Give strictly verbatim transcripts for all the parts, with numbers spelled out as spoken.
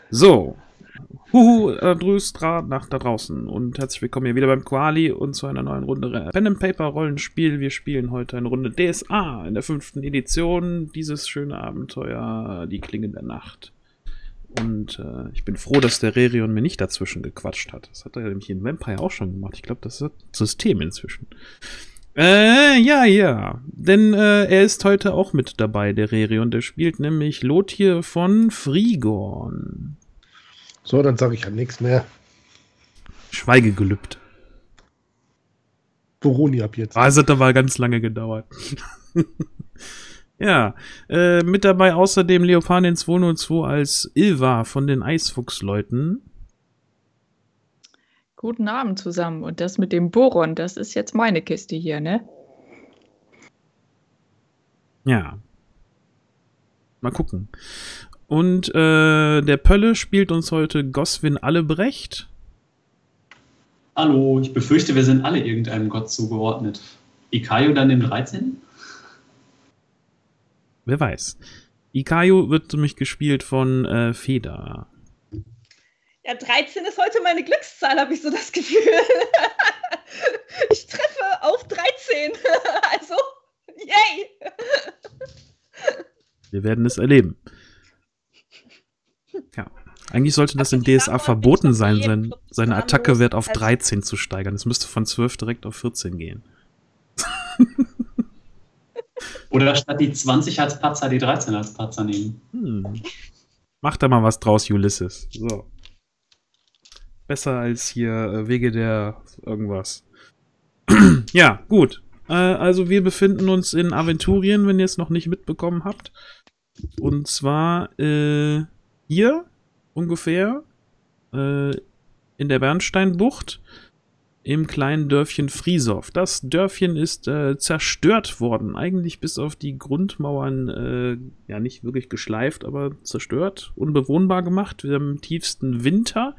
So, huhu, äh, Dröstra nach da draußen und herzlich willkommen hier wieder beim Quali und zu einer neuen Runde Pen and Paper Rollenspiel. Wir spielen heute eine Runde D S A in der fünften Edition, dieses schöne Abenteuer, die Klingen der Nacht. Und äh, ich bin froh, dass der Rerion mir nicht dazwischen gequatscht hat. Das hat er nämlich in Vampire auch schon gemacht. Ich glaube, das ist das System inzwischen. Äh, ja, ja. Denn äh, er ist heute auch mit dabei, der Rerion. Der spielt nämlich Lothir von Frigorn. So, dann sage ich ja nichts mehr. Schweigegelübde. Boroni ab jetzt. Ah, es hat aber ganz lange gedauert. Ja, äh, mit dabei außerdem Leopardin zweihundertzwei als Ilva von den Eisfuchsleuten. Guten Abend zusammen. Und das mit dem Boron, das ist jetzt meine Kiste hier, ne? Ja. Mal gucken. Und äh, der Pölle spielt uns heute Goswin Allebrecht. Hallo, ich befürchte, wir sind alle irgendeinem Gott zugeordnet. Ikaio dann dem dreizehnten? Wer weiß. Ikaio wird nämlich gespielt von äh, Feda. Ja, dreizehn ist heute meine Glückszahl, habe ich so das Gefühl. Ich treffe auf dreizehn. Also, yay! Wir werden es erleben. Ja. Eigentlich sollte das in D S A verboten sein, sein seine Attackewert auf dreizehn zu steigern. Es müsste von zwölf direkt auf vierzehn gehen. Oder statt die zwanzig als Patzer die dreizehn als Patzer nehmen. Hm. Mach da mal was draus, Ulysses. So. Besser als hier äh, Wege der irgendwas. Ja, gut. Äh, also wir befinden uns in Aventurien, wenn ihr es noch nicht mitbekommen habt. Und zwar äh, hier ungefähr äh, in der Bernsteinbucht im kleinen Dörfchen Friesow. Das Dörfchen ist äh, zerstört worden, eigentlich bis auf die Grundmauern, äh, ja nicht wirklich geschleift, aber zerstört, unbewohnbar gemacht. Wir haben im tiefsten Winter.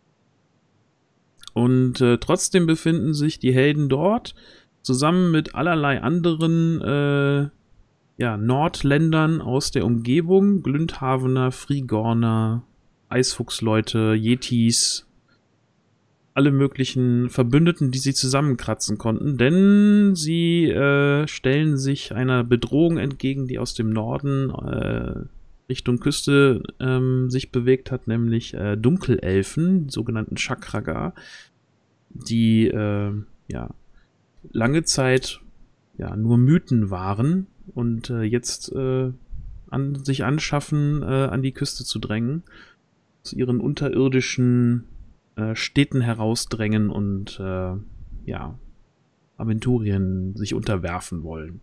Und äh, trotzdem befinden sich die Helden dort, zusammen mit allerlei anderen äh, ja, Nordländern aus der Umgebung, Glündhavener, Frigorner, Eisfuchsleute, Yetis, alle möglichen Verbündeten, die sie zusammenkratzen konnten, denn sie äh, stellen sich einer Bedrohung entgegen, die aus dem Norden äh, Richtung Küste ähm, sich bewegt hat, nämlich äh, Dunkelelfen, die sogenannten Chakraga, die äh, ja lange Zeit ja nur Mythen waren und äh, jetzt äh, an, sich anschaffen, äh, an die Küste zu drängen, zu ihren unterirdischen äh, Städten herausdrängen und äh, ja Aventurien sich unterwerfen wollen.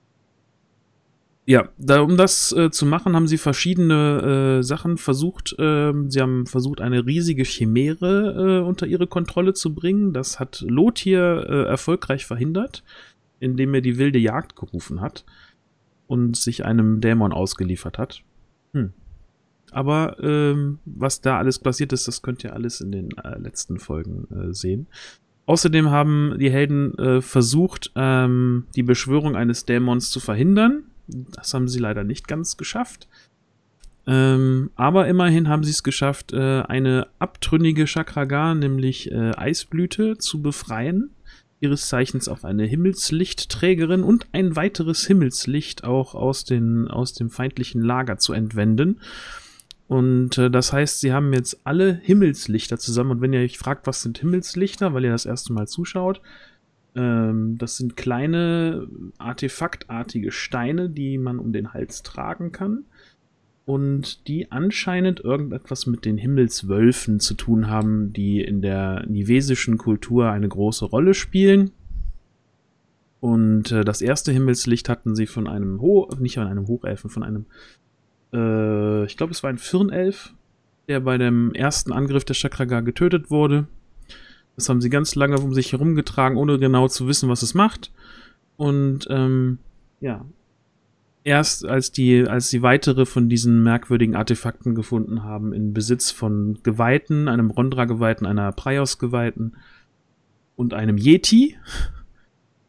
Ja, da, um das äh, zu machen, haben sie verschiedene äh, Sachen versucht. Ähm, sie haben versucht, eine riesige Chimäre äh, unter ihre Kontrolle zu bringen. Das hat Lothir äh, erfolgreich verhindert, indem er die wilde Jagd gerufen hat und sich einem Dämon ausgeliefert hat. Hm. Aber ähm, was da alles passiert ist, das könnt ihr alles in den äh, letzten Folgen äh, sehen. Außerdem haben die Helden äh, versucht, ähm, die Beschwörung eines Dämons zu verhindern. Das haben sie leider nicht ganz geschafft. Ähm, aber immerhin haben sie es geschafft, äh, eine abtrünnige Chakraga, nämlich äh, Eisblüte, zu befreien. Ihres Zeichens auch eine Himmelslichtträgerin und ein weiteres Himmelslicht auch aus, den, aus dem feindlichen Lager zu entwenden. Und äh, das heißt, sie haben jetzt alle Himmelslichter zusammen. Und wenn ihr euch fragt, was sind Himmelslichter, weil ihr das erste Mal zuschaut, ähm, das sind kleine artefaktartige Steine, die man um den Hals tragen kann. Und die anscheinend irgendetwas mit den Himmelswölfen zu tun haben, die in der nivesischen Kultur eine große Rolle spielen. Und äh, das erste Himmelslicht hatten sie von einem Ho nicht von einem Hochelfen, von einem äh, ich glaube, es war ein Firnelf, der bei dem ersten Angriff der Chakraga getötet wurde. Das haben sie ganz lange um sich herumgetragen, ohne genau zu wissen, was es macht. Und ähm, ja, erst als die, als sie weitere von diesen merkwürdigen Artefakten gefunden haben, in Besitz von Geweihten, einem Rondra-Geweihten, einer Praios-Geweihten und einem Yeti,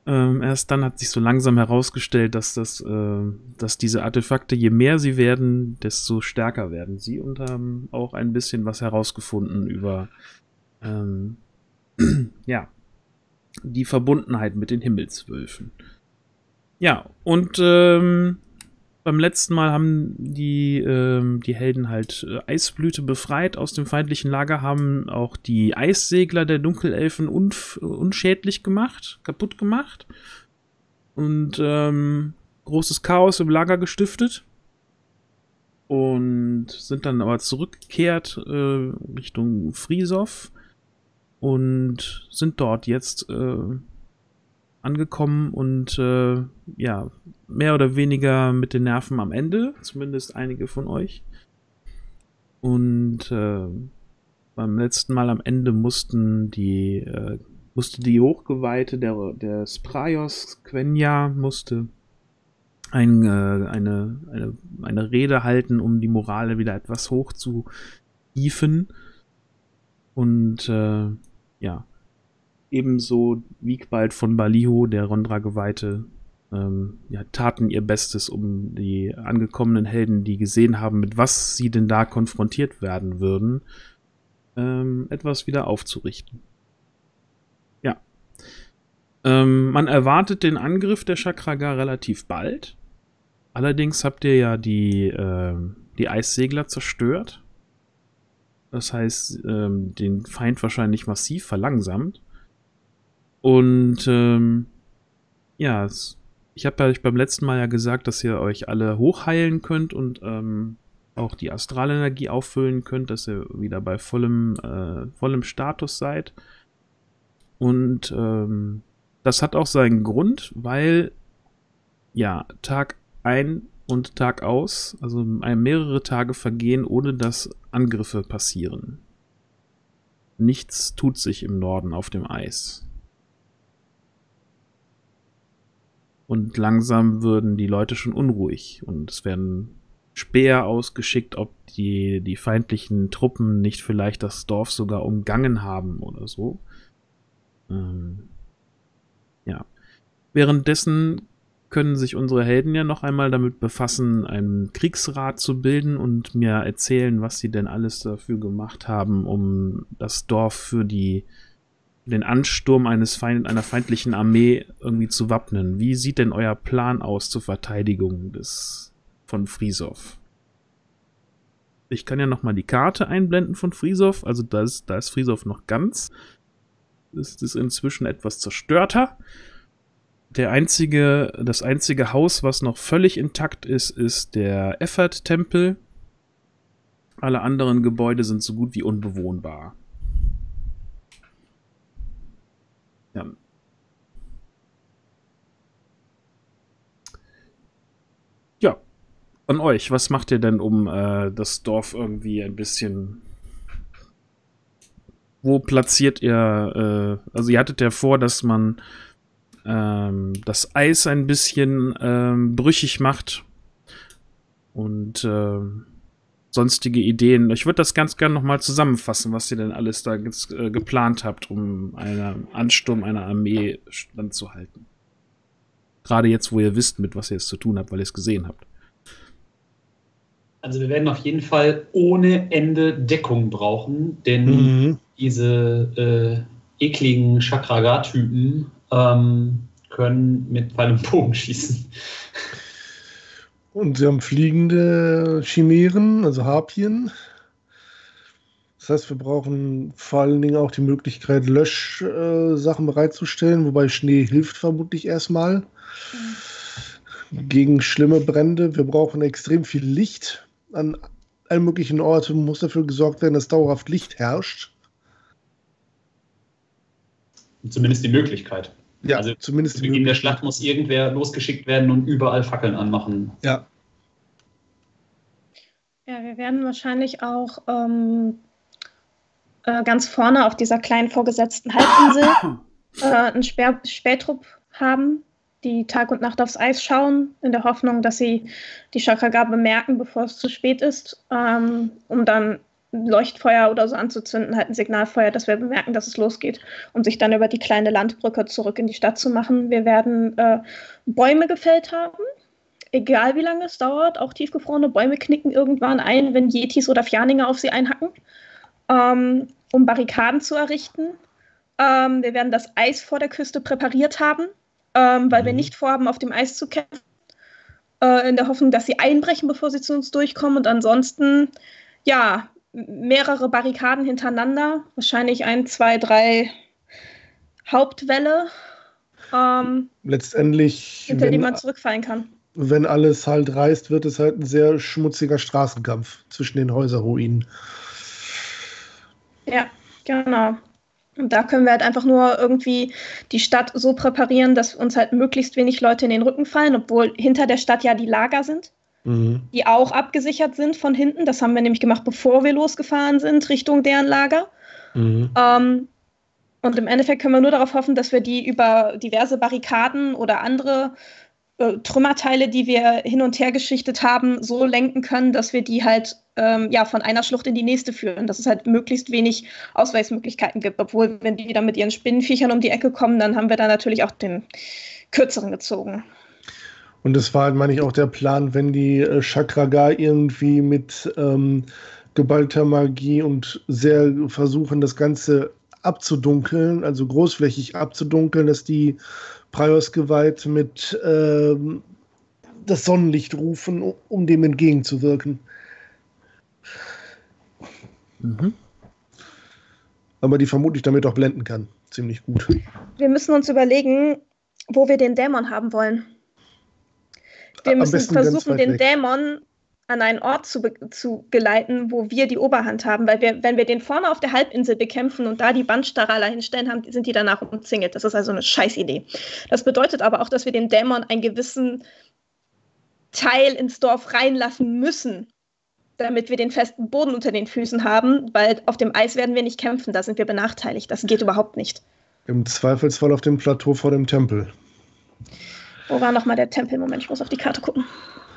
Ähm, erst dann hat sich so langsam herausgestellt, dass das, äh, dass diese Artefakte, je mehr sie werden, desto stärker werden sie und haben auch ein bisschen was herausgefunden über ähm, ja, die Verbundenheit mit den Himmelswölfen. Ja, und ähm, beim letzten Mal haben die, ähm, die Helden halt äh, Eisblüte befreit aus dem feindlichen Lager, haben auch die Eissegler der Dunkelelfen unf unschädlich gemacht, kaputt gemacht und ähm, großes Chaos im Lager gestiftet und sind dann aber zurückgekehrt äh, Richtung Frisow und sind dort jetzt äh, angekommen und äh, ja, mehr oder weniger mit den Nerven am Ende, zumindest einige von euch. Und äh, beim letzten Mal am Ende mussten die, äh, musste die Hochgeweihte der, der Spraios Quenya musste ein, äh, eine, eine, eine Rede halten, um die Morale wieder etwas hoch zu hieven. Und äh, ja, ebenso Wiegbald von Baliho, der Rondra-Geweihte, ähm, ja, taten ihr Bestes, um die angekommenen Helden, die gesehen haben, mit was sie denn da konfrontiert werden würden, ähm, etwas wieder aufzurichten. Ja. Ähm, man erwartet den Angriff der Chakragar relativ bald. Allerdings habt ihr ja die, äh, die Eissegler zerstört. Das heißt, ähm, den Feind wahrscheinlich massiv verlangsamt. Und ähm, ja, es, ich habe ja euch beim letzten Mal ja gesagt, dass ihr euch alle hochheilen könnt und ähm, auch die Astralenergie auffüllen könnt, dass ihr wieder bei vollem, äh, vollem Status seid. Und ähm, das hat auch seinen Grund, weil ja, Tag ein und Tag aus, also mehrere Tage vergehen, ohne dass Angriffe passieren. Nichts tut sich im Norden auf dem Eis. Und langsam würden die Leute schon unruhig und es werden Späher ausgeschickt, ob die, die feindlichen Truppen nicht vielleicht das Dorf sogar umgangen haben oder so. Ähm, ja. Währenddessen können sich unsere Helden ja noch einmal damit befassen, einen Kriegsrat zu bilden und mir erzählen, was sie denn alles dafür gemacht haben, um das Dorf für die den Ansturm eines Feind, einer feindlichen Armee irgendwie zu wappnen. Wie sieht denn euer Plan aus zur Verteidigung des von Frisow? Ich kann ja noch mal die Karte einblenden von Frisow. Also da ist, da ist Frisow noch ganz. Es ist inzwischen etwas zerstörter. Der einzige, das einzige Haus, was noch völlig intakt ist, ist der Effert-Tempel. Alle anderen Gebäude sind so gut wie unbewohnbar. Ja. Ja, an euch. Was macht ihr denn, um äh, das Dorf irgendwie ein bisschen... Wo platziert ihr... Äh, also ihr hattet ja vor, dass man ähm, das Eis ein bisschen ähm, brüchig macht und ähm, sonstige Ideen. Ich würde das ganz gerne nochmal zusammenfassen, was ihr denn alles da jetzt, äh, geplant habt, um einen Ansturm einer Armee standzuhalten. Gerade jetzt, wo ihr wisst, mit was ihr es zu tun habt, weil ihr es gesehen habt. Also wir werden auf jeden Fall ohne Ende Deckung brauchen, denn mhm. diese äh, ekligen Chakragar-Typen ähm, können mit Pfeil und Bogen schießen. Und sie haben fliegende Chimären, also Harpien. Das heißt, wir brauchen vor allen Dingen auch die Möglichkeit, Löschsachen äh, bereitzustellen, wobei Schnee hilft vermutlich erstmal mhm. gegen schlimme Brände. Wir brauchen extrem viel Licht. An allen möglichen Orten muss dafür gesorgt werden, dass dauerhaft Licht herrscht. Zumindest die Möglichkeit. Ja, also zumindest zu Beginn der Schlacht muss irgendwer losgeschickt werden und überall Fackeln anmachen. Ja. Ja, wir werden wahrscheinlich auch ähm, äh, ganz vorne auf dieser kleinen vorgesetzten Halbinsel äh, einen Späh Spähtrupp haben, die Tag und Nacht aufs Eis schauen, in der Hoffnung, dass sie die Chakragar bemerken, bevor es zu spät ist, ähm, um dann ein Leuchtfeuer oder so anzuzünden, halt ein Signalfeuer, dass wir bemerken, dass es losgeht und sich dann über die kleine Landbrücke zurück in die Stadt zu machen. Wir werden äh, Bäume gefällt haben, egal wie lange es dauert. Auch tiefgefrorene Bäume knicken irgendwann ein, wenn Yetis oder Fjaninger auf sie einhacken, ähm, um Barrikaden zu errichten. Ähm, wir werden das Eis vor der Küste präpariert haben, ähm, weil mhm. wir nicht vorhaben, auf dem Eis zu kämpfen, äh, in der Hoffnung, dass sie einbrechen, bevor sie zu uns durchkommen. Und ansonsten, ja, mehrere Barrikaden hintereinander, wahrscheinlich ein, zwei, drei Hauptwälle, ähm, letztendlich, hinter die wenn, man zurückfallen kann. Wenn alles halt reißt, wird es halt ein sehr schmutziger Straßenkampf zwischen den Häuserruinen. Ja, genau. Und da können wir halt einfach nur irgendwie die Stadt so präparieren, dass uns halt möglichst wenig Leute in den Rücken fallen, obwohl hinter der Stadt ja die Lager sind, mhm. die auch abgesichert sind von hinten. Das haben wir nämlich gemacht, bevor wir losgefahren sind, Richtung deren Lager. Mhm. Ähm, und im Endeffekt können wir nur darauf hoffen, dass wir die über diverse Barrikaden oder andere äh, Trümmerteile, die wir hin und her geschichtet haben, so lenken können, dass wir die halt ähm, ja, von einer Schlucht in die nächste führen, dass es halt möglichst wenig Ausweichsmöglichkeiten gibt. Obwohl, wenn die dann mit ihren Spinnenviechern um die Ecke kommen, dann haben wir da natürlich auch den kürzeren gezogen. Und das war halt, meine ich, auch der Plan, wenn die äh, Chakraga irgendwie mit ähm, geballter Magie und sehr versuchen, das Ganze abzudunkeln, also großflächig abzudunkeln, dass die Praios-Gewalt mit ähm, das Sonnenlicht rufen, um dem entgegenzuwirken. Mhm. Aber die vermutlich damit auch blenden kann. Ziemlich gut. Wir müssen uns überlegen, wo wir den Dämon haben wollen. Wir müssen versuchen, den weg. Dämon an einen Ort zu, zu geleiten, wo wir die Oberhand haben. Weil wir, wenn wir den vorne auf der Halbinsel bekämpfen und da die Bandstrahler hinstellen, haben, sind die danach umzingelt. Das ist also eine Scheißidee. Das bedeutet aber auch, dass wir dem Dämon einen gewissen Teil ins Dorf reinlassen müssen, damit wir den festen Boden unter den Füßen haben, weil auf dem Eis werden wir nicht kämpfen, da sind wir benachteiligt. Das geht überhaupt nicht. Im Zweifelsfall auf dem Plateau vor dem Tempel. Wo war nochmal der Tempel? Moment, ich muss auf die Karte gucken.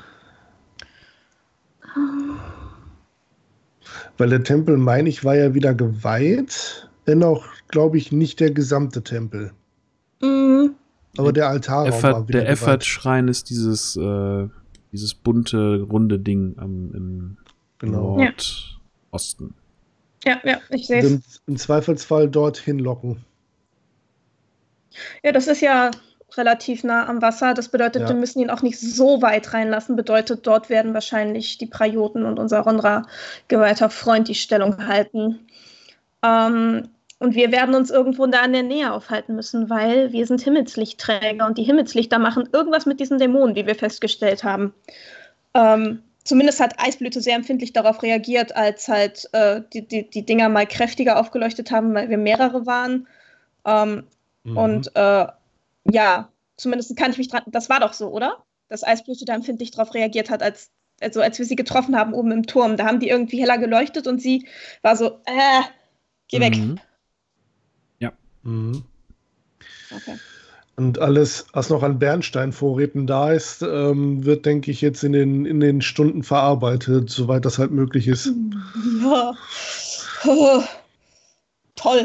Weil der Tempel, meine ich, war ja wieder geweiht, wenn auch, glaube ich, nicht der gesamte Tempel. Mhm. Aber der Altarraum Effert, war wieder der Effert-Schrein ist dieses, äh, dieses bunte, runde Ding am, im genau. Nordosten. Ja, ja, ich sehe es. Im Zweifelsfall dorthin locken. Ja, das ist ja relativ nah am Wasser. Das bedeutet, ja. wir müssen ihn auch nicht so weit reinlassen. Bedeutet, dort werden wahrscheinlich die Prajoten und unser Ronra geweihter Freund die Stellung halten. Ähm, und wir werden uns irgendwo da in der Nähe aufhalten müssen, weil wir sind Himmelslichtträger und die Himmelslichter machen irgendwas mit diesen Dämonen, wie wir festgestellt haben. Ähm, zumindest hat Eisblüte sehr empfindlich darauf reagiert, als halt äh, die, die, die Dinger mal kräftiger aufgeleuchtet haben, weil wir mehrere waren. Ähm, mhm. Und äh, ja, zumindest kann ich mich dran, das war doch so, oder? Dass Eisblüte da empfindlich darauf reagiert hat, als, also als wir sie getroffen haben oben im Turm. Da haben die irgendwie heller geleuchtet und sie war so, äh, geh weg. Mhm. Ja. Mhm. Okay. Und alles, was noch an Bernsteinvorräten da ist, ähm, wird, denke ich, jetzt in den, in den Stunden verarbeitet, soweit das halt möglich ist. Ja. Oh. Toll.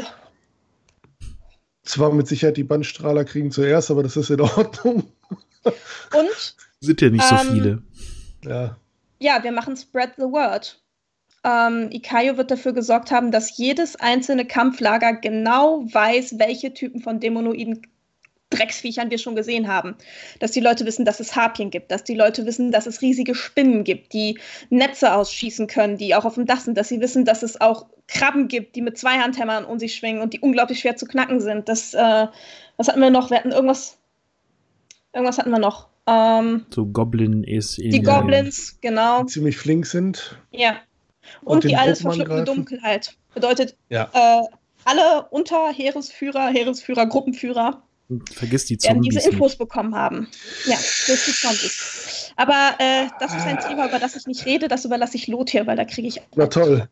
Zwar mit Sicherheit die Bandstrahler kriegen zuerst, aber das ist in Ordnung. Und? Sind ja nicht so ähm, viele. Ja. Ja, wir machen Spread the Word. Ähm, Ikayo wird dafür gesorgt haben, dass jedes einzelne Kampflager genau weiß, welche Typen von dämonoiden Drecksviechern wir schon gesehen haben. Dass die Leute wissen, dass es Harpien gibt, dass die Leute wissen, dass es riesige Spinnen gibt, die Netze ausschießen können, die auch auf dem Dach sind, dass sie wissen, dass es auch Krabben gibt, die mit Zweihandhämmern um sich schwingen und die unglaublich schwer zu knacken sind. Das, äh, was hatten wir noch? Wir hatten irgendwas, irgendwas hatten wir noch. Ähm, so Goblin ist Die Goblins, genau. Die ziemlich flink sind. Ja. Und, und die alles verschluckende Dunkelheit. Bedeutet, ja. äh, alle Unterheeresführer, Heeresführer, Gruppenführer Vergiss die werden Zombies diese Infos nicht. bekommen haben. Ja, das ist Zombies. Aber äh, das ist ein Thema, über das ich nicht rede, das überlasse ich Lothar, weil da kriege ich... Na toll.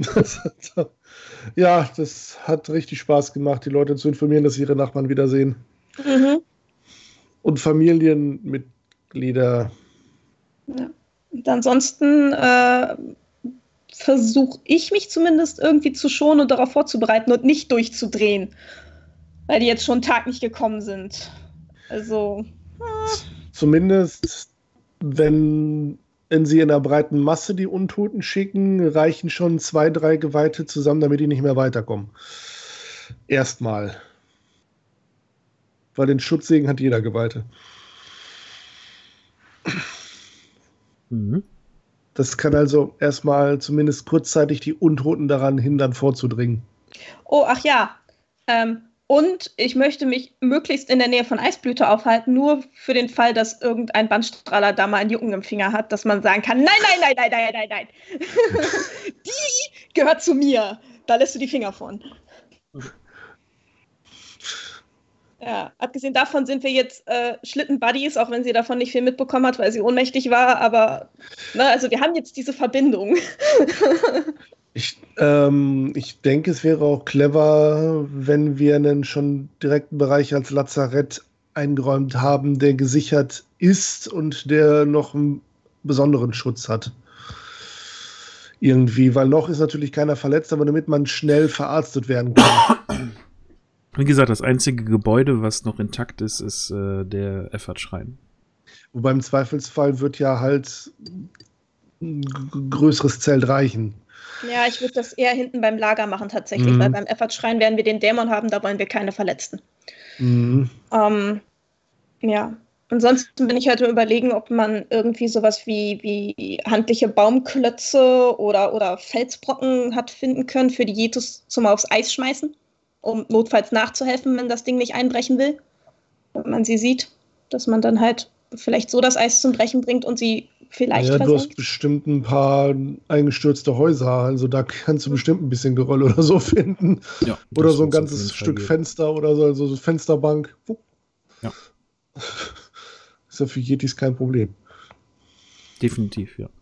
Ja, das hat richtig Spaß gemacht, die Leute zu informieren, dass sie ihre Nachbarn wiedersehen. Mhm. Und Familienmitglieder. Ja. Und ansonsten äh, versuche ich mich zumindest irgendwie zu schonen und darauf vorzubereiten und nicht durchzudrehen, weil die jetzt schon einen Tag nicht gekommen sind. Also. Zumindest, wenn, wenn sie in einer breiten Masse die Untoten schicken, reichen schon zwei, drei Geweihte zusammen, damit die nicht mehr weiterkommen. Erstmal. Weil den Schutzsegen hat jeder Geweihte. Mhm. Das kann also erstmal zumindest kurzzeitig die Untoten daran hindern, vorzudringen. Oh, ach ja. Ähm, und ich möchte mich möglichst in der Nähe von Eisblüte aufhalten, nur für den Fall, dass irgendein Bandstrahler da mal einen Jucken im Finger hat, dass man sagen kann, nein, nein, nein, nein, nein, nein, nein. Die gehört zu mir. Da lässt du die Finger von. Ja, abgesehen davon sind wir jetzt äh, Schlitten-Buddies, auch wenn sie davon nicht viel mitbekommen hat, weil sie ohnmächtig war, aber ne, also wir haben jetzt diese Verbindung. ich, ähm, ich denke, es wäre auch clever, wenn wir einen schon direkten Bereich als Lazarett eingeräumt haben, der gesichert ist und der noch einen besonderen Schutz hat. Irgendwie, weil noch ist natürlich keiner verletzt, aber damit man schnell verarztet werden kann. Wie gesagt, das einzige Gebäude, was noch intakt ist, ist äh, der Effertschrein. Wobei im Zweifelsfall wird ja halt ein größeres Zelt reichen. Ja, ich würde das eher hinten beim Lager machen tatsächlich, mhm. weil beim Effertschrein werden wir den Dämon haben, da wollen wir keine Verletzten. Mhm. Ähm, ja, ansonsten bin ich halt überlegen, ob man irgendwie sowas wie, wie handliche Baumklötze oder, oder Felsbrocken hat finden können für die Jetus zum aufs Eis schmeißen, um notfalls nachzuhelfen, wenn das Ding nicht einbrechen will. Wenn man sie sieht, dass man dann halt vielleicht so das Eis zum Brechen bringt und sie vielleicht ja, versenkt. du hast bestimmt ein paar eingestürzte Häuser, also da kannst du bestimmt ein bisschen Geröll oder so finden. Ja, oder so ein ganzes Stück Fenster oder so, also so Fensterbank. Ja. Ist ja für Yetis kein Problem. Definitiv, ja.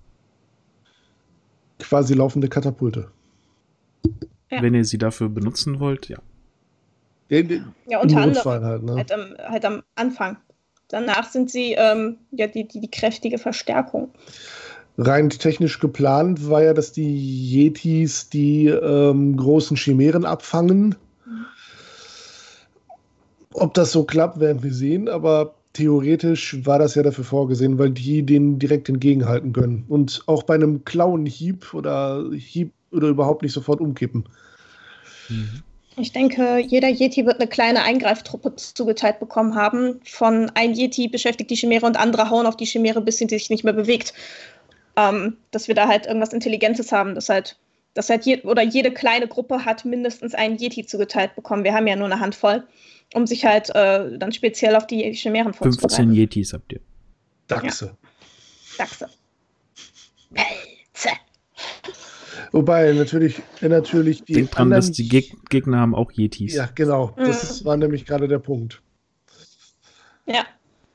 Quasi laufende Katapulte. Ja. Wenn ihr sie dafür benutzen wollt, ja. Den, den, ja, unter anderem halt, ne? halt, am, halt am Anfang. Danach sind sie ähm, ja die, die, die kräftige Verstärkung. Rein technisch geplant war ja, dass die Yetis die ähm, großen Chimären abfangen. Mhm. Ob das so klappt, werden wir sehen, aber theoretisch war das ja dafür vorgesehen, weil die denen direkt entgegenhalten können. Und auch bei einem Klauenhieb oder Hieb oder überhaupt nicht sofort umkippen. Mhm. Ich denke, jeder Yeti wird eine kleine Eingreiftruppe zugeteilt bekommen haben. Von ein Yeti beschäftigt die Chimäre und andere hauen auf die Chimäre, bis sie sich nicht mehr bewegt. Ähm, dass wir da halt irgendwas Intelligentes haben. Dass halt, dass halt je, oder jede kleine Gruppe hat mindestens einen Yeti zugeteilt bekommen. Wir haben ja nur eine Handvoll, um sich halt äh, dann speziell auf die Chimären vorzubereiten. fünfzehn Yetis habt ihr. Dachse. Ja. Dachse. Pelze. Wobei natürlich, natürlich die Denkt dran, dass die Geg- Gegner haben auch Yetis. Ja, genau. Mhm. Das ist, war nämlich gerade der Punkt. Ja.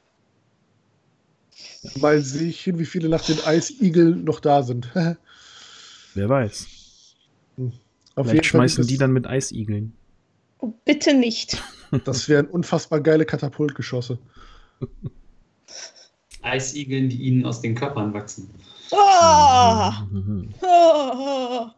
Mal sehe ich hin, wie viele nach den Eisigeln noch da sind. Wer weiß. Hm. Auf Vielleicht schmeißen die dann mit Eisigeln. Oh, bitte nicht. Das wären unfassbar geile Katapultgeschosse. Eisigeln, die ihnen aus den Körpern wachsen. Oh! Oh!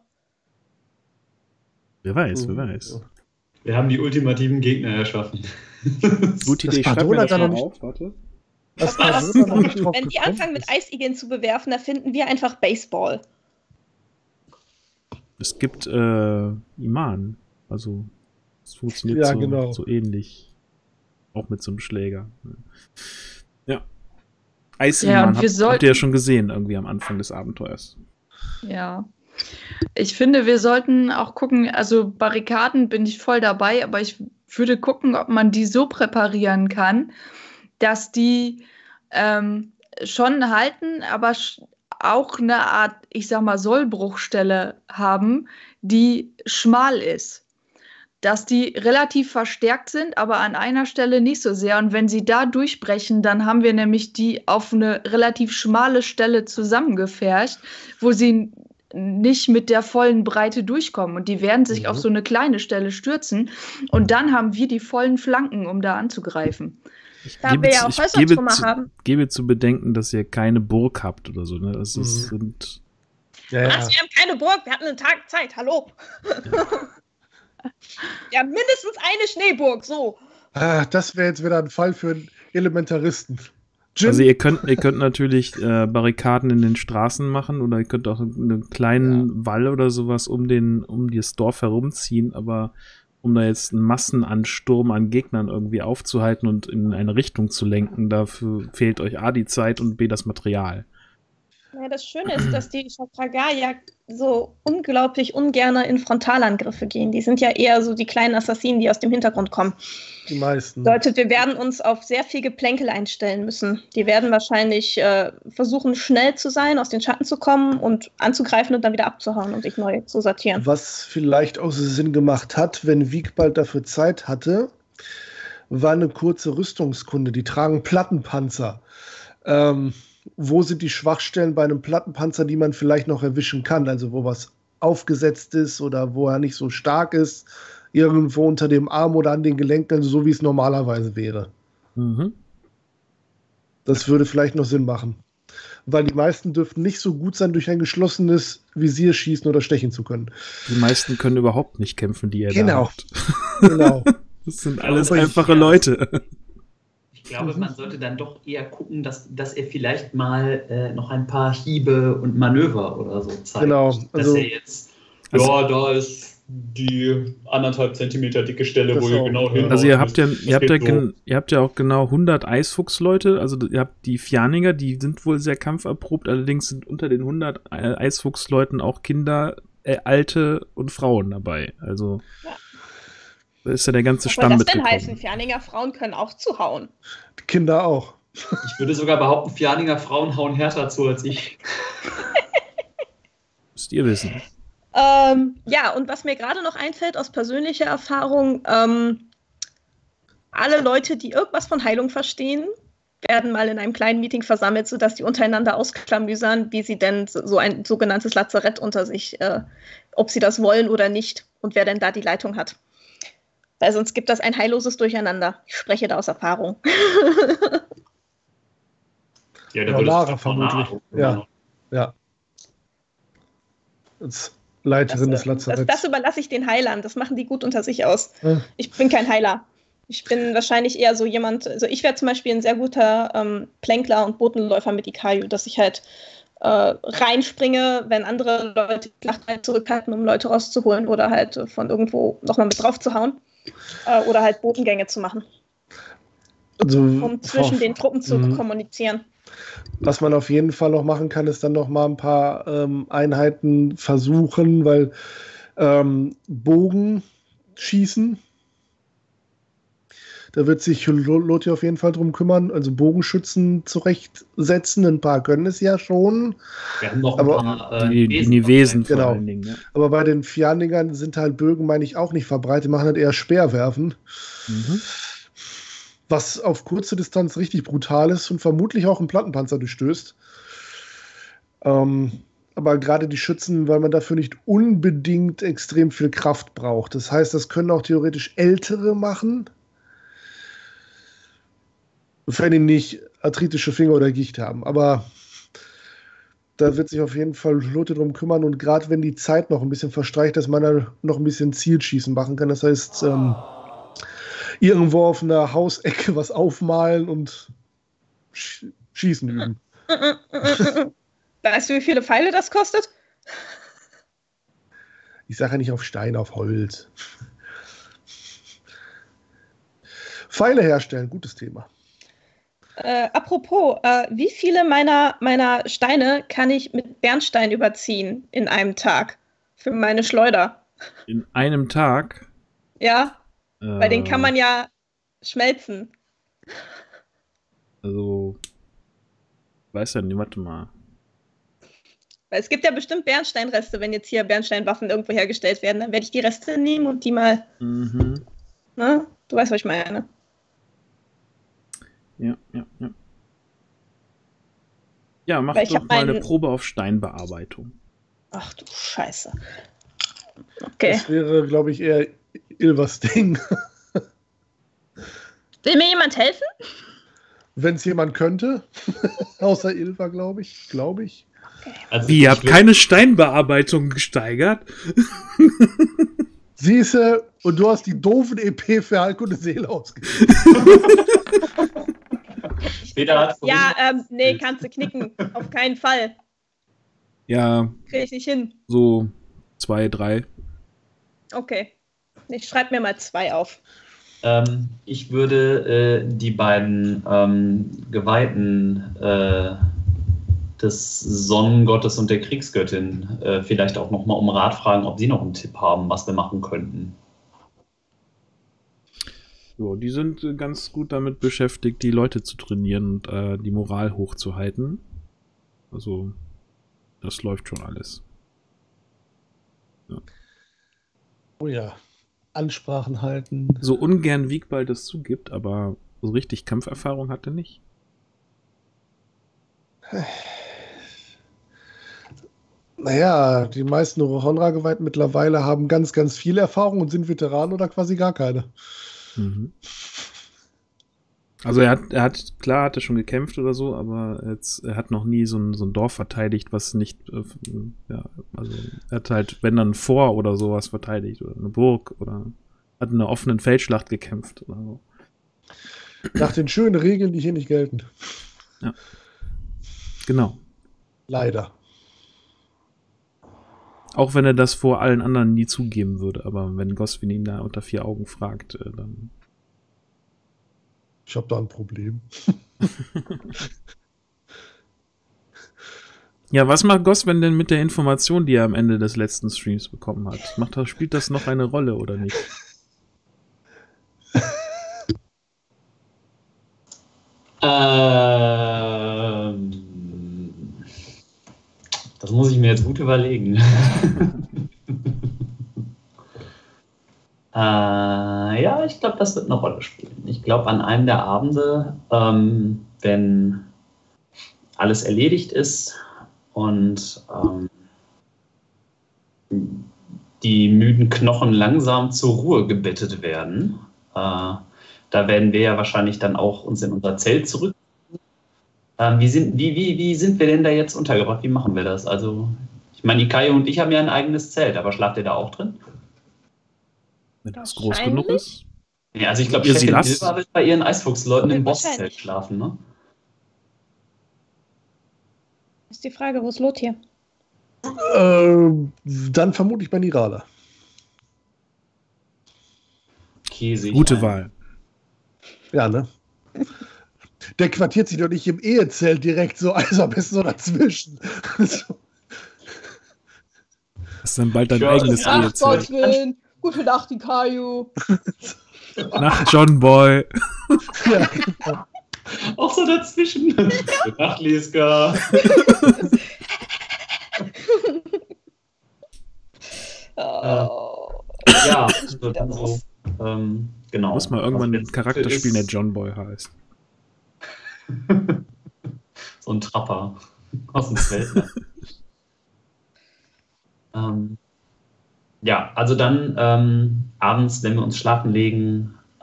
Wer weiß, wer weiß. Wir haben die ultimativen Gegner erschaffen. Gute Idee, schreib mir das mal auf, warte. Das das noch nicht drauf Wenn die anfangen mit Eisigeln zu bewerfen, da finden wir einfach Baseball. Es gibt äh, Iman, also es funktioniert ja, so, genau. so ähnlich. Auch mit so einem Schläger. Ja. Eisiman ja, habt, sollten, habt ihr ja schon gesehen, irgendwie am Anfang des Abenteuers. Ja. Ich finde, wir sollten auch gucken, also Barrikaden bin ich voll dabei, aber ich würde gucken, ob man die so präparieren kann, dass die ähm, schon halten, aber auch eine Art, ich sag mal, Sollbruchstelle haben, die schmal ist. Dass die relativ verstärkt sind, aber an einer Stelle nicht so sehr. Und wenn sie da durchbrechen, dann haben wir nämlich die auf eine relativ schmale Stelle zusammengepfercht, wo sie nicht mit der vollen Breite durchkommen. Und die werden sich mhm. auf so eine kleine Stelle stürzen. Und dann haben wir die vollen Flanken, um da anzugreifen. Ich da gebe, wir ja auch ich gebe, zu, haben. gebe zu bedenken, dass ihr keine Burg habt oder so. Ne? Das ist, mhm. sind Ja, ja. Was? Wir haben keine Burg, wir hatten einen Tag Zeit, hallo. Ja, mindestens eine Schneeburg, so. Ah, das wäre jetzt wieder ein Fall für einen Elementaristen. Jim? Also ihr könnt, ihr könnt natürlich äh, Barrikaden in den Straßen machen oder ihr könnt auch einen kleinen ja. Wall oder sowas um den, um das Dorf herumziehen, aber um da jetzt einen Massenansturm an Gegnern irgendwie aufzuhalten und in eine Richtung zu lenken, dafür fehlt euch A die Zeit und B das Material. Ja, das Schöne ist, dass die Chakragar ja so unglaublich ungerne in Frontalangriffe gehen. Die sind ja eher so die kleinen Assassinen, die aus dem Hintergrund kommen. Die meisten. Bedeutet, wir werden uns auf sehr viel Geplänkel einstellen müssen. Die werden wahrscheinlich äh, versuchen, schnell zu sein, aus den Schatten zu kommen und anzugreifen und dann wieder abzuhauen und sich neu zu sortieren. Was vielleicht auch so Sinn gemacht hat, wenn Wiegbald dafür Zeit hatte, war eine kurze Rüstungskunde. Die tragen Plattenpanzer. Ähm, wo sind die Schwachstellen bei einem Plattenpanzer, die man vielleicht noch erwischen kann? Also wo was aufgesetzt ist oder wo er nicht so stark ist, irgendwo unter dem Arm oder an den Gelenken, also so wie es normalerweise wäre. Mhm. Das würde vielleicht noch Sinn machen. Weil die meisten dürften nicht so gut sein, durch ein geschlossenes Visier schießen oder stechen zu können. Die meisten können überhaupt nicht kämpfen, die ihr genau. da habt. Genau. Das sind alles einfache Leute. Ich glaube, man sollte dann doch eher gucken, dass, dass er vielleicht mal äh, noch ein paar Hiebe und Manöver oder so zeigt. Genau. Also, dass er jetzt, also, ja, da ist die anderthalb Zentimeter dicke Stelle, wo ihr genau hin. Also ihr habt ja, ihr habt ja, gen, ihr habt ja auch genau hundert Eisfuchsleute. Also ihr habt die Fjaniger, die sind wohl sehr kampferprobt. Allerdings sind unter den hundert Eisfuchsleuten auch Kinder, äh, Alte und Frauen dabei. Also ja. Da ist ja der ganze Was Stamm soll das denn mitgekommen. heißen? Fjerninger Frauen können auch zuhauen. Die Kinder auch. Ich würde sogar behaupten, Fjerninger Frauen hauen härter zu als ich. Müsst ihr wissen. Ähm, ja, und was mir gerade noch einfällt aus persönlicher Erfahrung, ähm, alle Leute, die irgendwas von Heilung verstehen, werden mal in einem kleinen Meeting versammelt, sodass die untereinander ausklamüsern, wie sie denn so ein sogenanntes Lazarett unter sich, äh, ob sie das wollen oder nicht und wer denn da die Leitung hat. Weil sonst gibt das ein heilloses Durcheinander. Ich spreche da aus Erfahrung. Ja, ja, Lara vermutlich. Ja, ja. Als Leiterin das, des Lazaretts. Das, das überlasse ich den Heilern. Das machen die gut unter sich aus. Hm. Ich bin kein Heiler. Ich bin wahrscheinlich eher so jemand, also ich wäre zum Beispiel ein sehr guter ähm, Plänkler und Botenläufer mit Ikayu, dass ich halt äh, reinspringe, wenn andere Leute die Schlacht zurückhalten, um Leute rauszuholen oder halt äh, von irgendwo nochmal mit drauf zu hauen. Äh, oder halt Botengänge zu machen. Also, um zwischen auf, den Truppen zu mh. kommunizieren. Was man auf jeden Fall noch machen kann, ist dann noch mal ein paar ähm, Einheiten versuchen, weil ähm, Bogen schießen, da wird sich Lothar auf jeden Fall drum kümmern, also Bogenschützen zurechtsetzen. Ein paar können es ja schon. Wir haben noch aber ein paar, äh, die, die Nivesen vor genau. allen Dingen. Ja. Aber bei den Fjerningern sind halt Bögen, meine ich, auch nicht verbreitet, die machen halt eher Speerwerfen. Mhm. Was auf kurze Distanz richtig brutal ist und vermutlich auch einen Plattenpanzer durchstößt. Ähm, aber gerade die Schützen, weil man dafür nicht unbedingt extrem viel Kraft braucht. Das heißt, das können auch theoretisch Ältere machen, wenn die nicht arthritische Finger oder Gicht haben. Aber da wird sich auf jeden Fall Lothar drum kümmern. Und gerade wenn die Zeit noch ein bisschen verstreicht, dass man da noch ein bisschen Zielschießen machen kann. Das heißt, ähm, irgendwo auf einer Hausecke was aufmalen und sch schießen üben. Weißt du, wie viele Pfeile das kostet? Ich sage ja nicht auf Stein, auf Holz. Pfeile herstellen, gutes Thema. Äh, apropos, äh, wie viele meiner, meiner Steine kann ich mit Bernstein überziehen in einem Tag für meine Schleuder? In einem Tag? Ja, äh, weil den kann man ja schmelzen. Also, weiß ja nicht, warte mal. Weil es gibt ja bestimmt Bernsteinreste, wenn jetzt hier Bernsteinwaffen irgendwo hergestellt werden. Dann werde ich die Reste nehmen und die mal. Mhm. Ne? Du weißt, was ich meine. Ja, ja, ja. Ja, mach Weil ich doch hab mal meinen- eine Probe auf Steinbearbeitung. Ach du Scheiße. Okay. Das wäre, glaube ich, eher Ilvers Ding. Will mir jemand helfen? Wenn es jemand könnte. Außer Ilva, glaube ich. Glaube ich. Also Wie, ihr habt will- keine Steinbearbeitung gesteigert? Siehste, und du hast die doofen E P für Heilkunde Seele ausgegeben. Später hat Ja, ähm, nee, kannst du knicken. Auf keinen Fall. Ja, Krieg ich nicht hin. so zwei, drei. Okay. Ich schreibe mir mal zwei auf. Ähm, ich würde äh, die beiden ähm, Geweihten äh, des Sonnengottes und der Kriegsgöttin äh, vielleicht auch nochmal um Rat fragen, ob sie noch einen Tipp haben, was wir machen könnten. So, die sind äh, ganz gut damit beschäftigt, die Leute zu trainieren und äh, die Moral hochzuhalten. Also, das läuft schon alles. Oh ja. Ansprachen halten. So ungern Wiegbald das zugibt, aber so richtig Kampferfahrung hat er nicht. Naja, die meisten Honra-Geweihten mittlerweile haben ganz, ganz viel Erfahrung und sind Veteranen oder quasi gar keine. Mhm. Also er hat, er hat, klar hat er schon gekämpft oder so, aber jetzt, er hat noch nie so ein, so ein Dorf verteidigt, was nicht, äh, ja, also er hat halt, wenn dann ein Fort oder sowas verteidigt oder eine Burg oder hat in einer offenen Feldschlacht gekämpft oder so. Nach den schönen Regeln, die hier nicht gelten. Genau. Leider. Auch wenn er das vor allen anderen nie zugeben würde, aber wenn Goswin ihn da unter vier Augen fragt, äh, dann. Ich habe da ein Problem. Ja, was macht Goswin denn mit der Information, die er am Ende des letzten Streams bekommen hat? Macht das, spielt das noch eine Rolle oder nicht? Ähm, das muss ich mir jetzt gut überlegen. äh, ja, ich glaube, das wird eine Rolle spielen. Ich glaube, an einem der Abende, ähm, wenn alles erledigt ist und ähm, die müden Knochen langsam zur Ruhe gebettet werden, äh, da werden wir ja wahrscheinlich dann auch uns in unser Zelt zurück. Ähm, wie, sind, wie, wie, wie sind wir denn da jetzt untergebracht? Wie machen wir das? Also, ich meine, Ikayo und ich haben ja ein eigenes Zelt, aber schlaft ihr da auch drin? Wenn das groß genug ist. Ja, also ich glaube, Ihr Chefin Silas? Silva wird bei ihren Eisfuchsleuten im Wahrscheinlich. Bosszelt schlafen, ne? Ist die Frage, wo ist Lothar? Äh, dann vermutlich bei Nirala. Okay, sehe ich Gute ein. Wahl. Ja, ne? Der quartiert sich doch nicht im Ehezelt direkt so, also am besten so dazwischen. So. Das ist dann bald dein Ja, eigenes ja. Ach Gott Ehezelt. willen. Gute Nacht, Ikayu. Nacht, John Boy. Ja, genau. Auch so dazwischen. Gute Nacht, Lieska. Oh. Ja, das wird dann so. Ähm, genau. Muss mal irgendwann Was einen jetzt Charakter ist- spielen, der John Boy heißt. So ein Trapper aus dem Feld. Ne? ähm, ja, also dann ähm, abends, wenn wir uns schlafen legen, äh,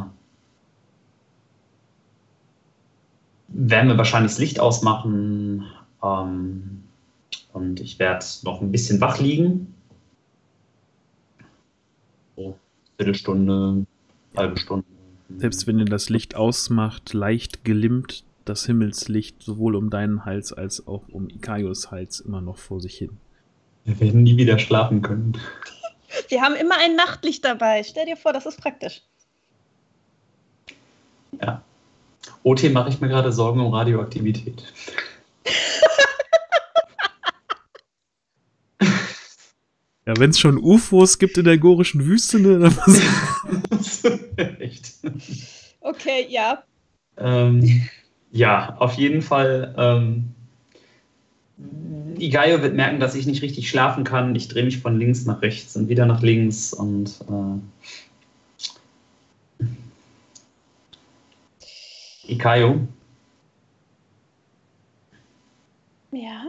werden wir wahrscheinlich das Licht ausmachen ähm, und ich werde noch ein bisschen wach liegen. So, Viertelstunde, halbe Stunde. Selbst wenn ihr das Licht ausmacht, leicht gelimmt das Himmelslicht sowohl um deinen Hals als auch um Ikaios Hals immer noch vor sich hin. Wir werden nie wieder schlafen können. Wir haben immer ein Nachtlicht dabei. Stell dir vor, das ist praktisch. Ja. O T mache ich mir gerade Sorgen um Radioaktivität. Ja, wenn es schon U F Os gibt in der gorischen Wüste, ne, dann muss Echt. Okay, ja. Ähm, ja, auf jeden Fall. Ähm, Igaio wird merken, dass ich nicht richtig schlafen kann. Ich drehe mich von links nach rechts und wieder nach links und äh, Ikaio, Ja.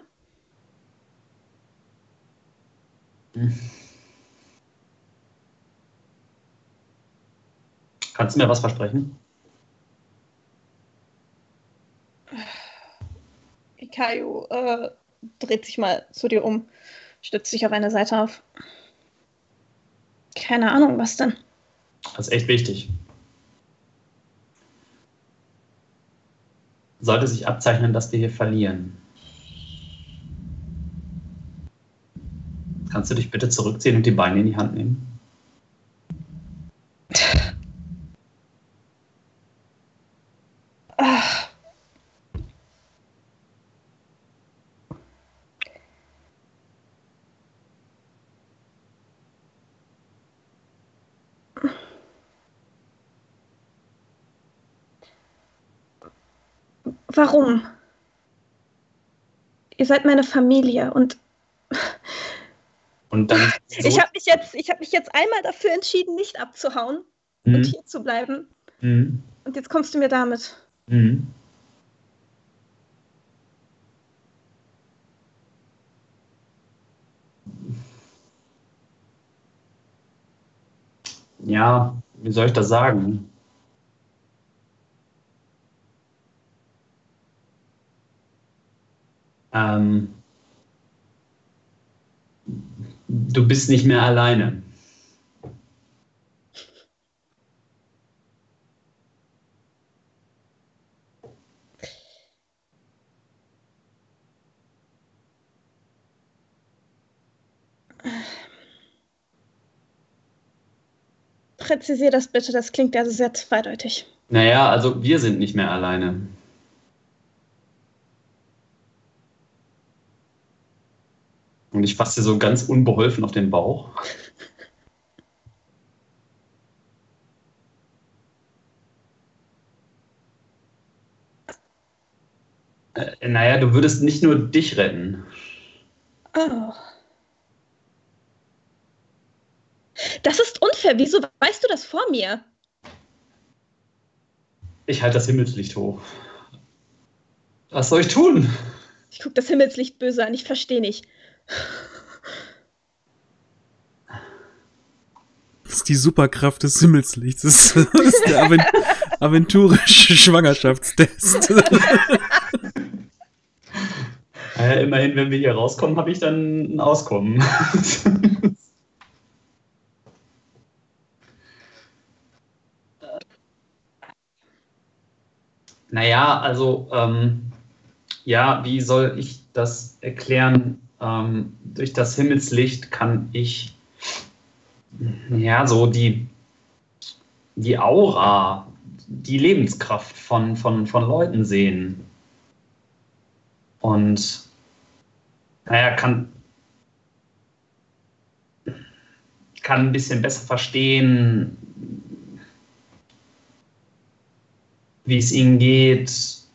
kannst du mir was versprechen? Ikayu, äh, dreht sich mal zu dir um, stützt sich auf eine Seite auf. Keine Ahnung, was denn? Das ist echt wichtig. Sollte sich abzeichnen, dass wir hier verlieren. Kannst du dich bitte zurückziehen und die Beine in die Hand nehmen? Ach. Warum? Ihr seid meine Familie und Und dann so ich habe mich jetzt, ich habe mich jetzt einmal dafür entschieden, nicht abzuhauen Mhm. und hier zu bleiben. Mhm. Und jetzt kommst du mir damit. Mhm. Ja, wie soll ich das sagen? Ähm, du bist nicht mehr alleine. Präzisier das bitte, das klingt ja sehr zweideutig. Naja, also wir sind nicht mehr alleine. Und ich fasse dir so ganz unbeholfen auf den Bauch. Äh, naja, du würdest nicht nur dich retten. Oh. Das ist unfair. Wieso weißt du das vor mir? Ich halte das Himmelslicht hoch. Was soll ich tun? Ich gucke das Himmelslicht böse an. Ich verstehe nicht. Das ist die Superkraft des Himmelslichts. Das ist, das ist der Avent aventurische Schwangerschaftstest. Naja, immerhin, wenn wir hier rauskommen, habe ich dann ein Auskommen. Naja, also, ähm, ja, wie soll ich das erklären? Ähm, durch das Himmelslicht kann ich, ja, so die, die Aura, die Lebenskraft von, von, von Leuten sehen. Und, naja, kann, kann ein bisschen besser verstehen, wie es ihnen geht.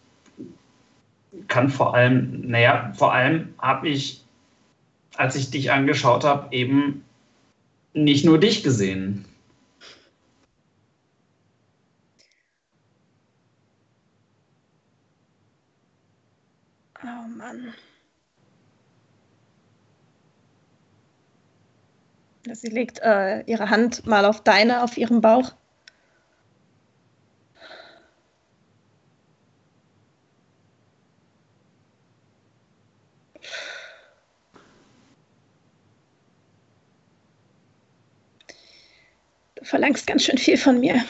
Kann vor allem, naja, vor allem habe ich, als ich dich angeschaut habe, eben nicht nur dich gesehen. Oh Mann. Sie legt äh, ihre Hand mal auf deine, auf ihrem Bauch. Du verlangst ganz schön viel von mir.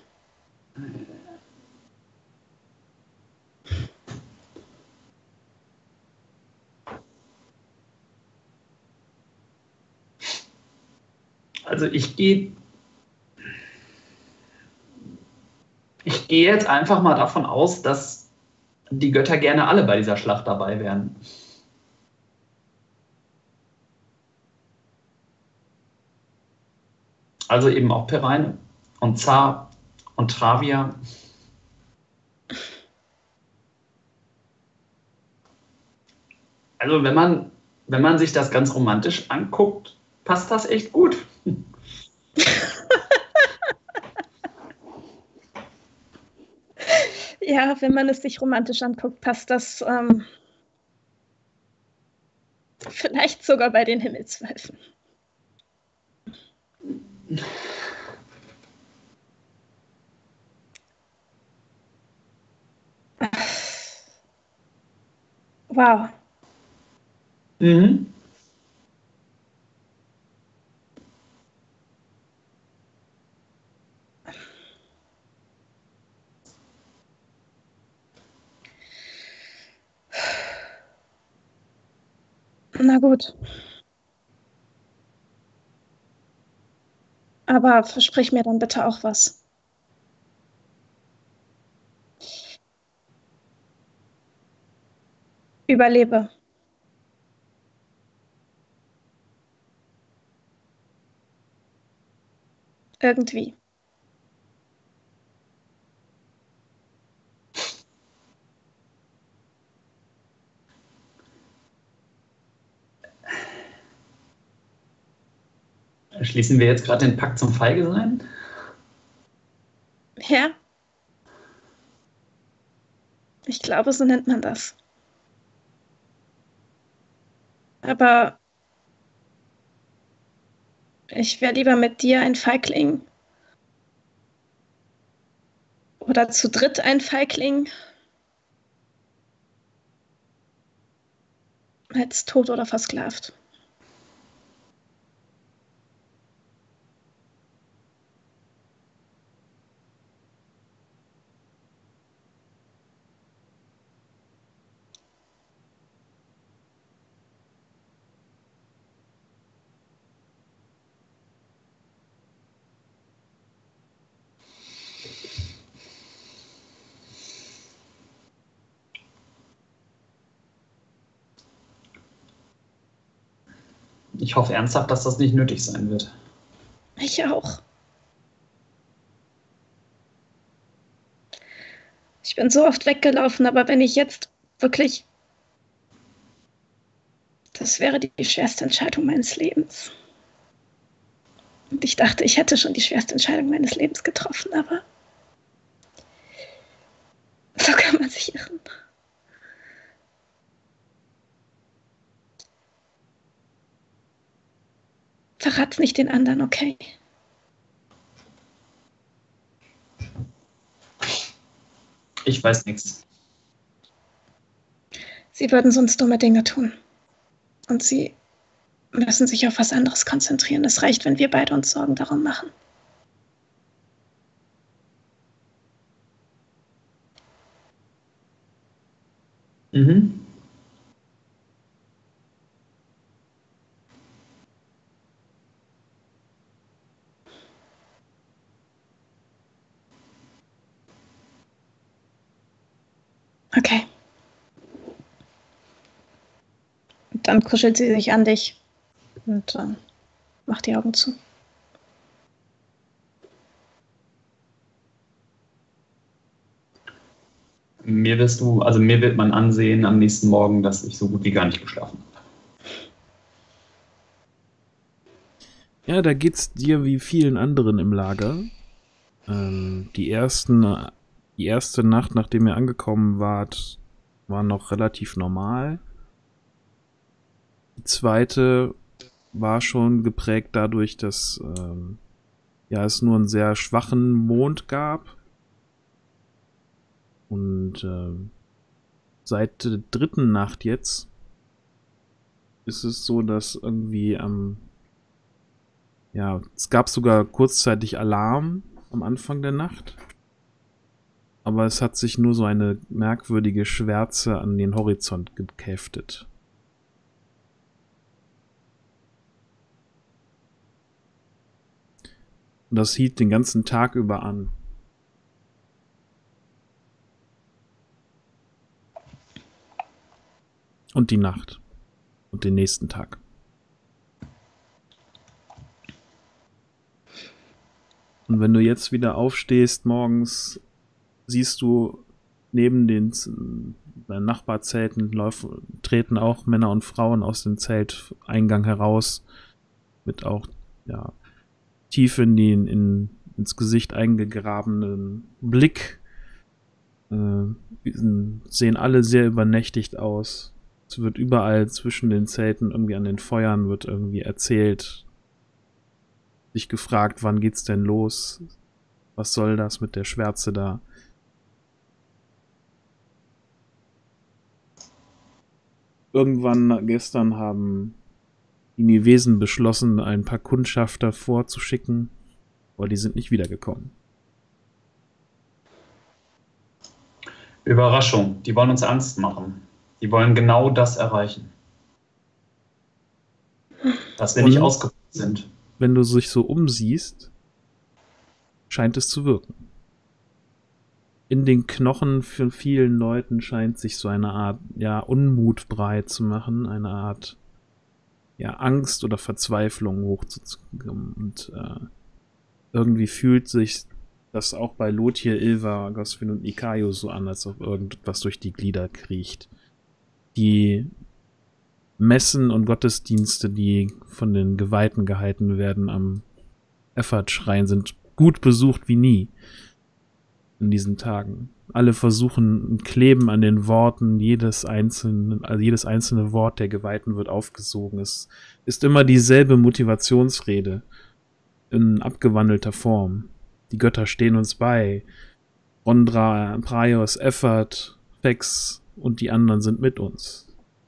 Also ich gehe ich gehe jetzt einfach mal davon aus, dass die Götter gerne alle bei dieser Schlacht dabei wären. Also eben auch Pereine und Zar und Travia. Also wenn man, wenn man sich das ganz romantisch anguckt, passt das echt gut. Ja, wenn man es sich romantisch anguckt, passt das ähm, vielleicht sogar bei den Himmelswölfen. Wow. Mhm. Na gut. Aber versprich mir dann bitte auch was. Überlebe. Irgendwie. Schließen wir jetzt gerade den Pakt zum Feige-Sein? Ja? Ich glaube, so nennt man das. Aber ich wäre lieber mit dir ein Feigling. Oder zu dritt ein Feigling. Als tot oder versklavt. Ich hoffe ernsthaft, dass das nicht nötig sein wird. Ich auch. Ich bin so oft weggelaufen, aber wenn ich jetzt wirklich... Das wäre die schwerste Entscheidung meines Lebens. Und ich dachte, ich hätte schon die schwerste Entscheidung meines Lebens getroffen, aber... So kann man sich irren. Verrat's nicht den anderen, okay? Ich weiß nichts. Sie würden sonst dumme Dinge tun. Und sie müssen sich auf was anderes konzentrieren. Es reicht, wenn wir beide uns Sorgen darum machen. Mhm. Okay. Und dann kuschelt sie sich an dich und äh, macht die Augen zu. Mir wirst du, also mir wird man ansehen am nächsten Morgen, dass ich so gut wie gar nicht geschlafen habe. Ja, da geht's dir wie vielen anderen im Lager. Ähm, die ersten, die erste Nacht, nachdem ihr angekommen wart, war noch relativ normal. Die zweite war schon geprägt dadurch, dass ähm, ja, es nur einen sehr schwachen Mond gab. Und ähm, seit der dritten Nacht jetzt ist es so, dass irgendwie am ähm, ja, es gab sogar kurzzeitig Alarm am Anfang der Nacht. Aber es hat sich nur so eine merkwürdige Schwärze an den Horizont geheftet. Und das hielt den ganzen Tag über an. Und die Nacht. Und den nächsten Tag. Und wenn du jetzt wieder aufstehst morgens, siehst du neben den äh, Nachbarzelten laufen, treten auch Männer und Frauen aus dem Zelteingang heraus. Mit auch, ja, tief in den, in, ins Gesicht eingegrabenen Blick. Äh, sehen alle sehr übernächtigt aus. Es wird überall zwischen den Zelten, irgendwie an den Feuern, wird irgendwie erzählt. Sich gefragt, wann geht's denn los? Was soll das mit der Schwärze da? irgendwann gestern haben die Nivesen beschlossen, ein paar Kundschafter vorzuschicken, aber die sind nicht wiedergekommen. Überraschung, die wollen uns Angst machen. Die wollen genau das erreichen. Dass wir Und nicht ausgeruht sind. wenn du dich so umsiehst, scheint es zu wirken. In den Knochen von vielen Leuten scheint sich so eine Art, ja, Unmut breit zu machen, eine Art, ja, Angst oder Verzweiflung hochzukommen. Und äh, irgendwie fühlt sich das auch bei Lothir, Ilva, Goswin und Ikaio so an, als ob irgendwas durch die Glieder kriecht. Die Messen und Gottesdienste, die von den Geweihten gehalten werden am Effert-Schrein, sind gut besucht wie nie in diesen Tagen. Alle versuchen und kleben an den Worten, jedes einzelne, also jedes einzelne Wort der Geweihten wird aufgesogen. Es ist immer dieselbe Motivationsrede in abgewandelter Form. Die Götter stehen uns bei. Rondra, Praios, Effert, Fex und die anderen sind mit uns.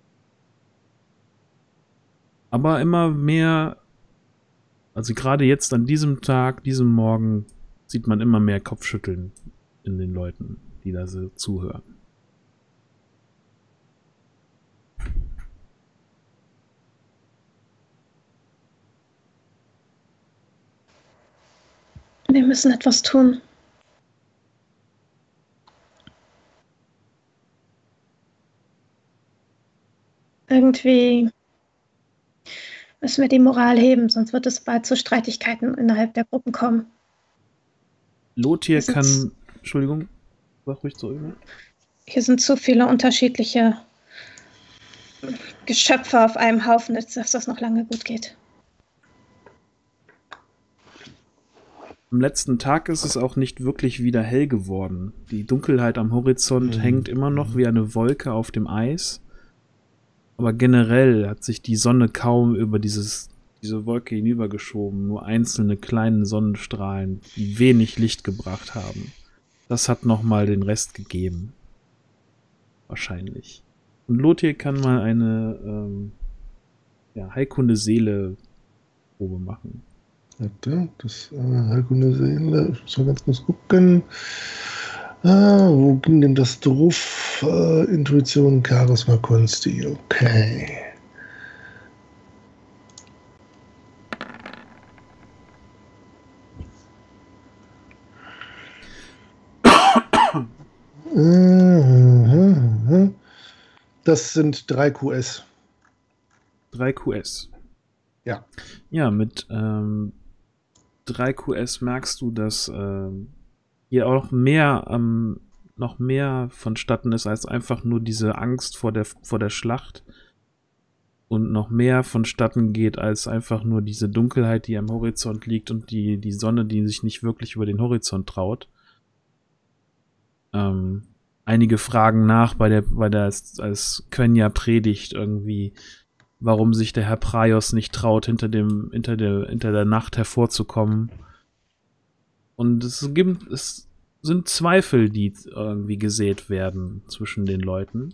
Aber immer mehr, also gerade jetzt an diesem Tag, diesem Morgen, sieht man immer mehr Kopfschütteln in den Leuten, die da so zuhören. Wir müssen etwas tun. Irgendwie müssen wir die Moral heben, sonst wird es bald zu Streitigkeiten innerhalb der Gruppen kommen. Lothir sind- kann, Entschuldigung, sag ruhig zurück. Ne? Hier sind zu viele unterschiedliche Geschöpfe auf einem Haufen, als dass das noch lange gut geht. Am letzten Tag ist es auch nicht wirklich wieder hell geworden. Die Dunkelheit am Horizont Mhm. hängt immer noch wie eine Wolke auf dem Eis. Aber generell hat sich die Sonne kaum über dieses, diese Wolke hinübergeschoben. Nur einzelne kleine Sonnenstrahlen, die wenig Licht gebracht haben. Das hat nochmal den Rest gegeben. Wahrscheinlich. Und Lothir kann mal eine ähm, ja, Heilkunde-Seele-Probe machen. Warte, das äh, Heilkunde Seele. Ich muss mal ganz kurz gucken. Ah, wo ging denn das drauf? Äh, Intuition, Charisma, Konsti. Okay. Äh, Das sind drei Q S. drei Q S. Ja. Ja, mit ähm, drei Q S merkst du, dass ähm, hier auch mehr, ähm, noch mehr vonstatten ist als einfach nur diese Angst vor der, vor der Schlacht. Und noch mehr vonstatten geht als einfach nur diese Dunkelheit, die am Horizont liegt und die, die Sonne, die sich nicht wirklich über den Horizont traut. Ähm, einige fragen nach bei der, bei der, als Quenya predigt irgendwie, warum sich der Herr Praios nicht traut, hinter dem, hinter der, hinter der Nacht hervorzukommen. Und es gibt, es sind Zweifel, die irgendwie gesät werden zwischen den Leuten.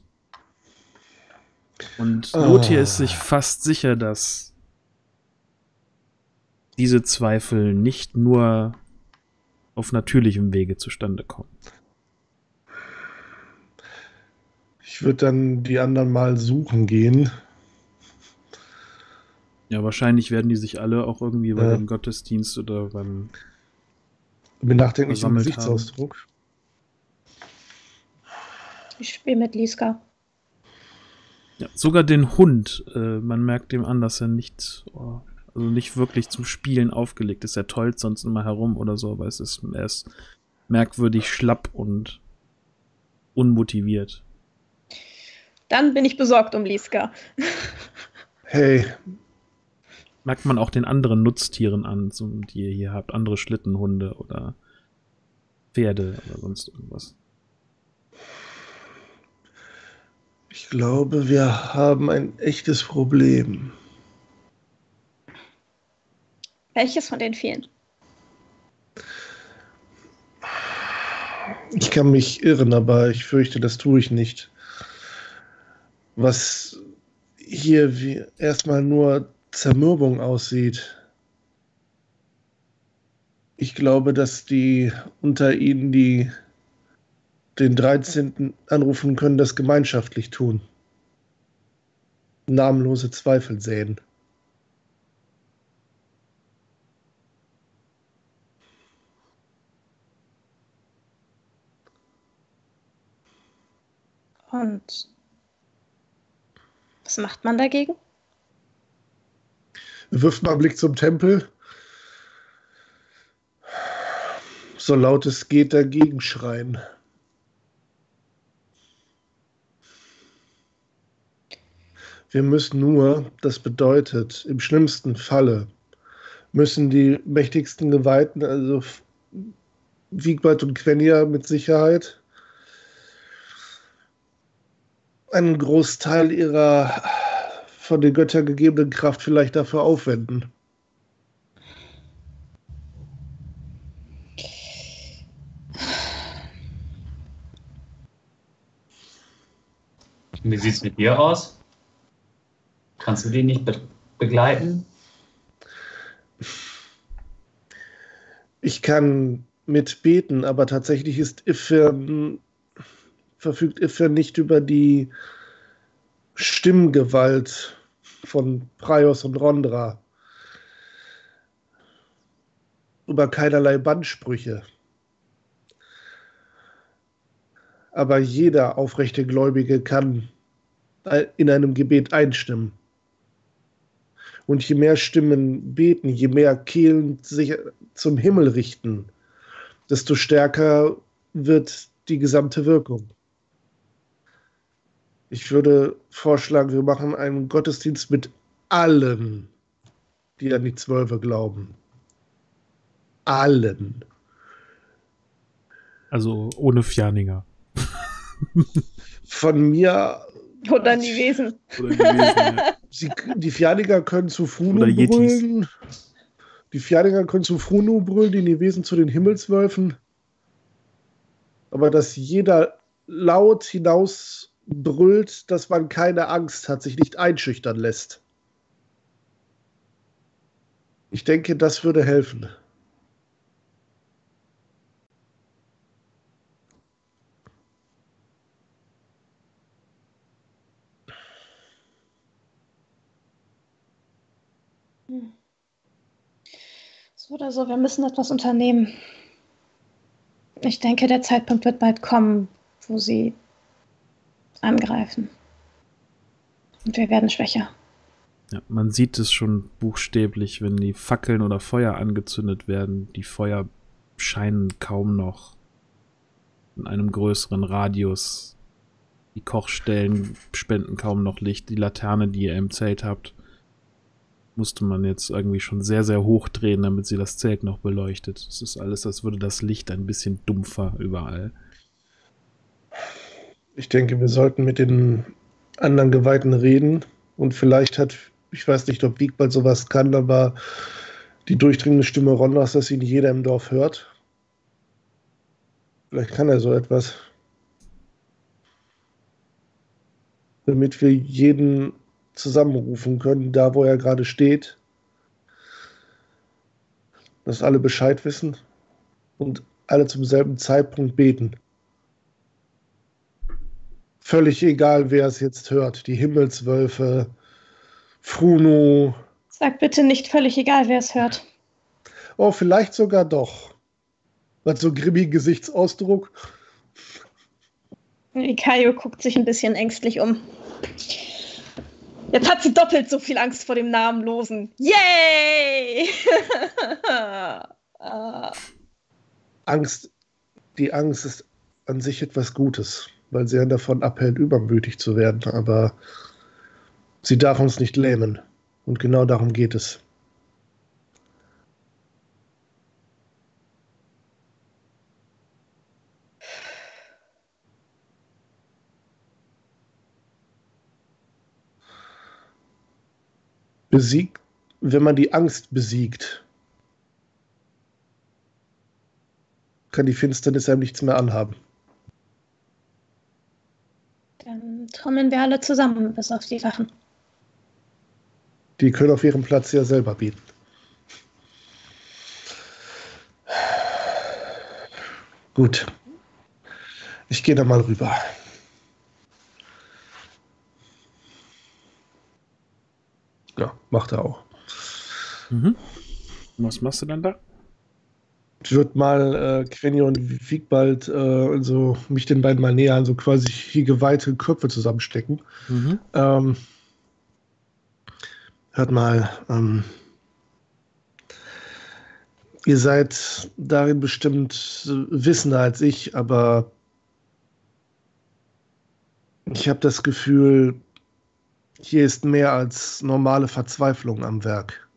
Und Ah. Lothir ist sich fast sicher, dass diese Zweifel nicht nur auf natürlichem Wege zustande kommen. Ich würde dann die anderen mal suchen gehen. Ja, wahrscheinlich werden die sich alle auch irgendwie bei Ja. dem Gottesdienst oder beim Mit nachdenklichem Versammelt Gesichtsausdruck. Ich spiele mit Liska. ja, sogar den Hund, äh, man merkt dem an, dass er nicht, oh, also nicht wirklich zum Spielen aufgelegt ist. Er tollt sonst immer herum oder so, aber es ist, er ist merkwürdig schlapp und unmotiviert. Dann bin ich besorgt um Liska. Hey, Merkt man auch den anderen Nutztieren an, so, die ihr hier habt, andere Schlittenhunde oder Pferde oder sonst irgendwas. ich glaube, wir haben ein echtes Problem. Welches von den vielen? Ich kann mich irren, aber ich fürchte, das tue ich nicht. Was hier wie erstmal nur Zermürbung aussieht. Ich glaube, dass die unter ihnen, die den dreizehnten anrufen können, das gemeinschaftlich tun. Namenlose Zweifel säen. Und was macht man dagegen? Wirft mal einen Blick zum Tempel. So laut es geht, dagegen schreien. Wir müssen nur, das bedeutet, im schlimmsten Falle müssen die mächtigsten Geweihten, also Wiegbald und Quenya mit Sicherheit, einen Großteil ihrer von den Göttern gegebenen Kraft vielleicht dafür aufwenden. Wie sieht es mit dir aus? Kannst du die nicht be begleiten? Ich kann mitbeten, aber tatsächlich ist Ifern, verfügt Ifern nicht über die Stimmgewalt von Praios und Rondra. Über keinerlei Bandsprüche. Aber jeder aufrechte Gläubige kann in einem Gebet einstimmen. Und je mehr Stimmen beten, je mehr Kehlen sich zum Himmel richten, desto stärker wird die gesamte Wirkung. Ich würde vorschlagen, wir machen einen Gottesdienst mit allen, die an die Zwölfe glauben. Allen. Also ohne Fjerninger. Von mir. Oder die Wesen. Oder die Wesen, ja. Sie, die Fjerninger können zu Frunu brüllen. Die Fjerninger können zu Frunu brüllen, die Nevesen zu den Himmelswölfen. Aber dass jeder laut hinaus brüllt, dass man keine Angst hat, sich nicht einschüchtern lässt. Ich denke, das würde helfen. So oder so, wir müssen etwas unternehmen. Ich denke, der Zeitpunkt wird bald kommen, wo sie angreifen. Und wir werden schwächer. Ja, man sieht es schon buchstäblich, wenn die Fackeln oder Feuer angezündet werden. Die Feuer scheinen kaum noch in einem größeren Radius. Die Kochstellen spenden kaum noch Licht. Die Laterne, die ihr im Zelt habt, musste man jetzt irgendwie schon sehr, sehr hoch drehen, damit sie das Zelt noch beleuchtet. Es ist alles, als würde das Licht ein bisschen dumpfer überall. Ich denke, wir sollten mit den anderen Geweihten reden. Und vielleicht hat, ich weiß nicht, ob Wiegbald sowas kann, aber die durchdringende Stimme Rondras, dass ihn jeder im Dorf hört. Vielleicht kann er so etwas. Damit wir jeden zusammenrufen können, da wo er gerade steht. Dass alle Bescheid wissen und alle zum selben Zeitpunkt beten. Völlig egal, wer es jetzt hört. Die Himmelswölfe, Frunu. Sag bitte nicht völlig egal, wer es hört. Oh, vielleicht sogar doch. Mit so einem grimmigen Gesichtsausdruck. Ikayo guckt sich ein bisschen ängstlich um. Jetzt hat sie doppelt so viel Angst vor dem Namenlosen. Yay! Angst, die Angst ist an sich etwas Gutes, weil sie einen davon abhält, übermütig zu werden. Aber sie darf uns nicht lähmen. Und genau darum geht es. Besiegt, wenn man die Angst besiegt, kann die Finsternis einem nichts mehr anhaben. Dann trommeln wir alle zusammen, bis auf die Wachen. Die können auf ihrem Platz ja selber beten. Gut. Ich gehe da mal rüber. Ja, macht er auch. Mhm. Was machst du dann da? Ich würde mal äh, Quenya und Wigbald, äh, also mich den beiden mal näher an, so quasi die geweihte Köpfe zusammenstecken. Mhm. Ähm, hört mal, ähm, ihr seid darin bestimmt wissender als ich, aber ich habe das Gefühl, hier ist mehr als normale Verzweiflung am Werk.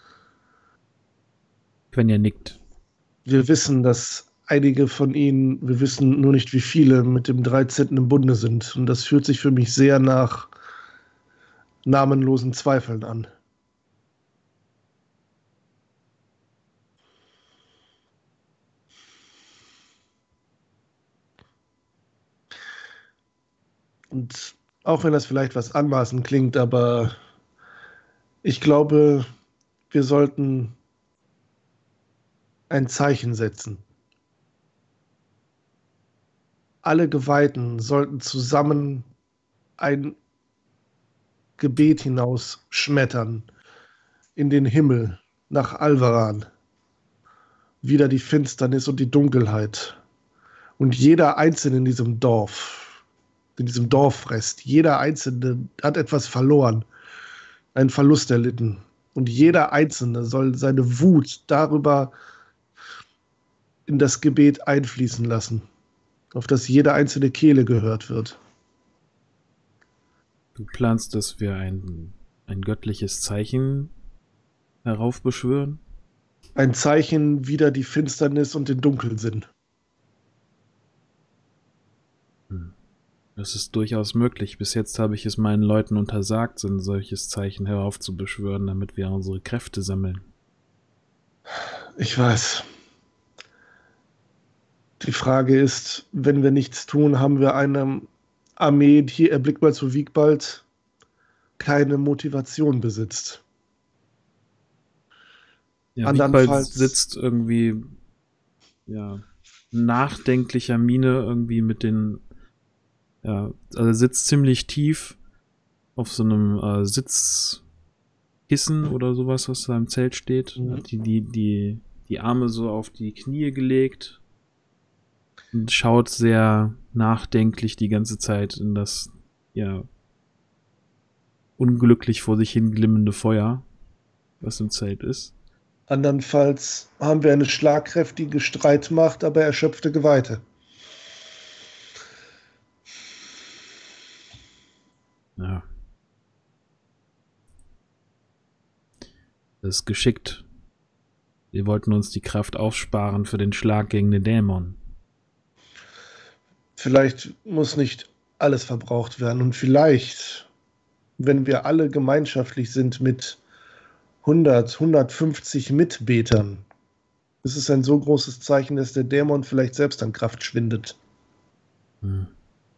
Quenya nickt. Wir wissen, dass einige von ihnen, wir wissen nur nicht wie viele, mit dem dreizehnten im Bunde sind. Und das fühlt sich für mich sehr nach namenlosen Zweifeln an. Und auch wenn das vielleicht was anmaßend klingt, aber ich glaube, wir sollten ein Zeichen setzen. Alle Geweihten sollten zusammen ein Gebet hinaus schmettern in den Himmel nach Alvaran. Wieder die Finsternis und die Dunkelheit. Und jeder Einzelne in diesem Dorf, in diesem Dorfrest, jeder Einzelne hat etwas verloren, einen Verlust erlitten. Und jeder Einzelne soll seine Wut darüber in das Gebet einfließen lassen, auf das jede einzelne Kehle gehört wird. Du planst, dass wir ein, ein göttliches Zeichen heraufbeschwören? Ein Zeichen wider die Finsternis und den Dunkelsinn. Hm. Das ist durchaus möglich. Bis jetzt habe ich es meinen Leuten untersagt, ein solches Zeichen heraufzubeschwören, damit wir unsere Kräfte sammeln. Ich weiß. Die Frage ist, wenn wir nichts tun, haben wir eine Armee, die, er blickt mal zu Wigbald, keine Motivation besitzt. Ja, Wigbald sitzt irgendwie, ja, nachdenklicher Miene irgendwie mit den, ja, also er sitzt ziemlich tief auf so einem äh, Sitzkissen oder sowas, was da im Zelt steht. Mhm. Hat die, die, die, die Arme so auf die Knie gelegt und schaut sehr nachdenklich die ganze Zeit in das, ja, unglücklich vor sich hin glimmende Feuer, was im Zelt ist. Andernfalls haben wir eine schlagkräftige Streitmacht, aber erschöpfte Geweihte. Ja. Das ist geschickt. Wir wollten uns die Kraft aufsparen für den Schlag gegen den Dämon. Vielleicht muss nicht alles verbraucht werden und vielleicht, wenn wir alle gemeinschaftlich sind mit hundert, hundertfünfzig Mitbetern, ist es ein so großes Zeichen, dass der Dämon vielleicht selbst an Kraft schwindet. Hm.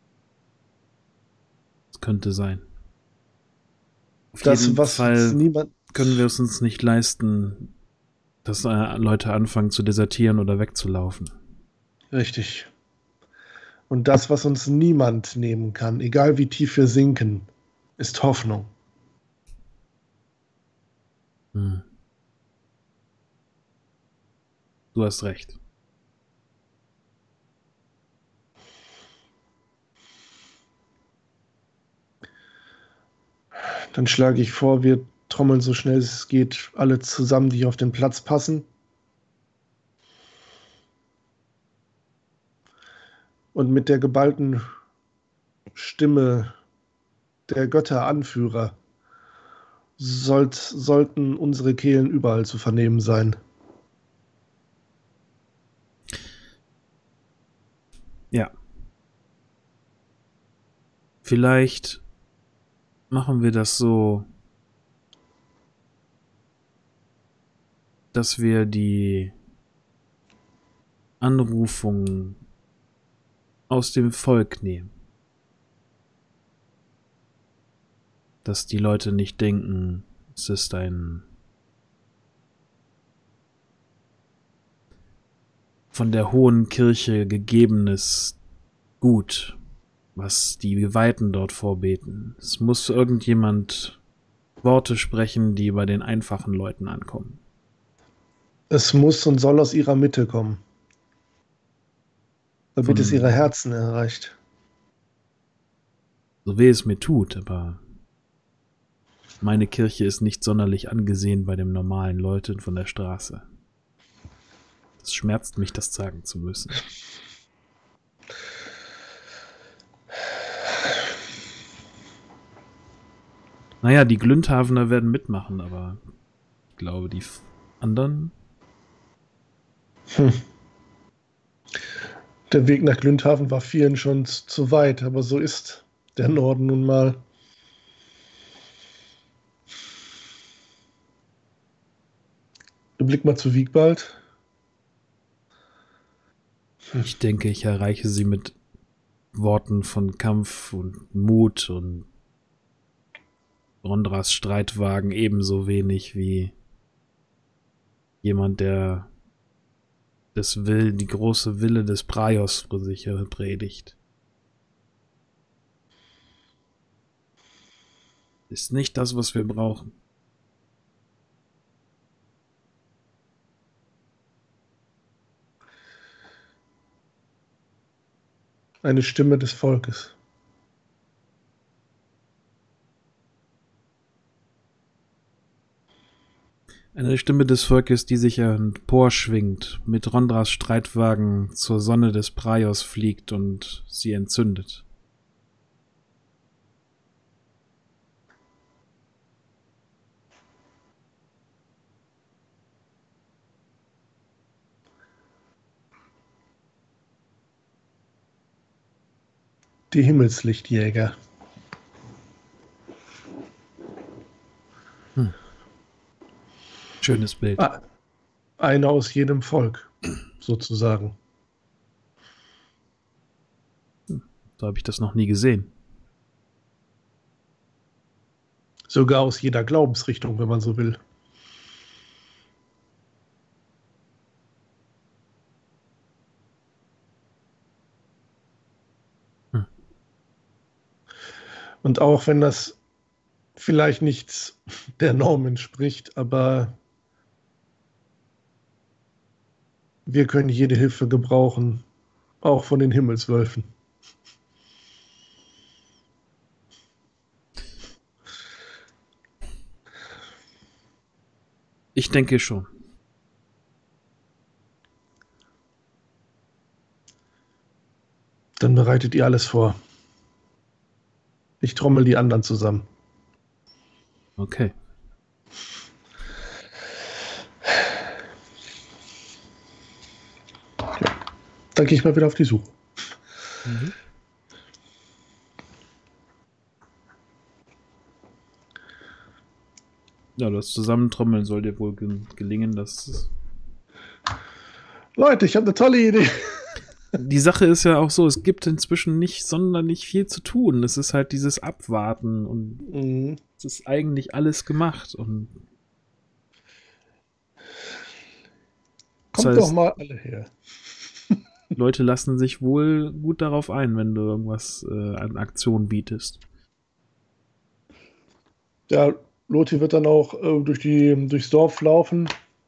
Das könnte sein. Auf das, jeden was Fall niemand können wir es uns nicht leisten, dass äh, Leute anfangen zu desertieren oder wegzulaufen. Richtig. Und das, was uns niemand nehmen kann, egal wie tief wir sinken, ist Hoffnung. Hm. Du hast recht. Dann schlage ich vor, wir trommeln so schnell es geht alle zusammen, die auf den Platz passen. Und mit der geballten Stimme der Götteranführer sollt, sollten unsere Kehlen überall zu vernehmen sein. Ja. Vielleicht machen wir das so, dass wir die Anrufung aus dem Volk nehmen. Dass die Leute nicht denken, Es ist ein von der hohen Kirche gegebenes Gut, was die Geweihten dort vorbeten. Es muss irgendjemand Worte sprechen, die bei den einfachen Leuten ankommen. Es muss und soll aus ihrer Mitte kommen, damit Von- es ihre Herzen erreicht. So weh es mir tut, aber meine Kirche ist nicht sonderlich angesehen bei den normalen Leuten von der Straße. Es schmerzt mich, das sagen zu müssen. Naja, die Glündhavener werden mitmachen, aber ich glaube, die f- anderen... Hm. Der Weg nach Glündhaven war vielen schon z- zu weit, aber so ist der Norden nun mal. Blick mal zu Wiegbald. Ich denke, ich erreiche sie mit Worten von Kampf und Mut und Rondras Streitwagen ebenso wenig wie jemand, der das Will, die große Wille des Praios vor sich her predigt. Ist nicht das, was wir brauchen. Eine Stimme des Volkes. Eine Stimme des Volkes, die sich emporschwingt, mit Rondras Streitwagen zur Sonne des Praios fliegt und sie entzündet. Die Himmelslichtjäger. Schönes Bild. Ah, einer aus jedem Volk, sozusagen. So habe ich das noch nie gesehen. Sogar aus jeder Glaubensrichtung, wenn man so will. Hm. Und auch wenn das vielleicht nichts der Norm entspricht, aber wir können jede Hilfe gebrauchen, auch von den Himmelswölfen. Ich denke schon. Dann bereitet ihr alles vor. Ich trommel die anderen zusammen. Okay. Dann gehe ich mal wieder auf die Suche. Mhm. Ja, das Zusammentrommeln soll dir wohl ge- gelingen, dass... Leute, ich habe eine tolle Idee. Die Sache ist ja auch so, es gibt inzwischen nicht sonderlich viel zu tun. Es ist halt dieses Abwarten und Mhm. es ist eigentlich alles gemacht. Und das Kommt heißt, doch mal alle her. Leute lassen sich wohl gut darauf ein, wenn du irgendwas äh, an Aktion bietest. Ja, Lothi wird dann auch äh, durch die, durchs Dorf laufen.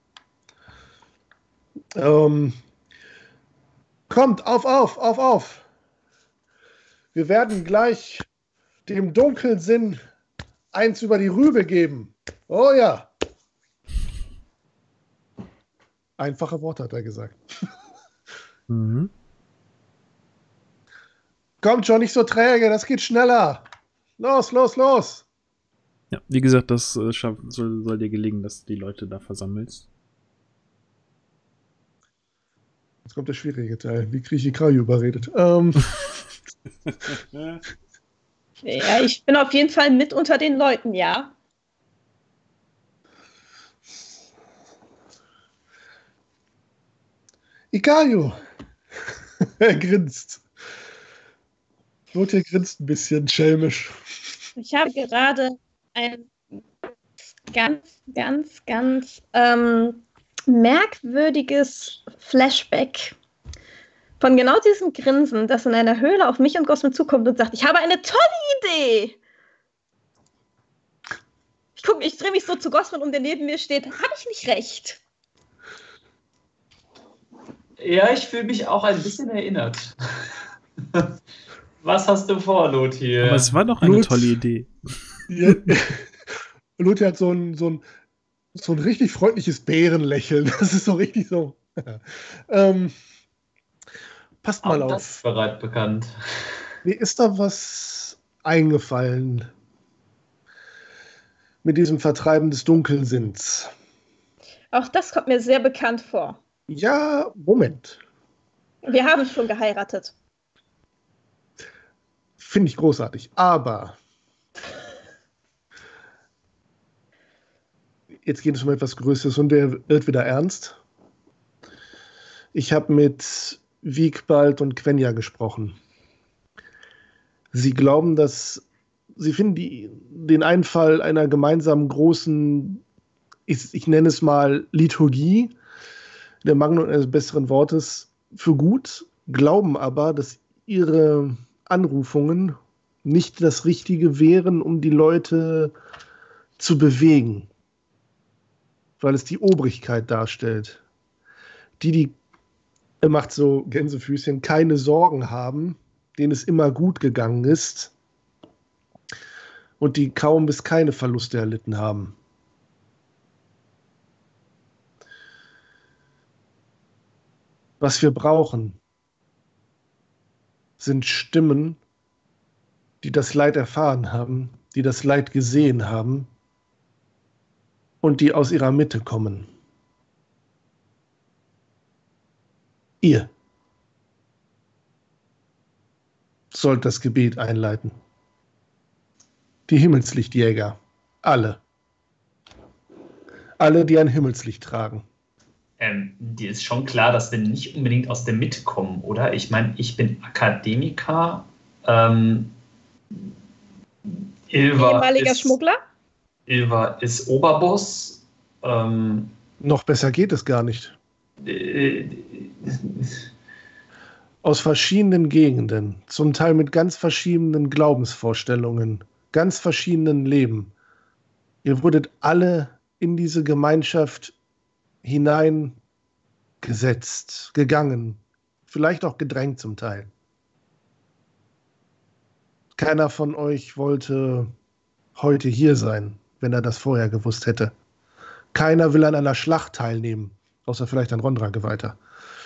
Ähm, kommt, auf, auf, auf, auf. Wir werden gleich dem dunklen Sinn eins über die Rübe geben. Oh ja. Einfache Worte hat er gesagt. Mhm. Kommt schon, nicht so träge, das geht schneller. Los, los, los. Ja, wie gesagt, das äh, schaff, soll, soll dir gelingen, dass du die Leute da versammelst. Jetzt kommt der schwierige Teil. Wie kriege ich die Kraju überredet? Ähm, Ja, ich bin auf jeden Fall mit unter den Leuten, ja. Ikario. Er grinst. Lothar grinst ein bisschen schelmisch. Ich habe gerade ein ganz, ganz, ganz ähm, merkwürdiges Flashback von genau diesem Grinsen, das in einer Höhle auf mich und Gosman zukommt und sagt, ich habe eine tolle Idee. Ich gucke, ich drehe mich so zu Gosman um, der neben mir steht. Habe ich nicht recht? Ja, ich fühle mich auch ein bisschen erinnert. Was hast du vor, Lothir? Aber es war doch eine Lot- tolle Idee. Ja, Lothir hat so ein, so, ein, so ein richtig freundliches Bärenlächeln. Das ist so richtig so. ähm, passt mal Auch auf. das ist bereit bekannt. Mir ist da was eingefallen mit diesem Vertreiben des Dunkelsinns. Auch das kommt mir sehr bekannt vor. Ja, Moment. Wir haben schon geheiratet. Finde ich großartig. Aber jetzt geht es um etwas Größeres und der wird wieder ernst. Ich habe mit Wiegbald und Quenya gesprochen. Sie glauben, dass sie finden die, den Einfall einer gemeinsamen großen, ich, ich nenne es mal Liturgie, der Mangel eines besseren Wortes, für gut, glauben aber, dass ihre Anrufungen nicht das Richtige wären, um die Leute zu bewegen, weil es die Obrigkeit darstellt. Die, die, er macht so Gänsefüßchen, keine Sorgen haben, denen es immer gut gegangen ist und die kaum bis keine Verluste erlitten haben. Was wir brauchen, sind Stimmen, die das Leid erfahren haben, die das Leid gesehen haben und die aus ihrer Mitte kommen. Ihr sollt das Gebet einleiten. Die Himmelslichtjäger, alle. Alle, die ein Himmelslicht tragen. Ähm, dir ist schon klar, dass wir nicht unbedingt aus der Mitte kommen, oder? Ich meine, ich bin Akademiker. Ähm, Ilva Ehemaliger ist, Schmuggler? Ilva ist Oberboss. Ähm, Noch besser geht es gar nicht. äh, Aus verschiedenen Gegenden, zum Teil mit ganz verschiedenen Glaubensvorstellungen, ganz verschiedenen Leben. Ihr wurdet alle in diese Gemeinschaft hineingesetzt, gegangen, vielleicht auch gedrängt zum Teil. Keiner von euch wollte heute hier sein, wenn er das vorher gewusst hätte. Keiner will an einer Schlacht teilnehmen, außer vielleicht ein Rondra-Geweihter.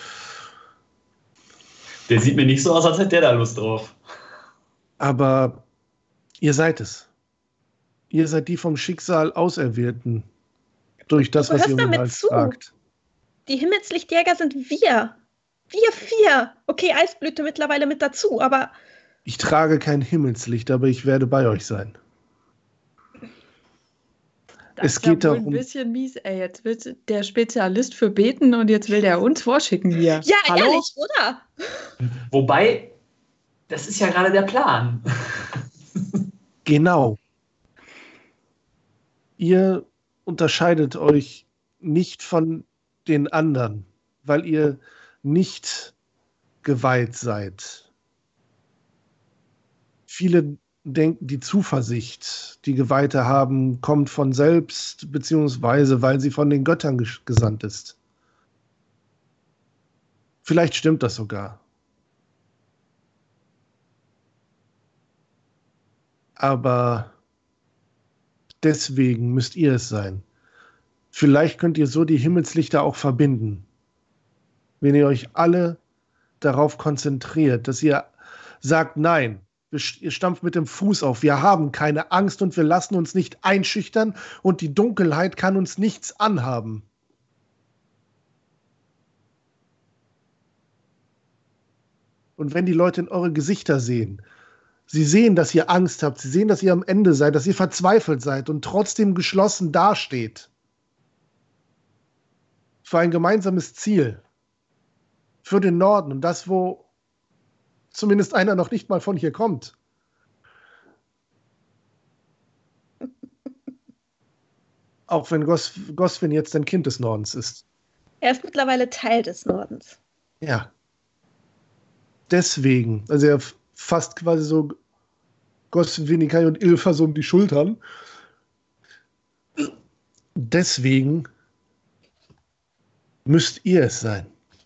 der sieht mir nicht so aus, als hätte der da Lust drauf. Aber ihr seid es. Ihr seid die vom Schicksal Auserwählten. Durch das, Du was hörst ihr um den damit Hals zu. tragt. Die Himmelslichtjäger sind wir. Wir vier. Okay, Eisblüte mittlerweile mit dazu, aber Ich trage kein Himmelslicht, aber ich werde bei euch sein. Das Es ist ja geht wohl darum- ein bisschen mies, ey. Jetzt wird der Spezialist für Beten und jetzt will der uns vorschicken hier. ja, Hallo? ehrlich, oder? Wobei, das ist ja gerade der Plan. Genau. Ihr unterscheidet euch nicht von den anderen, weil ihr nicht geweiht seid. Viele denken, die Zuversicht, die Geweihte haben, kommt von selbst, beziehungsweise weil sie von den Göttern ges- gesandt ist. Vielleicht stimmt das sogar. Aber deswegen müsst ihr es sein. Vielleicht könnt ihr so die Himmelslichter auch verbinden. Wenn ihr euch alle darauf konzentriert, dass ihr sagt, nein, wir st- ihr stampft mit dem Fuß auf, wir haben keine Angst und wir lassen uns nicht einschüchtern und die Dunkelheit kann uns nichts anhaben. Und wenn die Leute in eure Gesichter sehen, sie sehen, dass ihr Angst habt, sie sehen, dass ihr am Ende seid, dass ihr verzweifelt seid und trotzdem geschlossen dasteht. Für ein gemeinsames Ziel. Für den Norden und das, wo zumindest einer noch nicht mal von hier kommt. Auch wenn Gos Goswin jetzt ein Kind des Nordens ist. Er ist mittlerweile Teil des Nordens. Ja. Deswegen, also er fasst quasi so Goswin, Ikayo und Ilfa so um die Schultern. Deswegen müsst ihr es sein.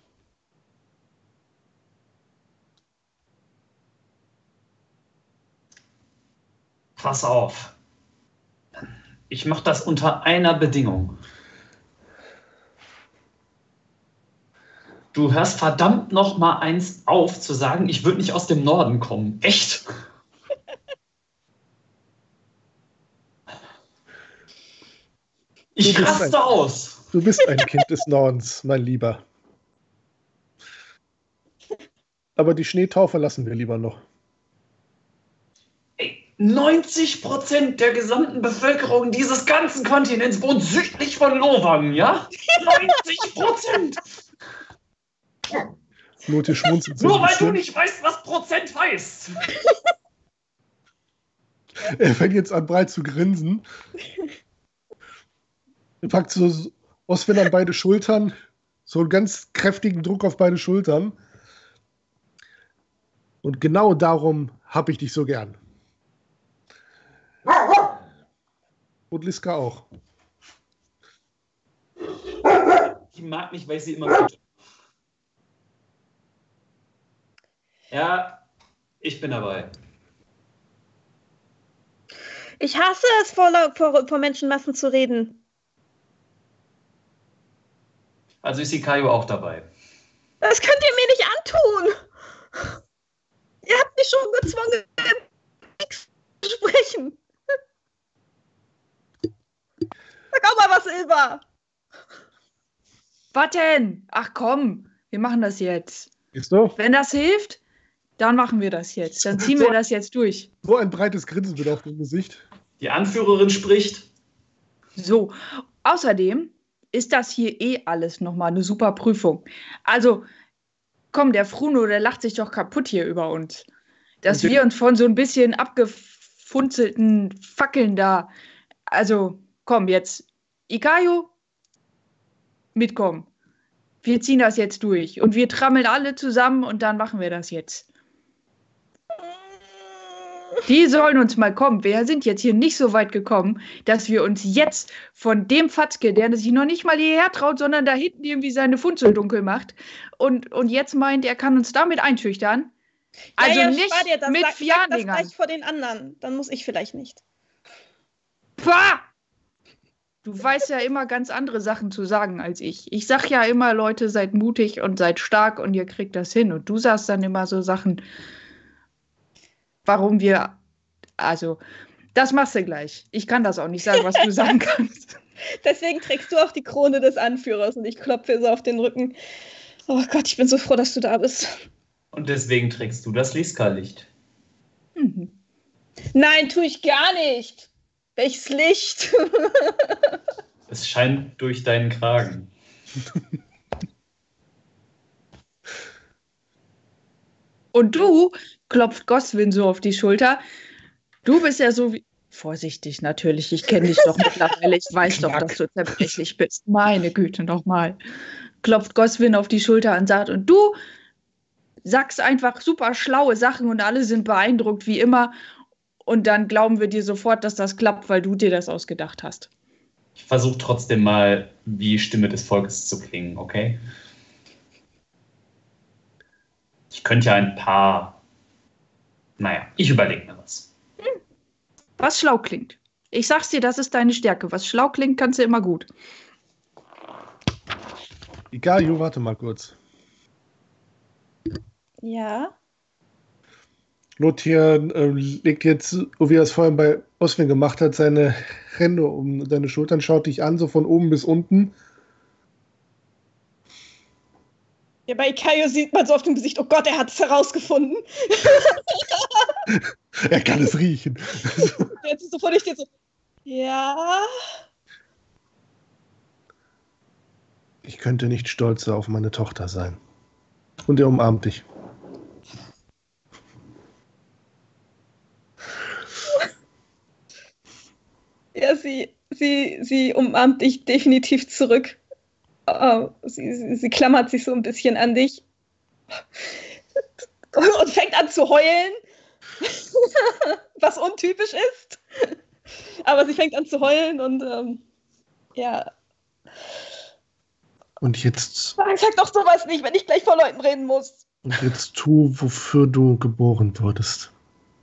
Pass auf. Ich mache das unter einer Bedingung. Du hörst verdammt noch mal eins auf zu sagen, ich würde nicht aus dem Norden kommen. Echt? Ich raste ein, aus. Du bist ein Kind des Nordens, mein Lieber. Aber die Schneetaufe lassen wir lieber noch. Ey, neunzig Prozent der gesamten Bevölkerung dieses ganzen Kontinents wohnt südlich von Lowang, ja? neunzig Prozent! Nur weil du nicht weißt, was Prozent heißt. Er fängt jetzt an, breit zu grinsen. Er packt so Oswin an beide Schultern, so einen ganz kräftigen Druck auf beide Schultern. Und genau darum habe ich dich so gern. Und Liska auch. Die mag mich, weil ich sie immer fütte. Ja, ich bin dabei. Ich hasse es, vor, vor, vor Menschenmassen zu reden. Also ist Ikayo auch dabei. Das könnt ihr mir nicht antun. Ihr habt mich schon gezwungen, nichts zu sprechen. Sag auch mal was, Ilva. Was denn? Ach komm, wir machen das jetzt. Ist doch. Wenn das hilft, dann machen wir das jetzt. Dann ziehen wir das jetzt durch. So ein breites Grinsen wird auf dem Gesicht. Die Anführerin spricht. So, außerdem ist das hier eh alles nochmal eine super Prüfung. Also, komm, der Fruno, der lacht sich doch kaputt hier über uns. Dass wir uns von so ein bisschen abgefunzelten Fackeln da... Also, komm, jetzt, Ikayo, mitkommen. Wir ziehen das jetzt durch. Und wir trammeln alle zusammen und dann machen wir das jetzt. Die sollen uns mal kommen. Wir sind jetzt hier nicht so weit gekommen, dass wir uns jetzt von dem Fatzke, der sich noch nicht mal hierher traut, sondern da hinten irgendwie seine Funzel dunkel macht und, und jetzt meint, er kann uns damit einschüchtern. Also ja, ja, nicht dir, das mit sag, vier sag das Dingern. gleich vor den anderen. Dann muss ich vielleicht nicht. Pah! Du weißt ja immer ganz andere Sachen zu sagen als ich. Ich sag ja immer, Leute, seid mutig und seid stark und ihr kriegt das hin. Und du sagst dann immer so Sachen, warum wir, also, das machst du gleich. Ich kann das auch nicht sagen, was du sagen kannst. Deswegen trägst du auch die Krone des Anführers und ich klopfe so auf den Rücken. Oh Gott, ich bin so froh, dass du da bist. Und deswegen trägst du das Liska-Licht. Mhm. Nein, tue ich gar nicht. Welches Licht? Es scheint durch deinen Kragen. Und du, klopft Goswin so auf die Schulter, du bist ja so wie... Vorsichtig natürlich, ich kenne dich doch mittlerweile, ich weiß doch, dass du zerbrechlich bist. Meine Güte, nochmal. Klopft Goswin auf die Schulter und sagt, und du sagst einfach super schlaue Sachen und alle sind beeindruckt wie immer. Und dann glauben wir dir sofort, dass das klappt, weil du dir das ausgedacht hast. Ich versuche trotzdem mal, wie Stimme des Volkes zu klingen, okay? Ich könnte ja ein paar... Naja, ich überlege mir was. Was schlau klingt. Ich sag's dir, das ist deine Stärke. Was schlau klingt, kannst du immer gut. Ikayo, warte mal kurz. Ja. Lothir äh, legt jetzt, so wie er es vorhin bei Oswin gemacht hat, seine Hände um deine Schultern, schaut dich an, so von oben bis unten. Ja, bei Ikayo sieht man so auf dem Gesicht, oh Gott, er hat es herausgefunden. Er kann es riechen. Jetzt ist so vor dich steht so, ja. Ich könnte nicht stolzer auf meine Tochter sein. Und er umarmt dich. Ja, sie sie, sie umarmt dich definitiv zurück. Uh, sie, sie, sie klammert sich so ein bisschen an dich und fängt an zu heulen, was untypisch ist. Aber sie fängt an zu heulen und ähm, ja. Und jetzt. Sag, sag doch sowas nicht, wenn ich gleich vor Leuten reden muss. Und jetzt tu, wofür du geboren wurdest.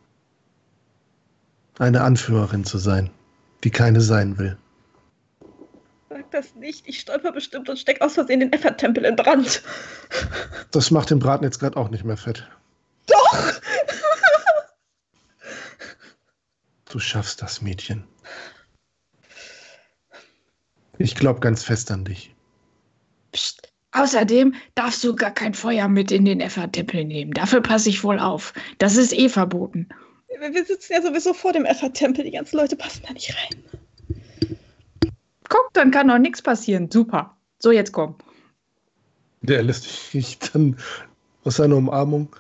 Eine Anführerin zu sein, die keine sein will. Sag das nicht, ich stolper bestimmt und steck aus Versehen den Effert-Tempel in Brand. Das macht den Braten jetzt gerade auch nicht mehr fett. Doch! Du schaffst das, Mädchen. Ich glaube ganz fest an dich. Psst. Außerdem darfst du gar kein Feuer mit in den Effert-Tempel nehmen. Dafür passe ich wohl auf. Das ist eh verboten. Wir sitzen ja sowieso vor dem Effert-Tempel, die ganzen Leute passen da nicht rein. Guck, dann kann doch nichts passieren. Super. So, jetzt komm. Der lässt dich dann aus seiner Umarmung.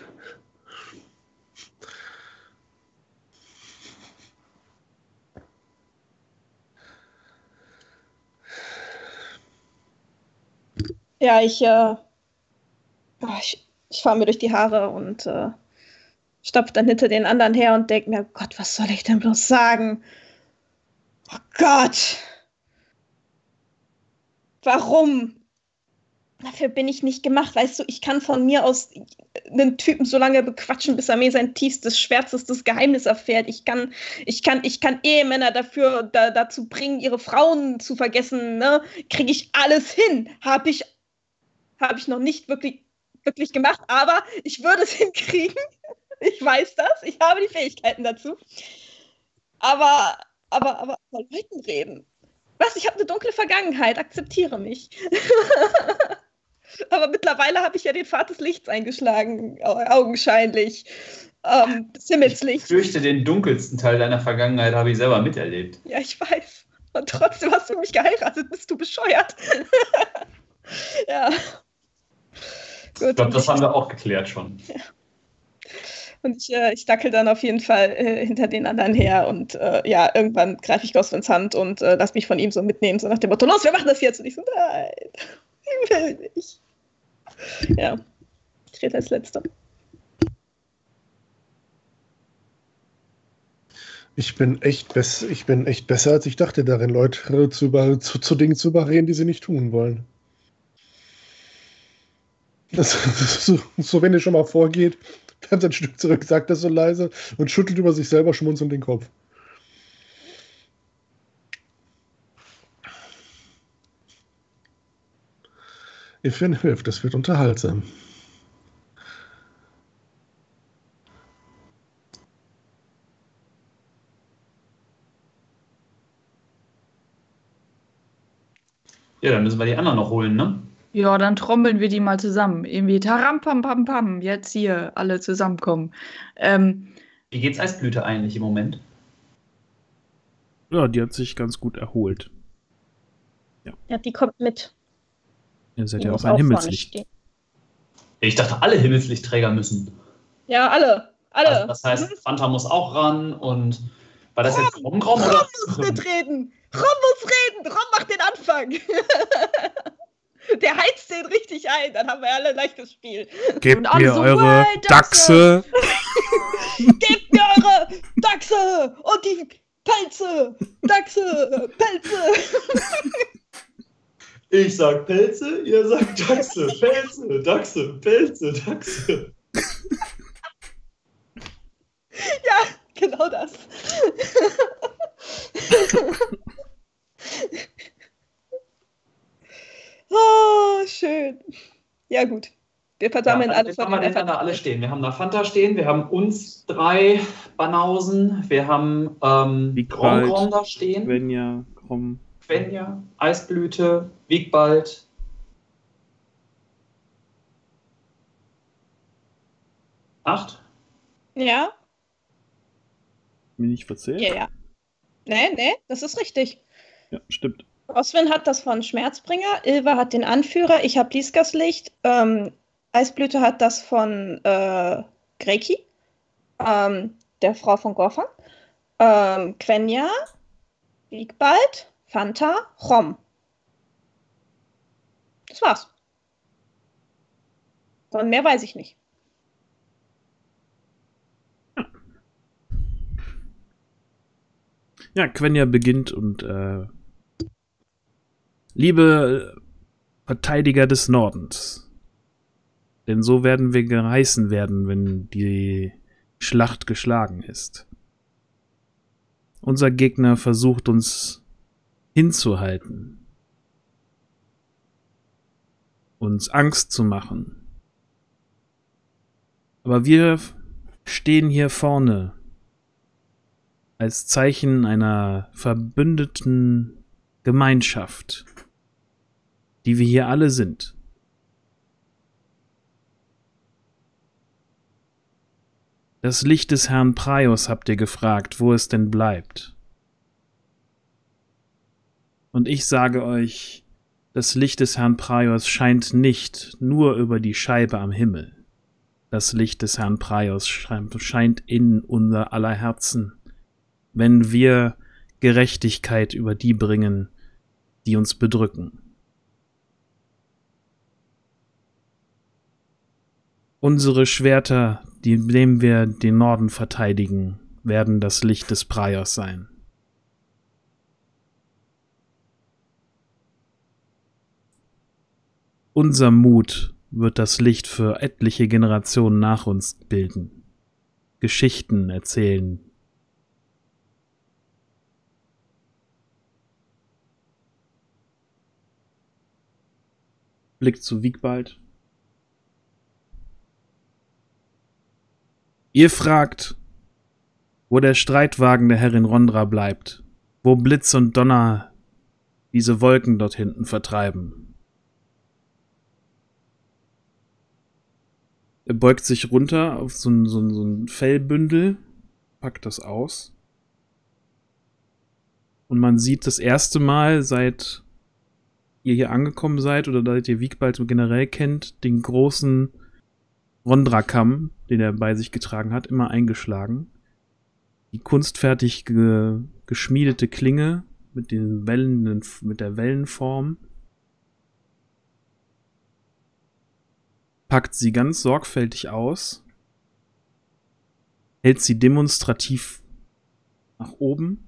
Ja, ich, äh, ich, ich fahre mir durch die Haare und äh, stapfe dann hinter den anderen her und denke mir, Gott, was soll ich denn bloß sagen? Oh Gott! Warum? Dafür bin ich nicht gemacht, weißt du, ich kann von mir aus einen Typen so lange bequatschen, bis er mir sein tiefstes, schwärzestes Geheimnis erfährt. Ich kann, ich kann, ich kann Ehemänner dafür da, dazu bringen, ihre Frauen zu vergessen, ne? Kriege ich alles hin. Habe ich, habe ich noch nicht wirklich, wirklich gemacht, aber ich würde es hinkriegen. Ich weiß das, ich habe die Fähigkeiten dazu. Aber, aber, aber von Leuten reden. Was? Ich habe eine dunkle Vergangenheit, akzeptiere mich. Aber mittlerweile habe ich ja den Pfad des Lichts eingeschlagen, augenscheinlich. Ähm, das Himmelslicht. Ich fürchte, den dunkelsten Teil deiner Vergangenheit habe ich selber miterlebt. Ja, ich weiß. Und trotzdem hast du mich geheiratet. Bist du bescheuert? Ja. Gut. Ich glaube, das haben wir auch geklärt schon. Ja. Und ich, äh, ich dackel dann auf jeden Fall äh, hinter den anderen her und äh, ja, irgendwann greife ich Goswins Hand und äh, lass mich von ihm so mitnehmen, so nach dem Motto, los, wir machen das jetzt. Und ich so, nein, ich will nicht. Ja, ich rede als Letzter. Ich bin echt, bess ich bin echt besser, als ich dachte, darin Leute zu, über zu, zu Dingen zu überreden, die sie nicht tun wollen. Das, so, so, wenn ihr schon mal vorgeht, bleibt ein Stück zurück, sagt das so leise und schüttelt über sich selber schmunzelnd den Kopf. Ifin hilft, das wird unterhaltsam. Ja, dann müssen wir die anderen noch holen, ne? Ja, dann trommeln wir die mal zusammen. Irgendwie taram pam pam pam. Jetzt hier alle zusammenkommen. Ähm, Wie geht's Eisblüte eigentlich im Moment? Ja, die hat sich ganz gut erholt. Ja, die kommt mit. Ihr seid Die ja muss auch ein vorne Himmelslicht. stehen. Ich dachte, alle Himmelslichtträger müssen. Ja, alle. Alle. Also das heißt, Fanta muss auch ran und war das jetzt Rom, Rom oder? muss mitreden. Rom muss reden. Rom macht den Anfang. Der heizt den richtig ein. Dann haben wir alle ein leichtes Spiel. Gebt alle mir so, eure "Well, Dachse. Gebt mir eure Dachse und die Pelze. Dachse, Pelze. Ich sag Pelze, ihr sagt Dachse. Pelze, Dachse, Pelze, Dachse. Ja, genau das. Oh, schön. Ja, gut. Wir versammeln Ja, alle jetzt vor haben wir den den da Effert. alle stehen. Wir haben da Fanta stehen, wir haben uns drei Banausen, wir haben ähm, Wiegbald, Grom da stehen, Svenja, Krom. Svenja, Eisblüte, Wiegbald. Acht? Ja, Mir nicht verzählt? ja, ja. Nee, nee, das ist richtig. Ja, stimmt. Oswin hat das von Schmerzbringer, Ilva hat den Anführer, ich habe Liskas Licht, ähm, Eisblüte hat das von äh, Greki, ähm, der Frau von Gorfan, ähm, Quenya, Wiegbald, Fanta, Rom. Das war's. Und mehr weiß ich nicht. Ja, Quenya beginnt und äh, liebe Verteidiger des Nordens, denn so werden wir geheißen werden, wenn die Schlacht geschlagen ist. Unser Gegner versucht uns hinzuhalten, uns Angst zu machen. Aber wir stehen hier vorne als Zeichen einer verbündeten Gemeinschaft, die wir hier alle sind. Das Licht des Herrn Praios habt ihr gefragt, wo es denn bleibt. Und ich sage euch, das Licht des Herrn Praios scheint nicht nur über die Scheibe am Himmel. Das Licht des Herrn Praios scheint in unser aller Herzen, wenn wir Gerechtigkeit über die bringen, die uns bedrücken. Unsere Schwerter, die, indem wir den Norden verteidigen, werden das Licht des Praios sein. Unser Mut wird das Licht für etliche Generationen nach uns bilden, Geschichten erzählen. Blick zu Wiegbald. Ihr fragt, wo der Streitwagen der Herrin Rondra bleibt, wo Blitz und Donner diese Wolken dort hinten vertreiben. Er beugt sich runter auf so ein, so ein, so ein Fellbündel, packt das aus. Und man sieht das erste Mal, seit ihr hier angekommen seid oder seit ihr Wiegbald generell kennt, den großen Rondra-Kamm, den er bei sich getragen hat, immer eingeschlagen. Die kunstfertig ge geschmiedete Klinge mit den Wellen, mit der Wellenform. Packt sie ganz sorgfältig aus, hält sie demonstrativ nach oben.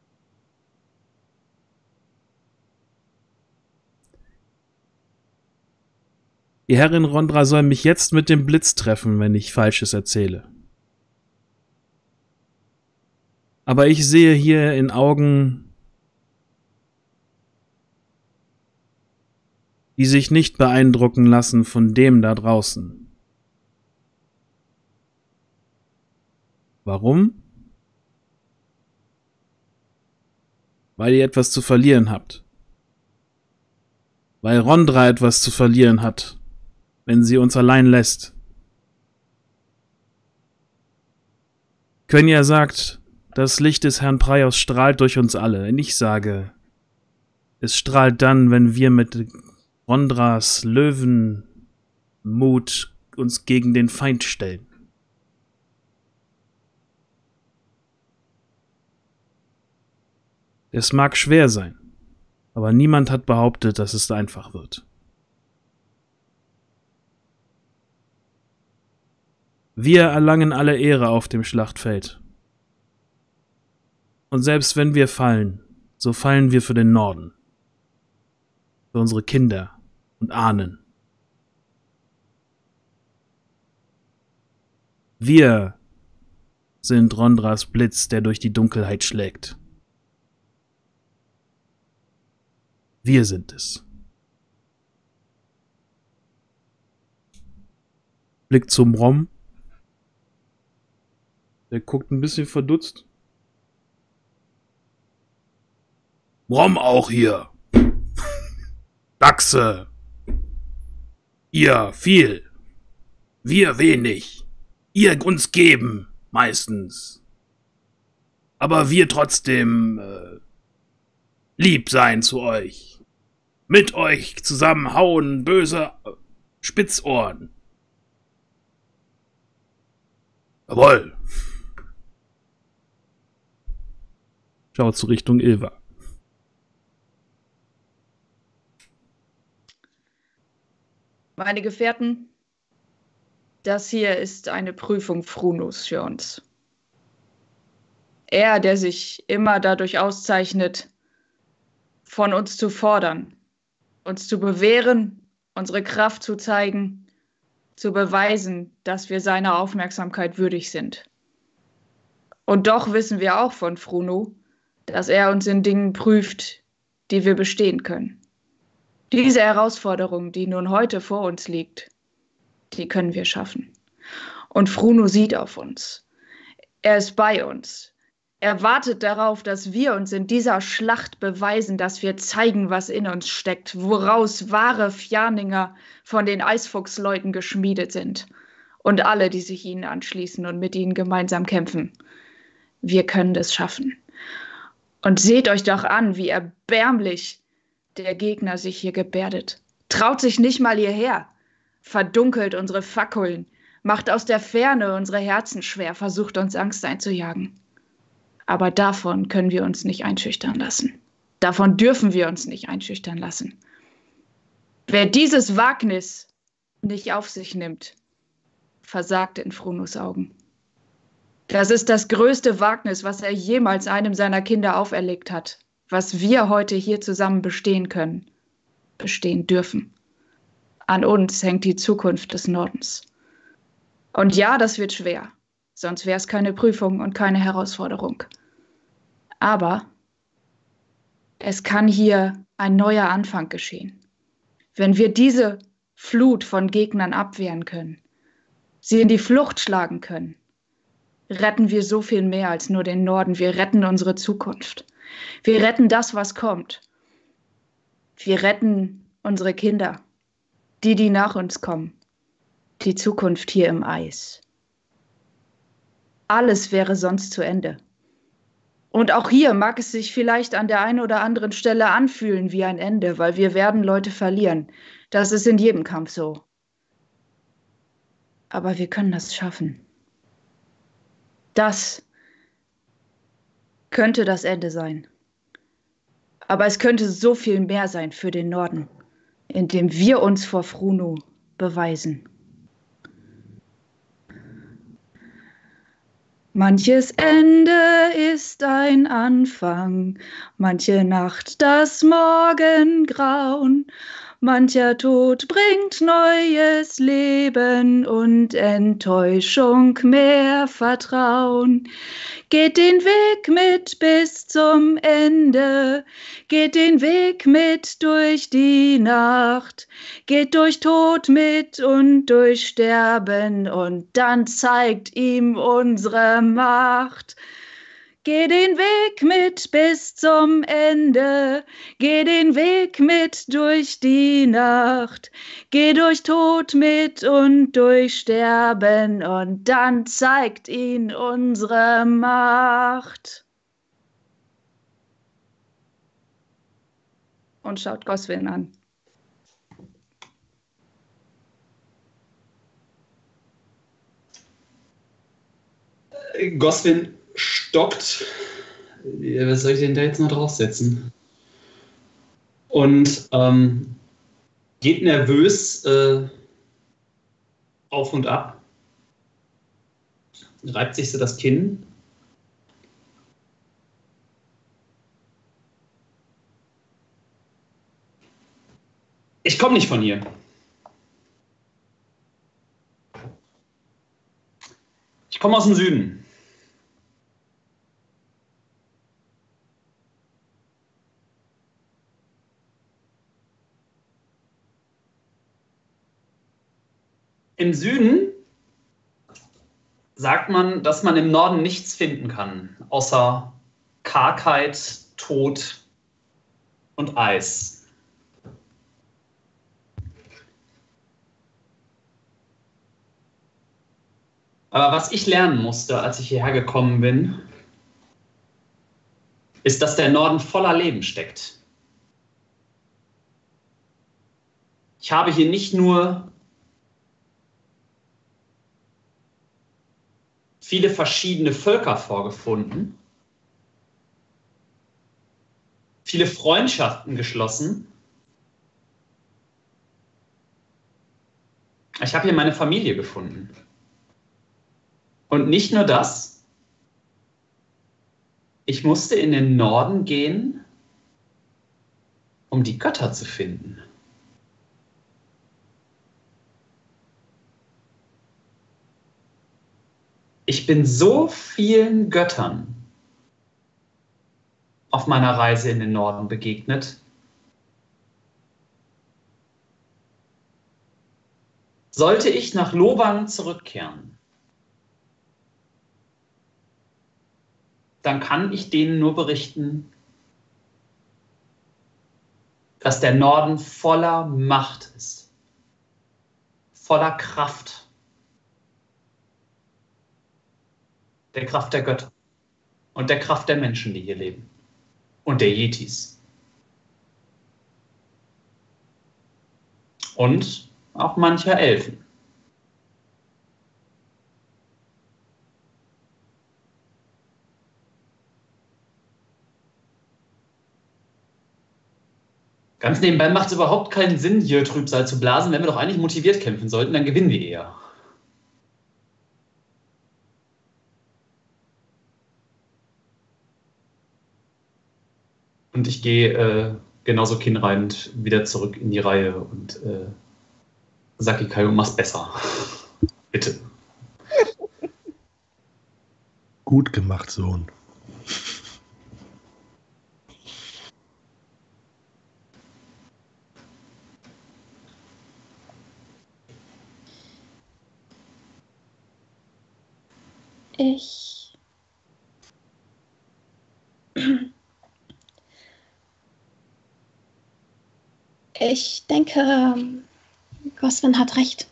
Die Herrin Rondra soll mich jetzt mit dem Blitz treffen, wenn ich Falsches erzähle. Aber ich sehe hier in Augen, die sich nicht beeindrucken lassen von dem da draußen. Warum? Weil ihr etwas zu verlieren habt. Weil Rondra etwas zu verlieren hat, wenn sie uns allein lässt. Quenya sagt, das Licht des Herrn Praios strahlt durch uns alle. Und ich sage, es strahlt dann, wenn wir mit Rondras Löwenmut uns gegen den Feind stellen. Es mag schwer sein, aber niemand hat behauptet, dass es einfach wird. Wir erlangen alle Ehre auf dem Schlachtfeld. Und selbst wenn wir fallen, so fallen wir für den Norden. Für unsere Kinder und Ahnen. Wir sind Rondras Blitz, der durch die Dunkelheit schlägt. Wir sind es. Blick zum Rom. Der guckt ein bisschen verdutzt. Rom auch hier. Dachse. Ihr viel. Wir wenig. Ihr uns geben, meistens. Aber wir trotzdem äh, lieb sein zu euch. Mit euch zusammenhauen, böse Spitzohren. Jawohl. Schaut zur Richtung Ilva. Meine Gefährten, das hier ist eine Prüfung Frunos für uns. Er, der sich immer dadurch auszeichnet, von uns zu fordern, uns zu bewähren, unsere Kraft zu zeigen, zu beweisen, dass wir seiner Aufmerksamkeit würdig sind. Und doch wissen wir auch von Fruno, dass er uns in Dingen prüft, die wir bestehen können. Diese Herausforderung, die nun heute vor uns liegt, die können wir schaffen. Und Fruno sieht auf uns. Er ist bei uns. Er wartet darauf, dass wir uns in dieser Schlacht beweisen, dass wir zeigen, was in uns steckt, woraus wahre Fjarninger von den Eisfuchsleuten geschmiedet sind. Und alle, die sich ihnen anschließen und mit ihnen gemeinsam kämpfen. Wir können das schaffen. Und seht euch doch an, wie erbärmlich der Gegner sich hier gebärdet. Traut sich nicht mal hierher. Verdunkelt unsere Fackeln, macht aus der Ferne unsere Herzen schwer, versucht uns Angst einzujagen. Aber davon können wir uns nicht einschüchtern lassen. Davon dürfen wir uns nicht einschüchtern lassen. Wer dieses Wagnis nicht auf sich nimmt, versagt in Frunos Augen. Das ist das größte Wagnis, was er jemals einem seiner Kinder auferlegt hat, was wir heute hier zusammen bestehen können, bestehen dürfen. An uns hängt die Zukunft des Nordens. Und ja, das wird schwer, sonst wäre es keine Prüfung und keine Herausforderung. Aber es kann hier ein neuer Anfang geschehen. Wenn wir diese Flut von Gegnern abwehren können, sie in die Flucht schlagen können, retten wir so viel mehr als nur den Norden. Wir retten unsere Zukunft. Wir retten das, was kommt. Wir retten unsere Kinder, die, die nach uns kommen. Die Zukunft hier im Eis. Alles wäre sonst zu Ende. Und auch hier mag es sich vielleicht an der einen oder anderen Stelle anfühlen wie ein Ende, weil wir werden Leute verlieren. Das ist in jedem Kampf so. Aber wir können das schaffen. Das könnte das Ende sein. Aber es könnte so viel mehr sein für den Norden, indem wir uns vor Fruno beweisen. Manches Ende ist ein Anfang, manche Nacht das Morgengrauen, mancher Tod bringt neues Leben und Enttäuschung mehr Vertrauen. Geht den Weg mit bis zum Ende, geht den Weg mit durch die Nacht, geht durch Tod mit und durch Sterben und dann zeigt ihm unsere Macht. Geh den Weg mit bis zum Ende, geh den Weg mit durch die Nacht, geh durch Tod mit und durch Sterben und dann zeigt ihn unsere Macht. Und schaut Goswin an. Goswin stockt. Was soll ich denn da jetzt noch draufsetzen? Und ähm, geht nervös äh, auf und ab. Reibt sich so das Kinn. Ich komme nicht von hier. Ich komme aus dem Süden. Im Süden sagt man, dass man im Norden nichts finden kann, außer Kargheit, Tod und Eis. Aber was ich lernen musste, als ich hierher gekommen bin, ist, dass der Norden voller Leben steckt. Ich habe hier nicht nur viele verschiedene Völker vorgefunden, viele Freundschaften geschlossen, Ich habe hier meine Familie gefunden. Und nicht nur das. Ich musste in den Norden gehen, um die Götter zu finden. Ich bin so vielen Göttern auf meiner Reise in den Norden begegnet. Sollte ich nach Lobang zurückkehren, dann kann ich denen nur berichten, dass der Norden voller Macht ist, voller Kraft, der Kraft der Götter und der Kraft der Menschen, die hier leben und der Yetis. Und auch mancher Elfen. Ganz nebenbei macht es überhaupt keinen Sinn, hier Trübsal zu blasen. Wenn wir doch eigentlich motiviert kämpfen sollten, dann gewinnen wir eher. Und ich gehe äh, genauso kinnreibend wieder zurück in die Reihe und äh, Saki Kaio, mach's besser. Bitte. Gut gemacht, Sohn. Ich. Ich denke, Goswin hat recht.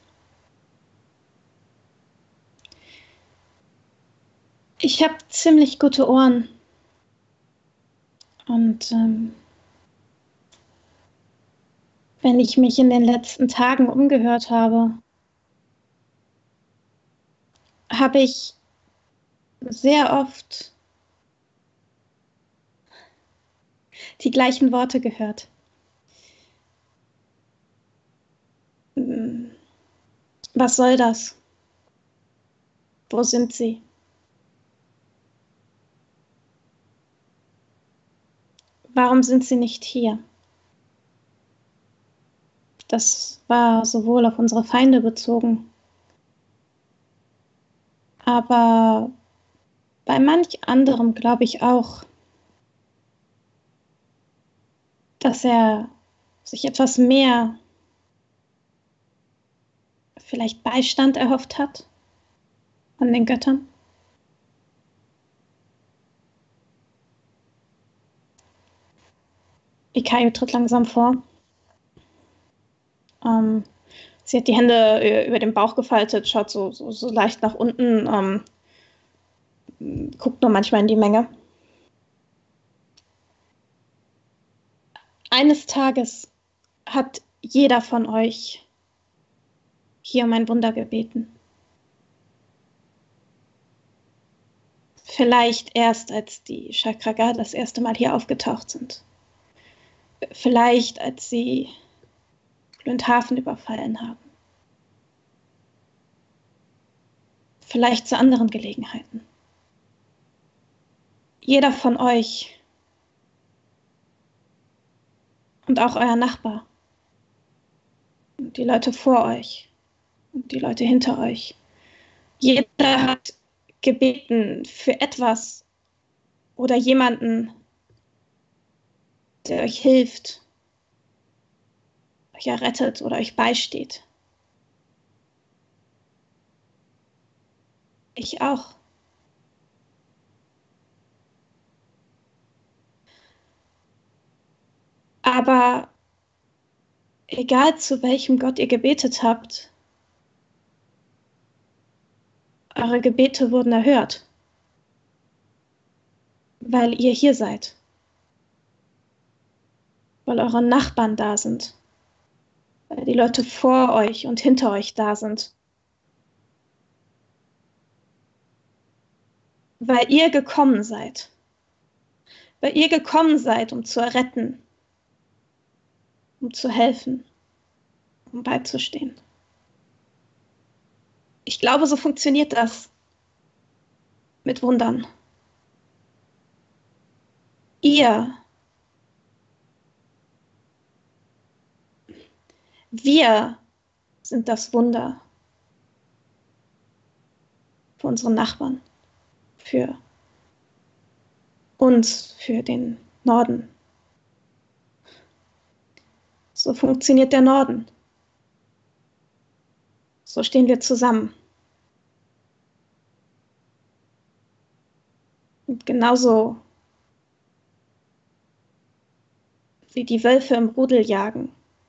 Ich habe ziemlich gute Ohren. Und ähm, wenn ich mich in den letzten Tagen umgehört habe, habe ich sehr oft die gleichen Worte gehört. Was soll das? Wo sind sie? Warum sind sie nicht hier? Das war sowohl auf unsere Feinde bezogen, aber bei manch anderem glaube ich auch, dass er sich etwas mehr, vielleicht Beistand erhofft hat an den Göttern. Ikayo tritt langsam vor. Ähm, sie hat die Hände über den Bauch gefaltet, schaut so, so, so leicht nach unten, ähm, guckt nur manchmal in die Menge. Eines Tages hat jeder von euch hier um ein Wunder gebeten. Vielleicht erst, als die Shakraga das erste Mal hier aufgetaucht sind. Vielleicht, als sie Glündhafen überfallen haben. Vielleicht zu anderen Gelegenheiten. Jeder von euch und auch euer Nachbar und die Leute vor euch und die Leute hinter euch. Jeder hat gebeten für etwas oder jemanden, der euch hilft, euch errettet oder euch beisteht. Ich auch. Aber egal zu welchem Gott ihr gebetet habt, eure Gebete wurden erhört, weil ihr hier seid, weil eure Nachbarn da sind, weil die Leute vor euch und hinter euch da sind, weil ihr gekommen seid, weil ihr gekommen seid, um zu erretten, um zu helfen, um beizustehen. Ich glaube, so funktioniert das. Mit Wundern. Ihr. Wir sind das Wunder. Für unsere Nachbarn. Für uns, für den Norden. So funktioniert der Norden. So stehen wir zusammen. Und genauso wie die Wölfe im Rudel jagen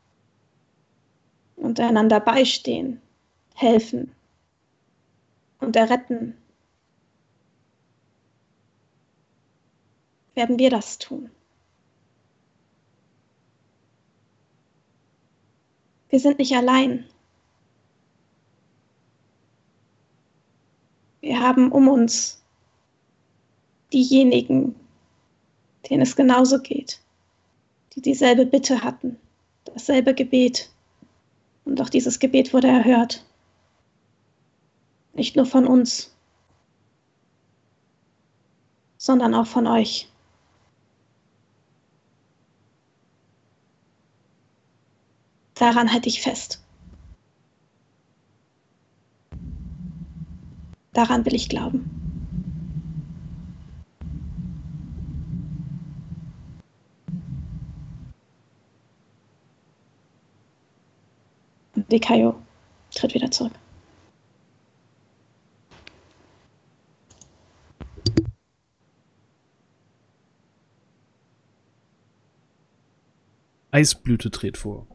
und einander beistehen, helfen und erretten, werden wir das tun. Wir sind nicht allein. Wir haben um uns diejenigen, denen es genauso geht, die dieselbe Bitte hatten, dasselbe Gebet. Und auch dieses Gebet wurde erhört. Nicht nur von uns, sondern auch von euch. Daran halte ich fest. Daran will ich glauben. Und Dekayo tritt wieder zurück. Eisblüte tritt vor.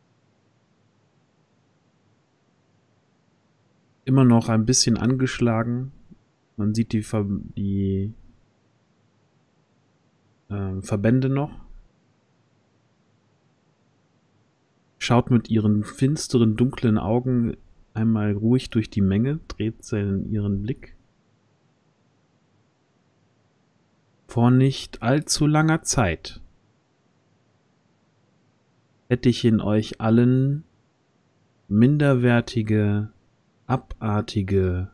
Immer noch ein bisschen angeschlagen. Man sieht die, Ver die äh, Verbände noch. Schaut mit ihren finsteren, dunklen Augen einmal ruhig durch die Menge, dreht seinen, ihren Blick. Vor nicht allzu langer Zeit hätte ich in euch allen minderwertige, abartige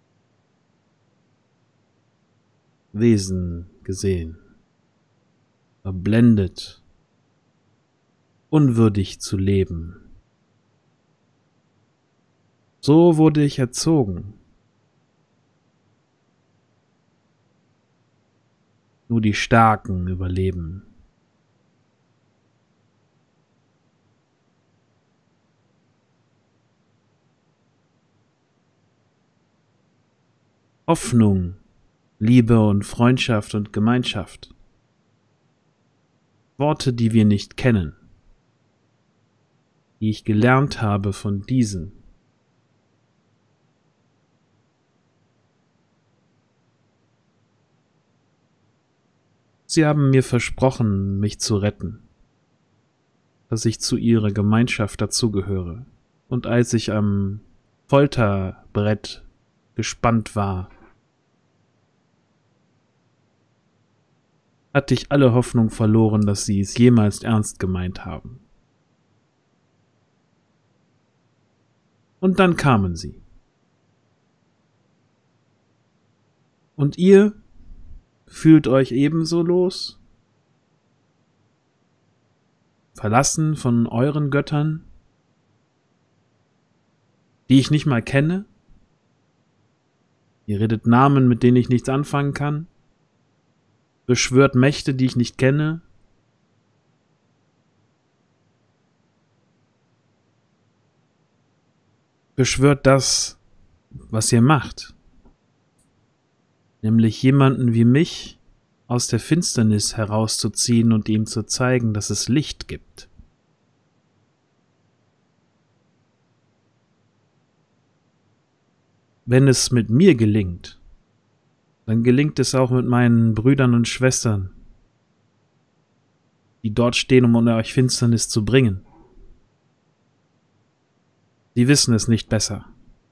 Wesen gesehen, verblendet, unwürdig zu leben. So wurde ich erzogen. Nur die Starken überleben. Hoffnung, Liebe und Freundschaft und Gemeinschaft. Worte, die wir nicht kennen, die ich gelernt habe von diesen. Sie haben mir versprochen, mich zu retten, dass ich zu ihrer Gemeinschaft dazugehöre. Und als ich am Folterbrett gespannt war, hatte ich alle Hoffnung verloren, dass sie es jemals ernst gemeint haben. Und dann kamen sie. Und ihr fühlt euch ebenso los? Verlassen von euren Göttern, die ich nicht mal kenne? Ihr redet Namen, mit denen ich nichts anfangen kann? Beschwört Mächte, die ich nicht kenne? Beschwört das, was ihr macht. Nämlich jemanden wie mich aus der Finsternis herauszuziehen und ihm zu zeigen, dass es Licht gibt. Wenn es mit mir gelingt, dann gelingt es auch mit meinen Brüdern und Schwestern, die dort stehen, um euch Finsternis zu bringen. Sie wissen es nicht besser.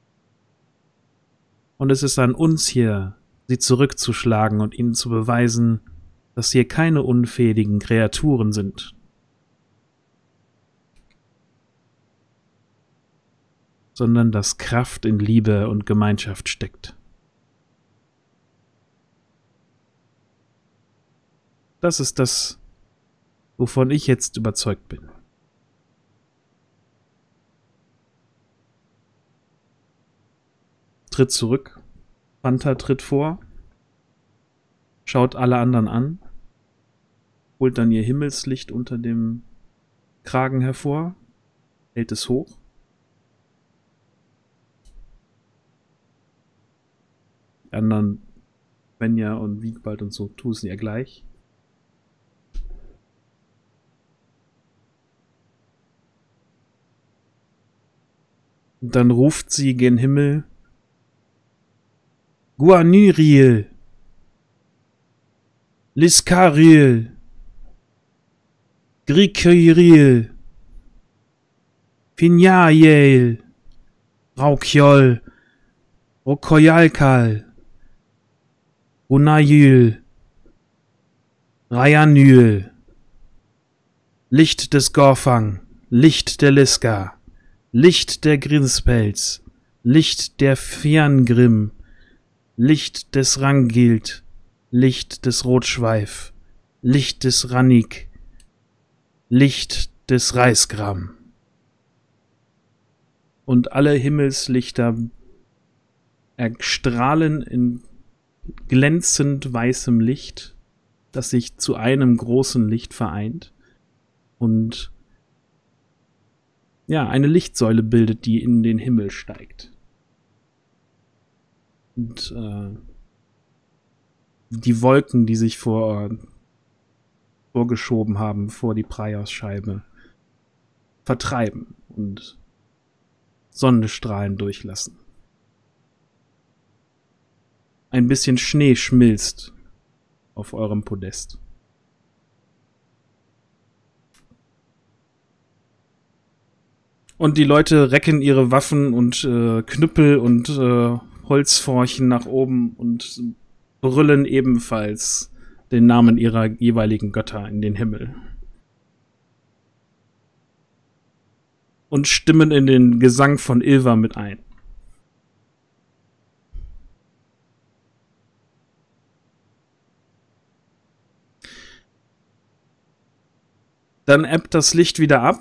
Und es ist an uns hier, sie zurückzuschlagen und ihnen zu beweisen, dass hier keine unfähigen Kreaturen sind, sondern dass Kraft in Liebe und Gemeinschaft steckt. Das ist das, wovon ich jetzt überzeugt bin. Tritt zurück, Panther tritt vor, schaut alle anderen an, holt dann ihr Himmelslicht unter dem Kragen hervor, hält es hoch. Die anderen, Benja und Wiegbald und so, tun es ihr gleich. Und dann ruft sie gen Himmel: Guaniriel, Liskariel, Grikiriel, Finjael, Raukjol, Rokoyalkal, Runayil, Rayanyl, Licht des Gorfang, Licht der Liska, Licht der Grinspelz, Licht der Fiangrim, Licht des Rangild, Licht des Rotschweif, Licht des Rannik, Licht des Reisgram. Und alle Himmelslichter erstrahlen in glänzend weißem Licht, das sich zu einem großen Licht vereint und ja, eine Lichtsäule bildet, die in den Himmel steigt. Und äh, die Wolken, die sich vor, vorgeschoben haben vor die Praios-Scheibe, vertreiben und Sonnenstrahlen durchlassen. Ein bisschen Schnee schmilzt auf eurem Podest. Und die Leute recken ihre Waffen und äh, Knüppel und äh, Holzforchen nach oben und brüllen ebenfalls den Namen ihrer jeweiligen Götter in den Himmel. Und stimmen in den Gesang von Ilva mit ein. Dann ebbt das Licht wieder ab.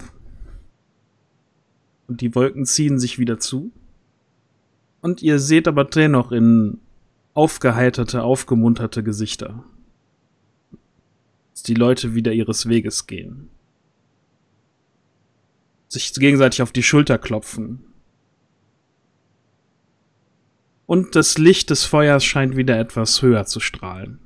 Und die Wolken ziehen sich wieder zu. Und ihr seht aber dennoch in aufgeheiterte, aufgemunterte Gesichter, dass die Leute wieder ihres Weges gehen. Sich gegenseitig auf die Schulter klopfen. Und das Licht des Feuers scheint wieder etwas höher zu strahlen.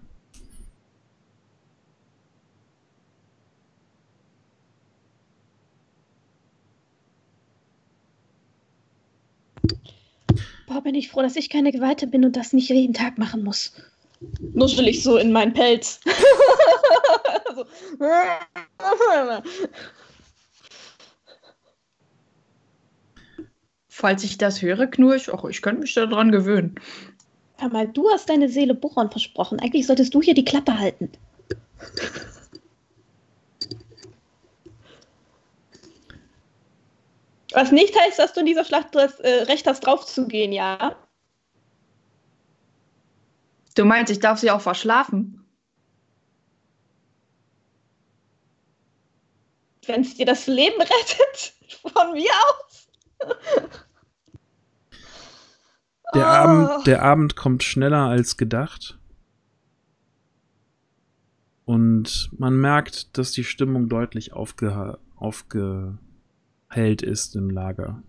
Boah, bin ich froh, dass ich keine Geweihte bin und das nicht jeden Tag machen muss. Nuschel ich so in meinen Pelz. so. Falls ich das höre, knurre ich, ach, ich könnte mich daran gewöhnen. Hör mal, du hast deine Seele Boron versprochen. Eigentlich solltest du hier die Klappe halten. Was nicht heißt, dass du in dieser Schlacht das äh, Recht hast, draufzugehen, ja? Du meinst, ich darf sie auch verschlafen? Wenn es dir das Leben rettet, von mir aus. Der, oh. Abend, der Abend kommt schneller als gedacht. Und man merkt, dass die Stimmung deutlich aufge, aufgehellt ist im Lager.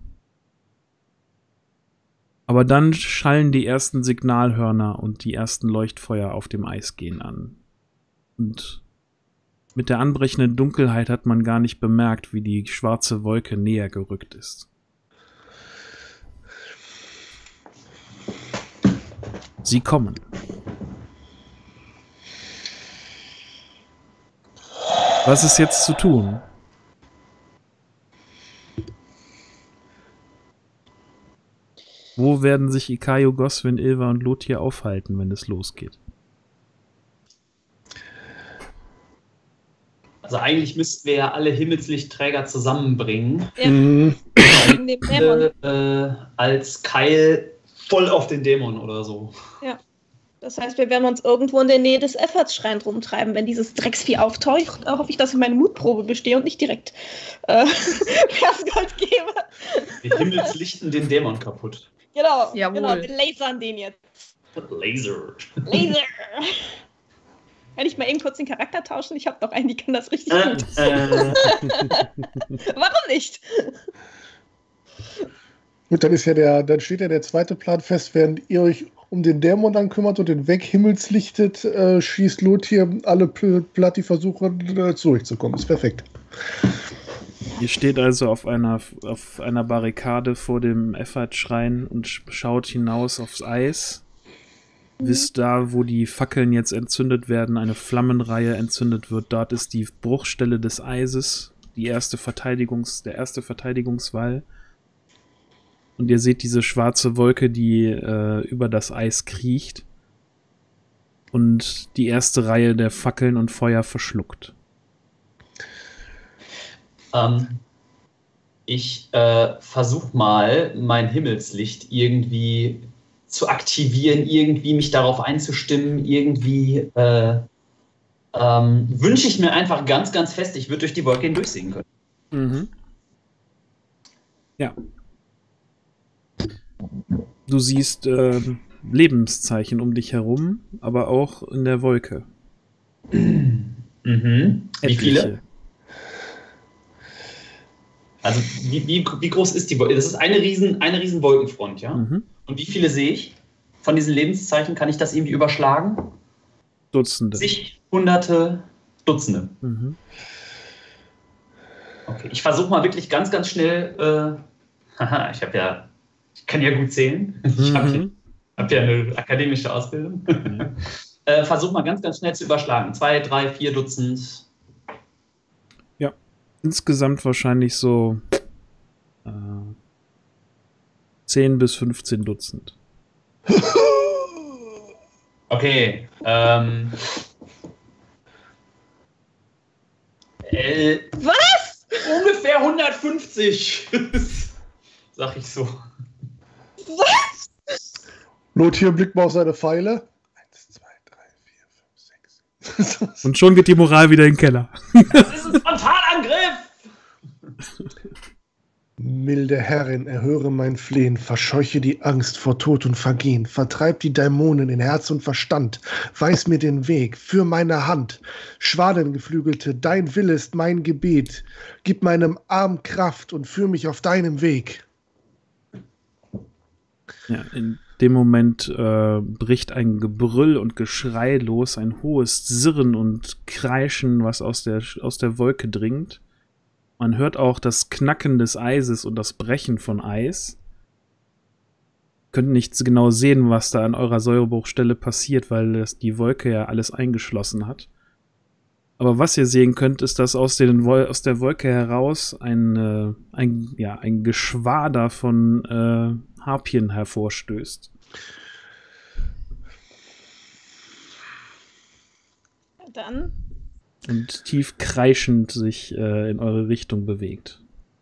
Aber dann schallen die ersten Signalhörner und die ersten Leuchtfeuer auf dem Eis gehen an. Und mit der anbrechenden Dunkelheit hat man gar nicht bemerkt, wie die schwarze Wolke näher gerückt ist. Sie kommen. Was ist jetzt zu tun? Wo werden sich Ikayo, Goswin, Ilva und Lothir aufhalten, wenn es losgeht? Also eigentlich müssten wir ja alle Himmelslichtträger zusammenbringen. Ja. Mhm. Wegen dem Dämon. äh, als Keil voll auf den Dämon oder so. Ja. Das heißt, wir werden uns irgendwo in der Nähe des Effortschreins rumtreiben. Wenn dieses Drecksvieh auftaucht, hoffe ich, dass ich meine Mutprobe bestehe und nicht direkt äh, Versgold gebe. Wir himmelslichten den Dämon kaputt. Genau, Jawohl. genau, wir lasern den jetzt. Laser. Laser! Kann ich mal eben kurz den Charakter tauschen? Ich habe noch einen, die kann das richtig Äh, gut. äh, Warum nicht? Gut, dann ist ja der, dann steht ja der zweite Plan fest, während ihr euch um den Dämon dann kümmert und den weghimmelslichtet, äh, schießt Lothir alle pl- platt, die versuchen, äh, zurückzukommen. Ist perfekt. Ihr steht also auf einer, auf einer Barrikade vor dem Effert-Schrein und sch- schaut hinaus aufs Eis. Mhm. Wisst da, wo die Fackeln jetzt entzündet werden, eine Flammenreihe entzündet wird. Dort ist die Bruchstelle des Eises, die erste Verteidigungs-, der erste Verteidigungswall. Und ihr seht diese schwarze Wolke, die äh, über das Eis kriecht und die erste Reihe der Fackeln und Feuer verschluckt. ähm, ich äh, versuche mal, mein Himmelslicht irgendwie zu aktivieren, irgendwie mich darauf einzustimmen, irgendwie äh, ähm, wünsche ich mir einfach ganz, ganz fest, ich würde durch die Wolke hindurchsehen können. Mhm. Ja. Du siehst äh, Lebenszeichen um dich herum, aber auch in der Wolke. Mhm. Wie Etliche. viele? Also wie, wie, wie groß ist die Wolke? Das ist eine riesen, eine riesen Wolkenfront, ja? Mhm. Und wie viele sehe ich? Von diesen Lebenszeichen kann ich das irgendwie überschlagen? Dutzende. Zig, Hunderte, Dutzende. Mhm. Okay, ich versuche mal wirklich ganz, ganz schnell. Äh, haha, ich habe ja, ich kann ja gut zählen. Ich habe Mhm. hab ja eine akademische Ausbildung. Ja. äh, versuche mal ganz, ganz schnell zu überschlagen. Zwei, drei, vier Dutzend. Insgesamt wahrscheinlich so äh, zehn bis fünfzehn Dutzend. Okay. Ähm, äh, Was? ungefähr hundertfünfzig. Sag ich so. Was? Lothir blickt mal auf seine Pfeile. Eins, zwei, drei, vier, fünf, sechs. Und schon geht die Moral wieder in den Keller. Das ist ein Frontalangriff! Milde Herrin, erhöre mein Flehen, verscheuche die Angst vor Tod und Vergehen, vertreib die Dämonen in Herz und Verstand, weis mir den Weg, führ meine Hand, Schwadengeflügelte, dein Wille ist mein Gebet, gib meinem Arm Kraft und führ mich auf deinem Weg. Ja, in dem Moment äh, bricht ein Gebrüll und Geschrei los, ein hohes Sirren und Kreischen, was aus der, aus der Wolke dringt. Man hört auch das Knacken des Eises und das Brechen von Eis. Könnt nicht so genau sehen, was da an eurer Säurebruchstelle passiert, weil das die Wolke ja alles eingeschlossen hat. Aber was ihr sehen könnt, ist, dass aus, den Wol- aus der Wolke heraus ein, äh, ein, ja, ein Geschwader von äh, Harpien hervorstößt. Dann. Und tief kreischend sich äh, in eure Richtung bewegt.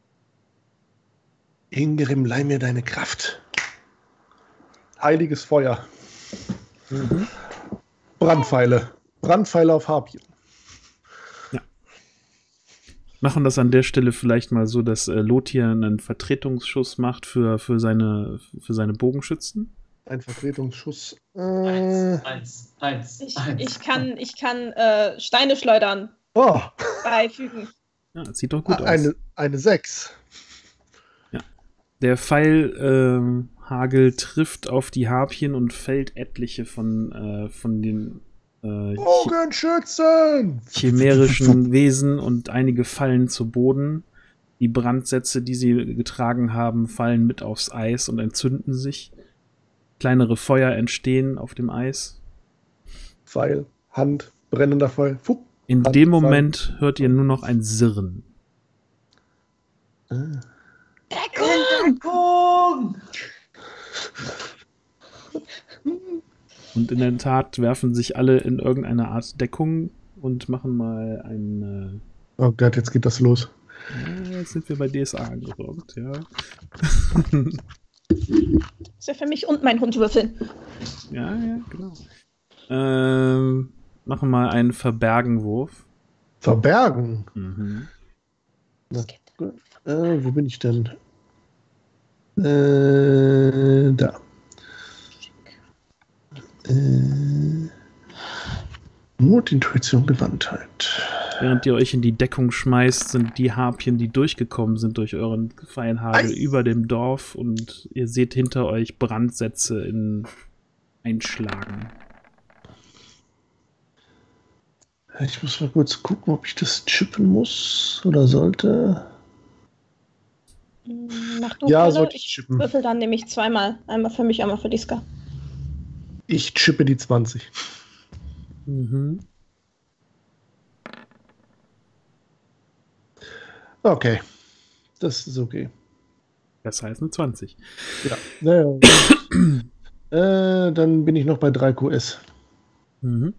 Ingrim, leih mir deine Kraft. Heiliges Feuer. Mhm. Brandpfeile. Brandpfeile auf Harpien. Machen das an der Stelle vielleicht mal so, dass äh, Lothir einen Vertretungsschuss macht für, für, seine, für seine Bogenschützen. Ein Vertretungsschuss. Äh, Eins, eins, eins, Ich, eins. ich kann, ich kann äh, Steine schleudern oh, beifügen. Ja, das sieht doch gut aus. eine, eine sechs. Der Pfeilhagel trifft auf die Harpien und fällt etliche von, äh, von den äh, Bogenschützen! chimärischen Wesen und einige fallen zu Boden. Die Brandsätze, die sie getragen haben, fallen mit aufs Eis und entzünden sich. Kleinere Feuer entstehen auf dem Eis. Pfeil, Hand, brennender Pfeil. Fupp. In Hand, dem Pfeil. Moment hört ihr nur noch ein Sirren. Ah. Deckung! Und in der Tat werfen sich alle in irgendeine Art Deckung und machen mal ein... Oh Gott, jetzt geht das los. Ja, jetzt sind wir bei D S A angekommen, ja. Ist ja für mich und mein Hund würfeln. Ja, ja, genau. Ähm, machen wir einen Verbergenwurf. Verbergen? Mhm. Na, äh, wo bin ich denn? Äh, da. Äh, Mut, Intuition, Gewandtheit. Während ihr euch in die Deckung schmeißt, sind die Harpien, die durchgekommen sind durch euren Pfeilhagel, über dem Dorf und ihr seht hinter euch Brandsätze in einschlagen. Ich muss mal kurz gucken, ob ich das chippen muss oder sollte. Mach du Ja, Kalle. sollte ich Ich chippen. würfel dann nämlich zweimal. Einmal für mich, einmal für Liska. Ich chippe die zwanzig. Mhm. Okay. Das ist okay. Das heißt eine zwanzig. Ja. Naja. äh, dann bin ich noch bei drei Q S. Mhm.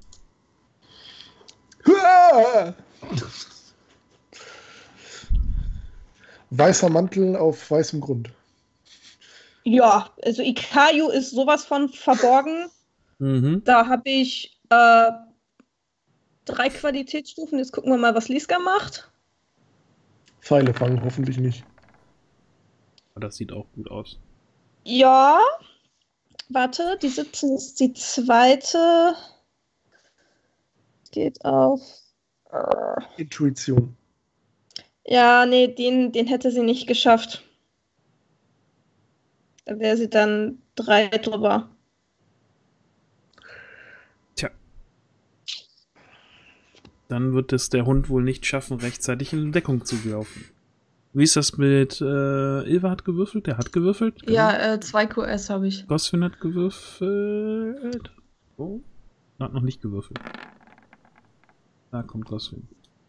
Weißer Mantel auf weißem Grund. Ja, also Ikayu ist sowas von verborgen. Mhm. Da habe ich äh, drei Qualitätsstufen. Jetzt gucken wir mal, was Liska macht. Pfeile fangen, hoffentlich nicht. Aber das sieht auch gut aus. Ja. Warte, die siebzehn ist die zweite. Geht auf. Äh, Intuition. ja, nee, den, den hätte sie nicht geschafft. Da wäre sie dann drei drüber. Tja. Dann wird es der Hund wohl nicht schaffen, rechtzeitig in Deckung zu laufen. Wie ist das mit äh, Ilva hat gewürfelt? Der hat gewürfelt? Genau. Ja, äh, zwei Q S habe ich. Goswin hat gewürfelt. Oh. Er hat noch nicht gewürfelt. Da kommt Goswin.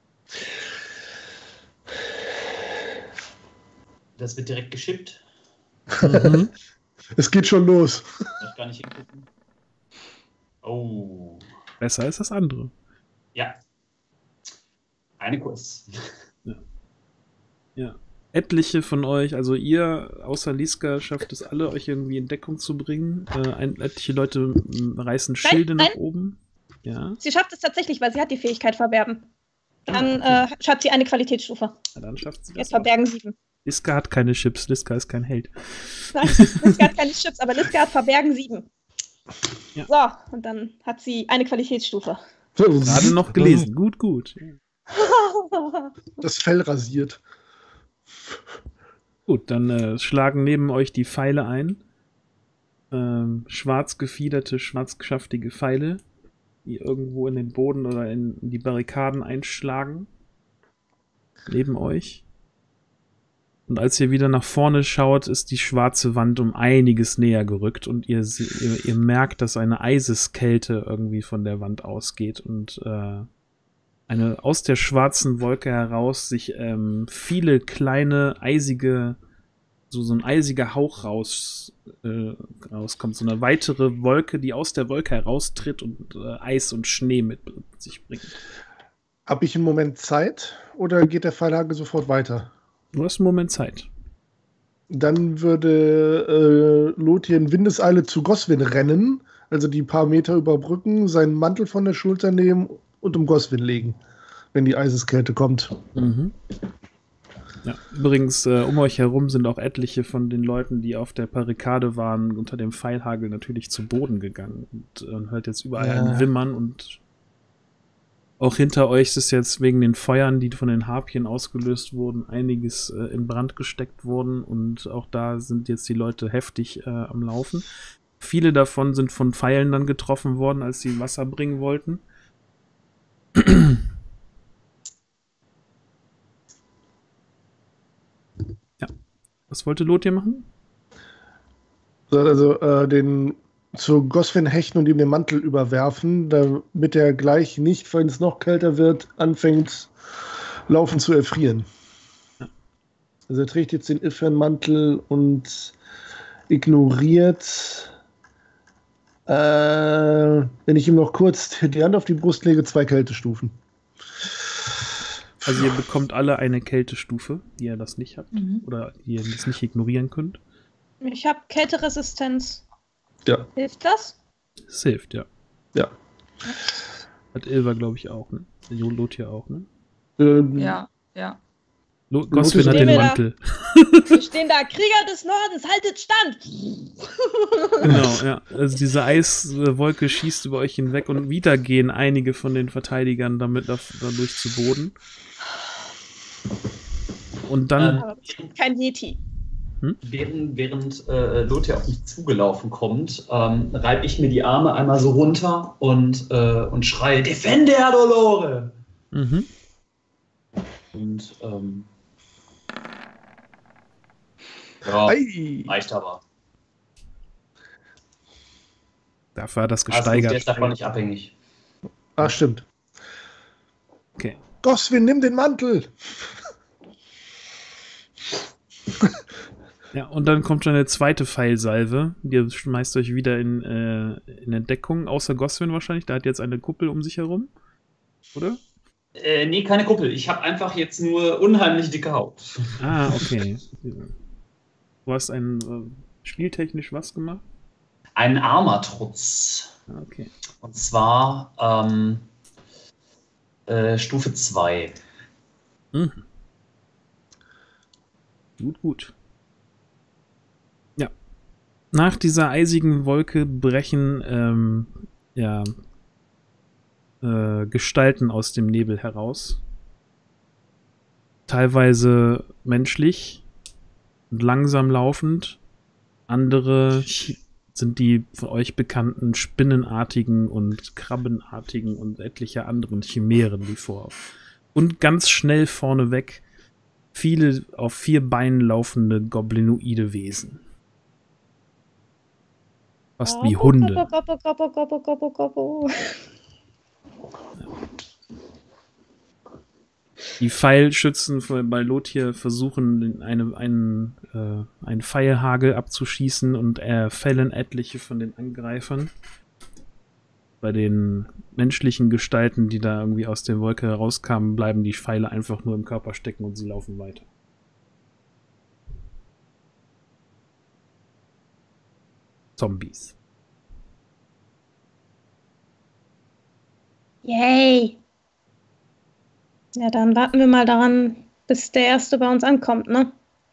Das wird direkt geschippt. Mhm. Es geht schon los. Darf gar nicht hingucken. Oh. Besser ist das andere. Ja. Eine Kurs. Ja. Ja. Etliche von euch, also ihr, außer Liska, schafft es alle, euch irgendwie in Deckung zu bringen. Äh, ein, etliche Leute m, reißen Schilde nein. nach oben. Ja. Sie schafft es tatsächlich, weil sie hat die Fähigkeit verwerben. Dann Ah, okay. äh, hat sie eine Qualitätsstufe. Na, dann schafft sie das. Jetzt auch. verbergen sieben. Liska hat keine Chips, Liska ist kein Held. Nein, Liska hat keine Chips, aber Liska hat verbergen sieben. Ja. So, und dann hat sie eine Qualitätsstufe. Gerade noch gelesen. Gut, gut. Das Fell rasiert. Gut, dann äh, schlagen neben euch die Pfeile ein. Ähm, schwarz gefiederte, schwarzgeschaftige Pfeile, die irgendwo in den Boden oder in die Barrikaden einschlagen. Neben euch. Und als ihr wieder nach vorne schaut, ist die schwarze Wand um einiges näher gerückt und ihr, ihr, ihr merkt, dass eine Eiseskälte irgendwie von der Wand ausgeht und äh, eine aus der schwarzen Wolke heraus sich ähm, viele kleine eisige, so, so ein eisiger Hauch raus, äh, rauskommt. So eine weitere Wolke, die aus der Wolke heraustritt und äh, Eis und Schnee mit sich bringt. Habe ich einen Moment Zeit oder geht der Pfeilhagel sofort weiter? Du hast einen Moment Zeit. Dann würde äh, Lothar in Windeseile zu Goswin rennen, also die paar Meter überbrücken, seinen Mantel von der Schulter nehmen und um Goswin legen, wenn die Eiseskälte kommt. Mhm. Ja, übrigens, äh, um euch herum sind auch etliche von den Leuten, die auf der Barrikade waren, unter dem Pfeilhagel natürlich zu Boden gegangen. Und man äh, hört jetzt überall Ja. ein Wimmern und auch hinter euch ist jetzt wegen den Feuern, die von den Harpien ausgelöst wurden, einiges äh, in Brand gesteckt worden und auch da sind jetzt die Leute heftig äh, am Laufen. Viele davon sind von Pfeilen dann getroffen worden, als sie Wasser bringen wollten. Ja. Was wollte Lothar machen? Also äh, den zu Goswin hechten und ihm den Mantel überwerfen, damit er gleich nicht, wenn es noch kälter wird, anfängt laufen zu erfrieren. Ja. Also er trägt jetzt den Ifern-Mantel und ignoriert, äh, wenn ich ihm noch kurz die Hand auf die Brust lege, zwei Kältestufen. Also ihr bekommt alle eine Kältestufe, die ihr das nicht habt. Mhm. Oder die ihr das nicht ignorieren könnt. Ich habe Kälteresistenz. Ja. Hilft das? Das hilft, ja. Ja. Hat Ilva, glaube ich, auch, ne? Lothir auch, ne? Ähm, Ja, ja. Lo Goswin hat stehen den wir da. Mantel. Wir stehen da, Krieger des Nordens, haltet Stand! Genau, ja. Also diese Eiswolke schießt über euch hinweg und wieder gehen einige von den Verteidigern damit auf, dadurch zu Boden. Und dann... Aber kein Yeti. Hm? Während, während äh, Lothir auf mich zugelaufen kommt, ähm, reibe ich mir die Arme einmal so runter und, äh, und schreie, Defende, Herr Dolore! Mhm. Und, ähm, ja, Ei. reicht aber. Dafür hat das Also, der gesteigert. ist davon nicht abhängig. Ah, stimmt. Okay. Goswin, nimm den Mantel! Ja, und dann kommt schon eine zweite Pfeilsalve. Ihr schmeißt euch wieder in, äh, in Entdeckung, außer Goswin wahrscheinlich. Der hat jetzt eine Kuppel um sich herum. Oder? Äh, nee, keine Kuppel. Ich habe einfach jetzt nur unheimlich dicke Haut. Ah, okay. Du hast ein äh, spieltechnisch was gemacht? Ein Armatrutz. Ah, okay. Und zwar ähm, äh, Stufe zwei. Mhm. Gut, gut. Ja. Nach dieser eisigen Wolke brechen ähm, ja, äh, Gestalten aus dem Nebel heraus. Teilweise menschlich und langsam laufend. Andere sind die von euch bekannten spinnenartigen und krabbenartigen und etliche anderen Chimären wie vor. Und ganz schnell vorneweg viele auf vier Beinen laufende goblinoide Wesen. Fast wie Hunde. Gobbo, gobbo, gobbo, gobbo, gobbo. Die Pfeilschützen bei Lothir versuchen, eine, einen, äh, einen Pfeilhagel abzuschießen und äh, fällen etliche von den Angreifern. Bei den menschlichen Gestalten, die da irgendwie aus der Wolke herauskamen, bleiben die Pfeile einfach nur im Körper stecken und sie laufen weiter. Zombies. Yay! Ja, dann warten wir mal daran, bis der Erste bei uns ankommt, ne?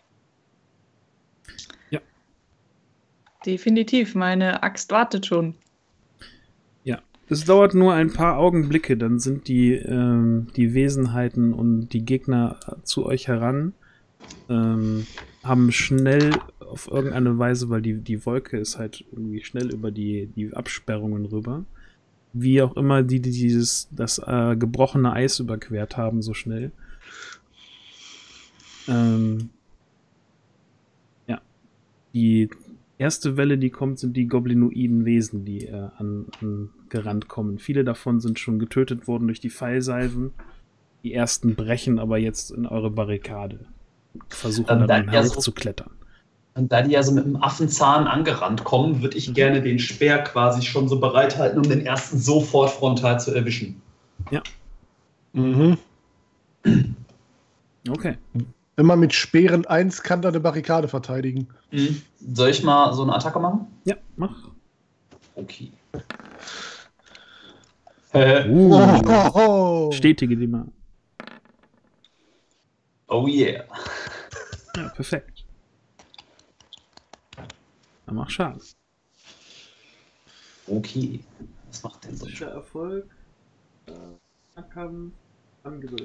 Definitiv, meine Axt wartet schon. Ja, es dauert nur ein paar Augenblicke, dann sind die, ähm, die Wesenheiten und die Gegner zu euch heran, ähm, haben schnell auf irgendeine Weise, weil die, die Wolke ist halt irgendwie schnell über die, die Absperrungen rüber, wie auch immer die, die dieses, das äh, gebrochene Eis überquert haben, so schnell. Ähm, ja, die erste Welle, die kommt, sind die goblinoiden Wesen, die äh, an, an gerannt kommen. Viele davon sind schon getötet worden durch die Pfeilsalven. Die ersten brechen aber jetzt in eure Barrikade. Versuchen Ähm, dann da- ja, so- hochzuklettern. Und da die ja so mit dem Affenzahn angerannt kommen, würde ich gerne den Speer quasi schon so bereithalten, um den ersten sofort frontal zu erwischen. Mhm. Okay. Immer mit Speeren eins kann da eine Barrikade verteidigen. Mhm. Soll ich mal so eine Attacke machen? Ja, mach. Okay. Äh, Uh, Oh, oh. Stetige die mal. oh yeah. Ja, perfekt. Dann mach Schaden. Okay. Was macht denn so? Erfolg. Äh, Nahkampf. Angriff.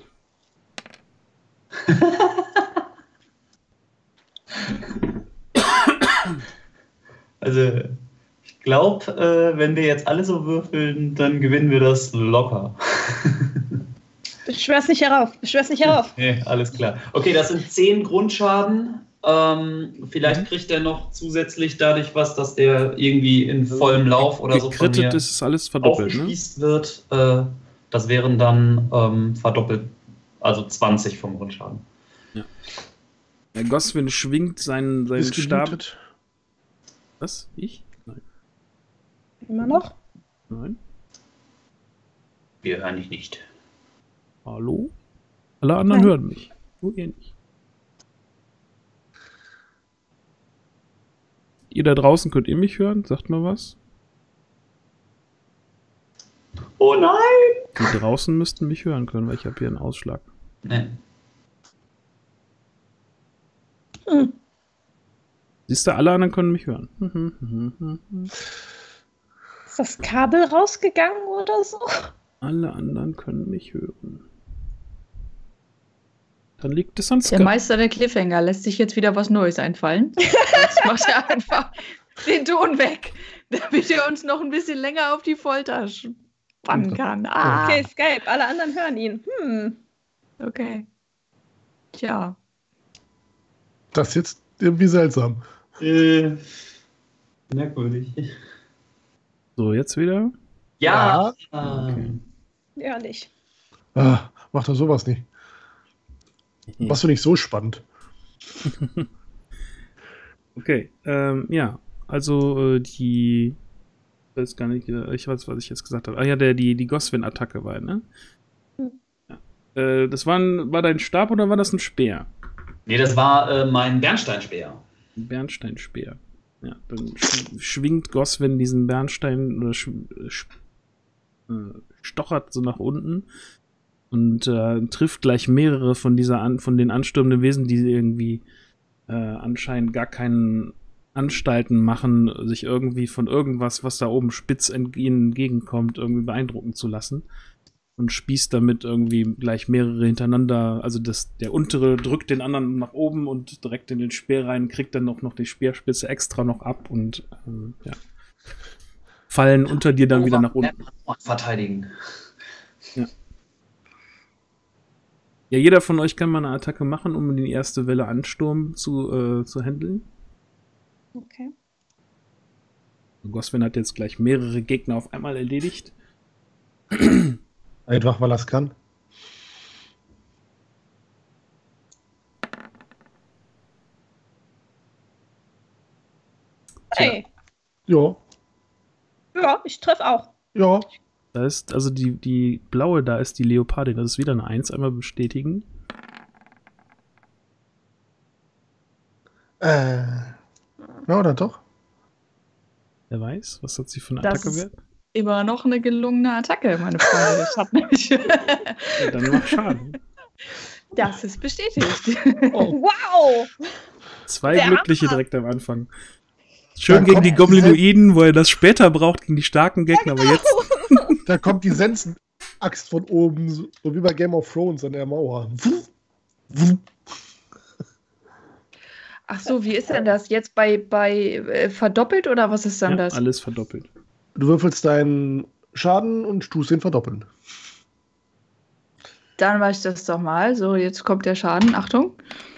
Also, ich glaube, äh, wenn wir jetzt alle so würfeln, dann gewinnen wir das locker. Beschwör's nicht herauf, beschwör's nicht herauf. Nee, alles klar. Okay, das sind zehn Grundschaden. Ähm, vielleicht kriegt er noch zusätzlich dadurch was, dass der irgendwie in vollem Lauf oder so von Gekrittet mir ist alles verdoppelt, ne? aufgespießt wird. Äh, das wären dann ähm, verdoppelt, also zwanzig vom Grundschaden. Der Goswin schwingt seinen, seinen Ist Stab. gelootet. Was? Ich? Nein. Immer noch? Nein. Wir hören dich nicht. Hallo? Alle anderen Nein. hören mich. Nur ihr nicht. Ihr da draußen könnt ihr mich hören? Sagt mal was. Oh nein! Die draußen müssten mich hören können, weil ich habe hier einen Ausschlag. Nee. Hm. Siehst du, alle anderen können mich hören. Ist das Kabel rausgegangen oder so? Alle anderen können mich hören. Dann liegt es an Der Skype. Meister der Cliffhanger lässt sich jetzt wieder was Neues einfallen. Jetzt macht er einfach den Ton weg, damit er uns noch ein bisschen länger auf die Folter spannen kann. Ah, Okay, Skype, alle anderen hören ihn. Hm. okay. Tja. Das ist jetzt irgendwie seltsam. Äh, merkwürdig. So, jetzt wieder. Ja. Okay. Ehrlich. Ah, mach doch sowas nicht. Machst du nicht so spannend. Okay, ähm, ja. Also, äh, die. Ich weiß gar nicht, äh, ich weiß, was ich jetzt gesagt habe. Ah ja, der, die, die Goswin-Attacke war, ne? Hm. Ja. Äh, das war, ein, war dein Stab oder war das ein Speer? Nee, das war äh, mein Bernsteinspeer. Ein Bernsteinspeer. Ja, dann sch schwingt Goswin diesen Bernstein oder sch sch äh, stochert so nach unten und äh, trifft gleich mehrere von dieser an von den anstürmenden Wesen, die irgendwie äh, anscheinend gar keinen Anstalten machen, sich irgendwie von irgendwas, was da oben spitz ihnen entgegenkommt, irgendwie beeindrucken zu lassen. Und spießt damit irgendwie gleich mehrere hintereinander. Also das, der untere drückt den anderen nach oben und direkt in den Speer rein, kriegt dann auch noch die Speerspitze extra noch ab und ähm, ja. Fallen unter dir dann wieder nach unten. Verteidigen. Ja. Ja, jeder von euch kann mal eine Attacke machen, um die erste Welle Ansturm zu, äh, zu handeln. Okay. Goswin hat jetzt gleich mehrere Gegner auf einmal erledigt. Einfach, weil er es kann. Hey. Ja, Ja, ich treffe auch. ja. Da ist, also die, die blaue, da ist die Leopardin. Das ist wieder eine Eins, einmal bestätigen. Äh. Ja, oder doch? Wer weiß, was hat sie für eine Das Attacke ist- wert? Immer noch eine gelungene Attacke, meine Freunde. Ich hab nämlich Ja, dann macht Schaden. das ist bestätigt. Oh, wow! Zwei Der glückliche Hammer. direkt am Anfang. Schön Dann gegen kommt die die Goblinoiden, wo er das später braucht, gegen die starken Gegner, aber jetzt. Da kommt die Sensen-Axt von oben, so so wie bei Game of Thrones an der Mauer. Ach so, wie ist denn das jetzt bei, bei äh, verdoppelt oder was ist dann Ja, das? alles verdoppelt. Du würfelst deinen Schaden und tust den verdoppeln. Dann mache ich das doch mal. So, jetzt kommt der Schaden. Achtung.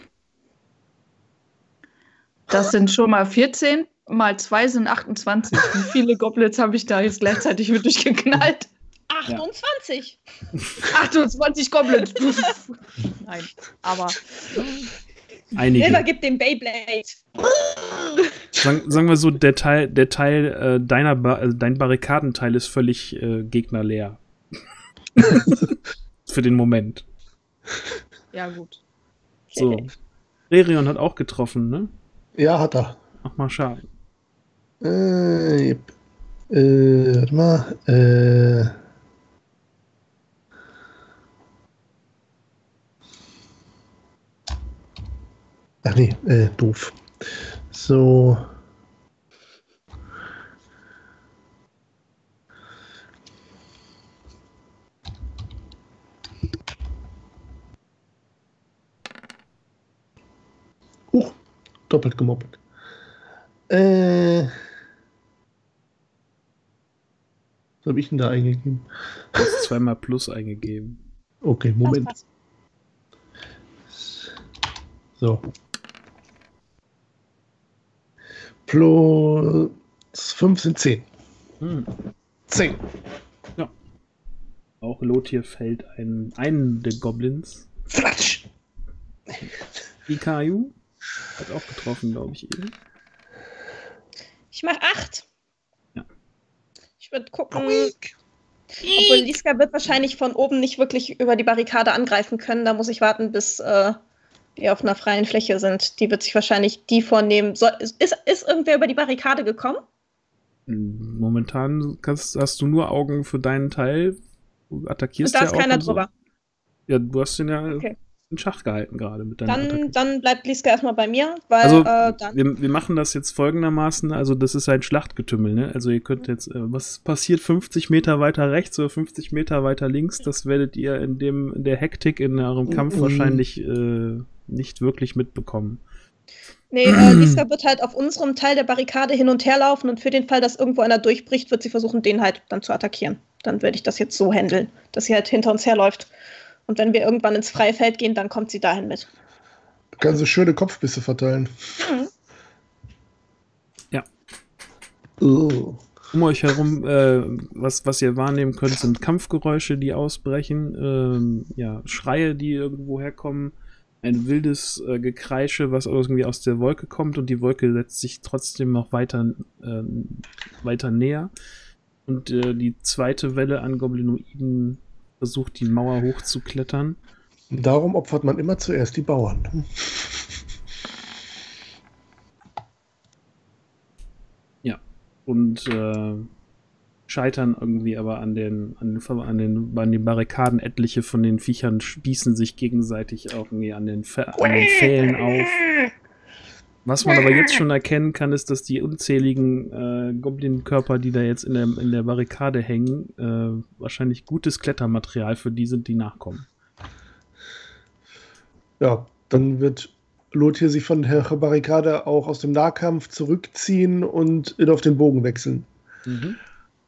Das sind schon mal vierzehn, mal zwei sind achtundzwanzig. Wie viele Goblins habe ich da jetzt gleichzeitig mit durchgeknallt? achtundzwanzig. achtundzwanzig Goblins. Nein, aber Silber Einige. gibt dem Beyblade. Sagen, sagen wir so, der Teil, der Teil äh, deiner ba also dein Barrikadenteil ist völlig äh, gegnerleer. Für den Moment. ja gut. So. Rerion hat auch getroffen, ne? Ja, hat er. Mach mal Schaden. Äh, yep. äh, warte mal. Äh. Ach nee, äh, doof. So. Huch, doppelt gemoppelt. Äh. Was habe ich denn da eingegeben? Du hast zweimal Plus eingegeben. Okay, Moment. Passt, So. Plus fünf sind zehn. Hm. zehn. Auch Lothir fällt ein, einen der Goblins. Flatsch. Ikayu hat auch getroffen, glaube ich, eben. Ich mach acht. Ja. Ich würde gucken, Quick. Obwohl Liska wird wahrscheinlich von oben nicht wirklich über die Barrikade angreifen können. Da muss ich warten, bis äh, wir auf einer freien Fläche sind. Die wird sich wahrscheinlich die vornehmen. So, ist, ist irgendwer über die Barrikade gekommen? Momentan kannst, hast du nur Augen für deinen Teil. Du attackierst und da ja ist auch keiner und so. drüber. Ja, du hast den ja Okay. in Schach gehalten gerade mit deiner Dann, Attacke. dann bleibt Liska erstmal bei mir, weil Also, äh, dann. wir, wir machen das jetzt folgendermaßen, also das ist ein Schlachtgetümmel, ne? Also ihr könnt jetzt, äh, was passiert fünfzig Meter weiter rechts oder fünfzig Meter weiter links, das werdet ihr in dem, in der Hektik in eurem Kampf Mhm. wahrscheinlich äh, nicht wirklich mitbekommen. Nee, äh, Liska wird halt auf unserem Teil der Barrikade hin und her laufen und für den Fall, dass irgendwo einer durchbricht, wird sie versuchen, den halt dann zu attackieren. Dann werde ich das jetzt so handeln, dass sie halt hinter uns herläuft. Und wenn wir irgendwann ins freie Feld gehen, dann kommt sie dahin mit. Du kannst so schöne Kopfbisse verteilen. Mhm. Ja. Oh. Um euch herum, äh, was, was ihr wahrnehmen könnt, sind Kampfgeräusche, die ausbrechen, ähm, ja, Schreie, die irgendwo herkommen, ein wildes äh, Gekreische, was irgendwie aus der Wolke kommt und die Wolke setzt sich trotzdem noch weiter, äh, weiter näher. Und äh, die zweite Welle an Goblinoiden versucht, die Mauer hochzuklettern. Darum opfert man immer zuerst die Bauern. Ja. Und äh, scheitern irgendwie aber an den, an den, an den, an den Barrikaden. Etliche von den Viechern spießen sich gegenseitig auch irgendwie an den, an den Pfählen auf. Was man aber jetzt schon erkennen kann, ist, dass die unzähligen äh, Goblin-Körper, die da jetzt in der, in der Barrikade hängen, äh, wahrscheinlich gutes Klettermaterial für die sind, die nachkommen. Ja, dann wird Lothir sich von der Barrikade auch aus dem Nahkampf zurückziehen und auf den Bogen wechseln. Mhm.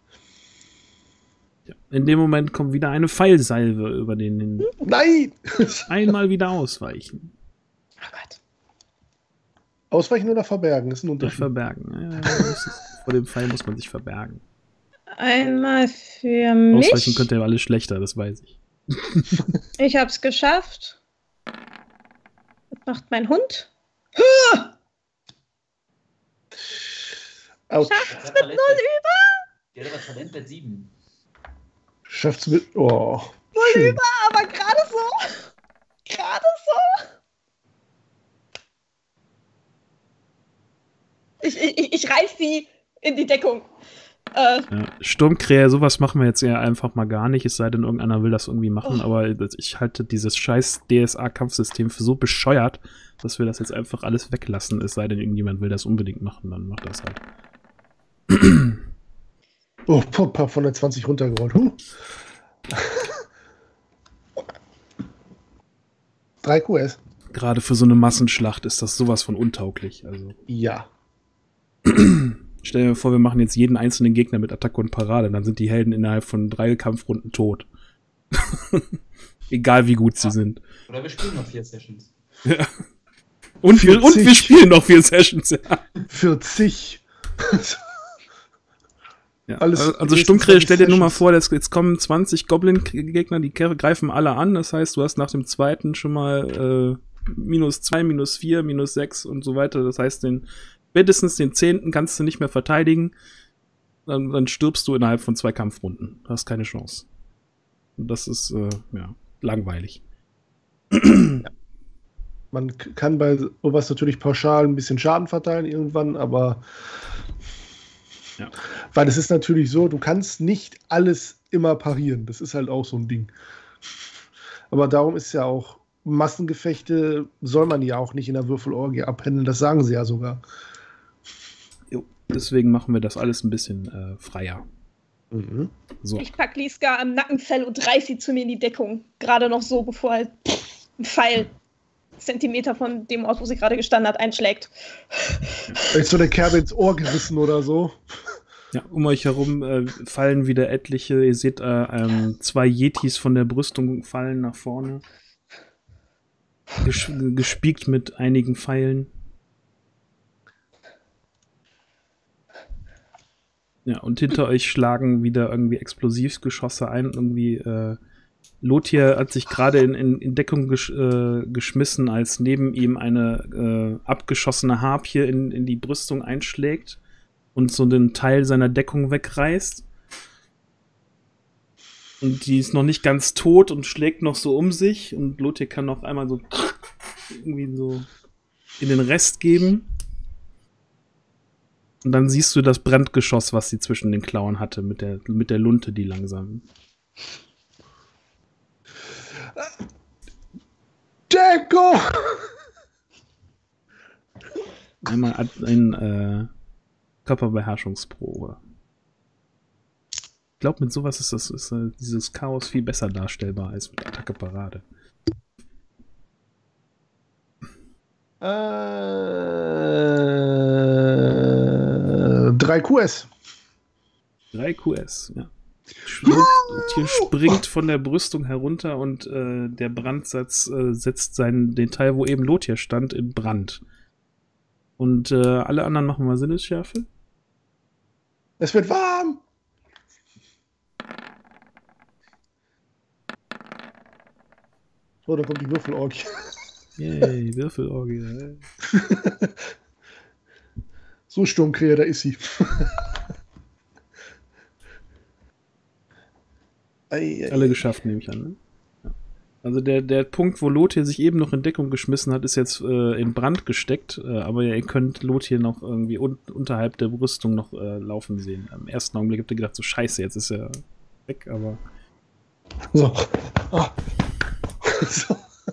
Ja. In dem Moment kommt wieder eine Pfeilsalve über den hin. Nein! Einmal wieder ausweichen. Oh Gott. Ausweichen oder verbergen, ist ein Durch Unterschied. verbergen. Ja, ja, das ist, vor dem Pfeil muss man sich verbergen. Einmal für mich. Ausweichen könnte ja alles schlechter, das weiß ich. Ich hab's geschafft. Was macht mein Hund? Autsch. Schafft's mit null über? Der hat aber Talent bei sieben. Schafft's mit. Oh. Null schön. über, aber gerade so. Gerade so. Ich, ich, ich reiß sie in die Deckung. Äh, Ja, Sturmkrähe, sowas machen wir jetzt eher einfach mal gar nicht, es sei denn, irgendeiner will das irgendwie machen, Oh. aber ich halte dieses scheiß D S A-Kampfsystem für so bescheuert, dass wir das jetzt einfach alles weglassen, es sei denn, irgendjemand will das unbedingt machen, dann macht das halt. Oh, Pop, von der zwanzig runtergerollt. Huh. drei Q S. Gerade für so eine Massenschlacht ist das sowas von untauglich, also. Ja. Stell dir vor, wir machen jetzt jeden einzelnen Gegner mit Attacke und Parade, dann sind die Helden innerhalb von drei Kampfrunden tot. Egal wie gut sie Ja. sind. Oder wir spielen noch vier Sessions. Ja. Und, wir, und wir vierzig. spielen noch vier Sessions, ja. vierzig. Ja, Alles also die also nächsten Sturmkrähe, zwanzig stell dir nur mal Sessions. vor, dass jetzt kommen zwanzig Goblin-Gegner, die greifen alle an. Das heißt, du hast nach dem zweiten schon mal äh, minus zwei, minus vier, minus sechs und so weiter. Das heißt, den, spätestens den zehnten kannst du nicht mehr verteidigen. Dann, dann stirbst du innerhalb von zwei Kampfrunden. Du hast keine Chance. Und das ist, äh, ja, langweilig. Man k- kann bei sowas natürlich pauschal ein bisschen Schaden verteilen irgendwann, aber Ja. weil es ist natürlich so, du kannst nicht alles immer parieren. Das ist halt auch so ein Ding. Aber darum ist ja auch, Massengefechte soll man ja auch nicht in der Würfelorgie abhändeln, das sagen sie ja sogar. Jo. Deswegen machen wir das alles ein bisschen äh, freier. Mhm. So. ich pack Liska am Nackenfell und reiß sie zu mir in die Deckung. Gerade noch so, bevor halt ein Pfeil Zentimeter von dem Ort, wo sie gerade gestanden hat, einschlägt. Vielleicht so eine Kerbe ins Ohr gerissen oder so. Ja, um euch herum äh, fallen wieder etliche. Ihr seht äh, ähm, zwei Yetis von der Brüstung fallen nach vorne. Ges gespiegt mit einigen Pfeilen. Ja, und hinter euch schlagen wieder irgendwie Explosivgeschosse ein. Irgendwie, äh, Lothir hat sich gerade in, in, in Deckung gesch äh, geschmissen, als neben ihm eine äh, abgeschossene Harpie in, in die Brüstung einschlägt und so den Teil seiner Deckung wegreißt. Und die ist noch nicht ganz tot und schlägt noch so um sich. Und Lothir kann noch einmal so irgendwie so in den Rest geben. Und dann siehst du das Brandgeschoss, was sie zwischen den Klauen hatte, mit der, mit der Lunte, die langsam. Deko! Einmal ein äh, Körperbeherrschungsprobe. Ich glaube, mit sowas ist, das, ist äh, dieses Chaos viel besser darstellbar als mit Attacke Parade. Äh, drei Q S. drei Q S, ja. Lothir springt von der Brüstung herunter und äh, der Brandsatz äh, setzt seinen, den Teil, wo eben Lothir stand, in Brand. Und äh, alle anderen machen mal Sinnesschärfe. Es wird warm! So, da kommt die Würfelorgie. Yay, Würfelorgie. So, Sturmkrähe, da ist sie. Ei, ei, Alle geschafft, nehme ich an. Ne? Ja. Also der, der Punkt, wo Lothir sich eben noch in Deckung geschmissen hat, ist jetzt äh, in Brand gesteckt. Äh, aber ihr könnt Lothir noch irgendwie un unterhalb der Brüstung noch äh, laufen sehen. Im ersten Augenblick habt ihr gedacht, so scheiße, jetzt ist er weg, aber... So. Ah. So.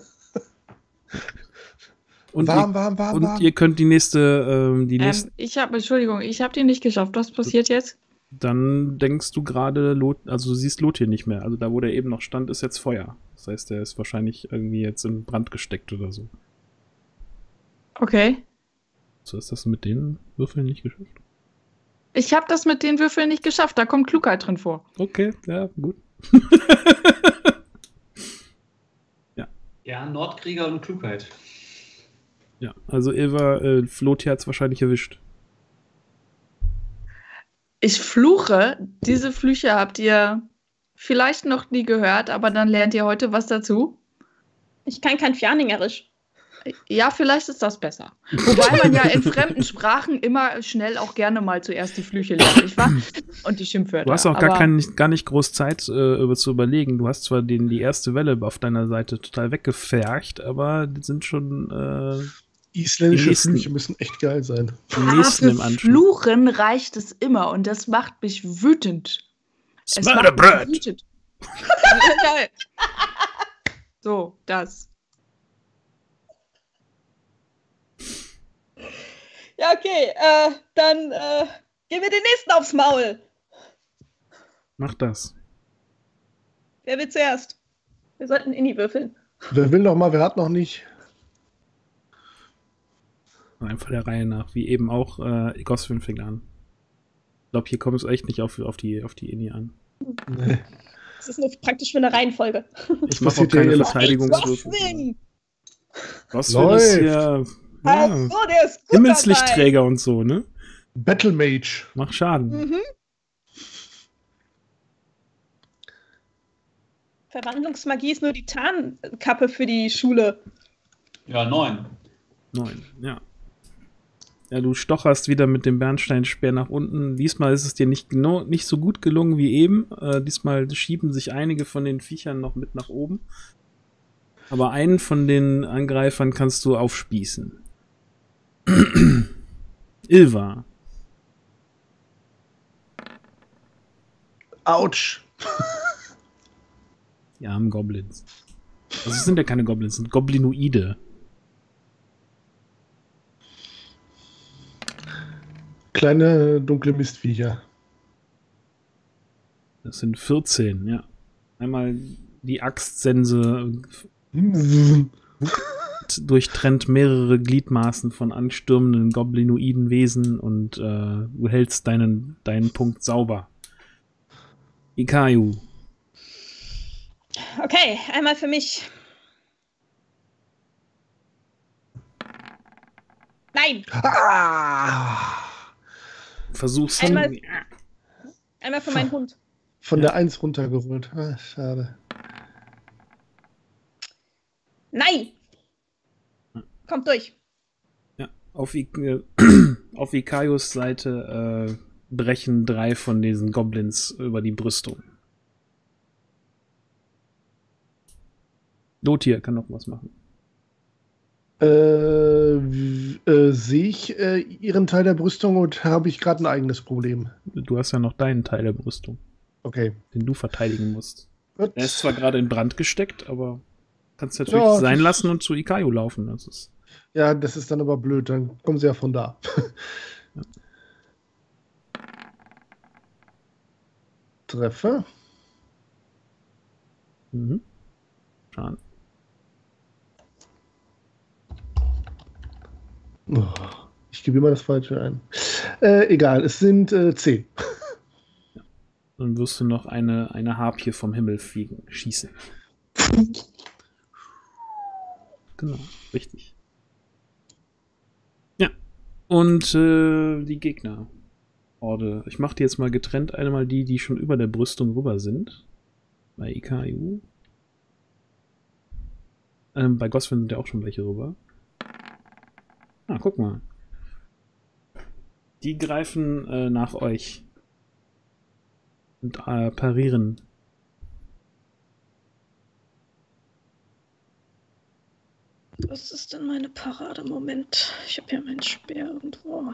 Und warm, ihr, warm, warm, und warm. ihr könnt die nächste, ähm, die nächste... Ähm, ich habe, Entschuldigung, ich habe die nicht geschafft. Was passiert jetzt? Dann denkst du gerade, Lot also du siehst Lothir nicht mehr. Also da, wo der eben noch stand, ist jetzt Feuer. Das heißt, der ist wahrscheinlich irgendwie jetzt in Brand gesteckt oder so. Okay. So ist das mit den Würfeln nicht geschafft? Ich habe das mit den Würfeln nicht geschafft. Da kommt Klugheit drin vor. Okay, ja, gut. ja. Ja, Nordkrieger und Klugheit. Ja, also Ilva, äh, Lothir hat's wahrscheinlich erwischt. Ich fluche. Diese Flüche habt ihr vielleicht noch nie gehört, aber dann lernt ihr heute was dazu. Ich kann kein Fjarningerisch. Ja, vielleicht ist das besser. Wobei man ja in fremden Sprachen immer schnell auch gerne mal zuerst die Flüche lernt, nicht wahr? Und die Schimpfwörter. Du hast auch gar, aber kein, gar nicht groß Zeit äh, über zu überlegen. Du hast zwar den, die erste Welle auf deiner Seite total weggefercht, aber die sind schon... Äh, Isländische nächsten- Flüche müssen echt geil sein. die Aber nächsten für im Anschluss. Fluchen reicht es immer und das macht mich wütend. Es macht mich Smörrebröt! wütend. So, das. Ja, okay, äh, dann äh, gehen wir den nächsten aufs Maul. Mach das. Wer will zuerst? Wir sollten Inni würfeln. Wer will noch mal, wer hat noch nicht? Einfach der Reihe nach. Wie eben auch, äh, Goswin fängt an. Ich glaube, hier kommt es echt nicht auf, auf die, auf die Inni an. Nee. Das ist nur praktisch für eine Reihenfolge. Ich mache auch passiert ja keine eh- Verteidigungswürfe. Goswin! Goswin ist Läuft. hier ja, Also, der ist gut Himmelslichtträger und so, ne? Battle Mage. Mach Schaden. dabei. Mhm. Verwandlungsmagie ist nur die Tarnkappe für die Schule. Ja, neun. Neun, ja. Ja, du stocherst wieder mit dem Bernsteinspeer nach unten. Diesmal ist es dir nicht, genau, nicht so gut gelungen wie eben. Äh, diesmal schieben sich einige von den Viechern noch mit nach oben. Aber einen von den Angreifern kannst du aufspießen. Ilva. Autsch. Die armen Goblins. Also es sind ja keine Goblins, es sind Goblinoide. Kleine dunkle Mistviecher. Das sind vierzehn, ja. Einmal die Axtsense durchtrennt mehrere Gliedmaßen von anstürmenden goblinoiden Wesen und äh, du hältst deinen, deinen Punkt sauber. Ikayu. Okay, einmal für mich. Nein, Ah! Versuchst Einmal- einmal für meinen Hund. Von der Eins runtergerollt. Ah, schade. Nein! Kommt durch. Ja, auf, I äh, auf Ikayus Seite äh, brechen drei von diesen Goblins über die Brüstung. Lothir kann noch was machen. Äh, äh, sehe ich äh, Ihren Teil der Brüstung und habe ich gerade ein eigenes Problem? Du hast ja noch deinen Teil der Brüstung, Okay. den du verteidigen musst. Gut. Er ist zwar gerade in Brand gesteckt, aber kannst natürlich Ja, sein das- lassen und zu Ikayo laufen. Das ist Ja, das ist dann aber blöd, dann kommen sie ja von da. Treffer. mhm. Schaden. Oh, ich gebe immer das Falsche ein. Äh, egal, es sind äh, zehn. Dann wirst du noch eine, eine Harpie vom Himmel fliegen, schießen. Genau, richtig. Ja. Und äh, die Gegner. Horde. Ich mache die jetzt mal getrennt. Einmal die, die schon über der Brüstung rüber sind. Bei I K U. Ähm, bei Goswin sind ja auch schon welche rüber. Ah, guck mal. Die greifen äh, nach euch. Und äh, parieren. Was ist denn meine Parade? Moment. Ich habe ja meinen Speer irgendwo.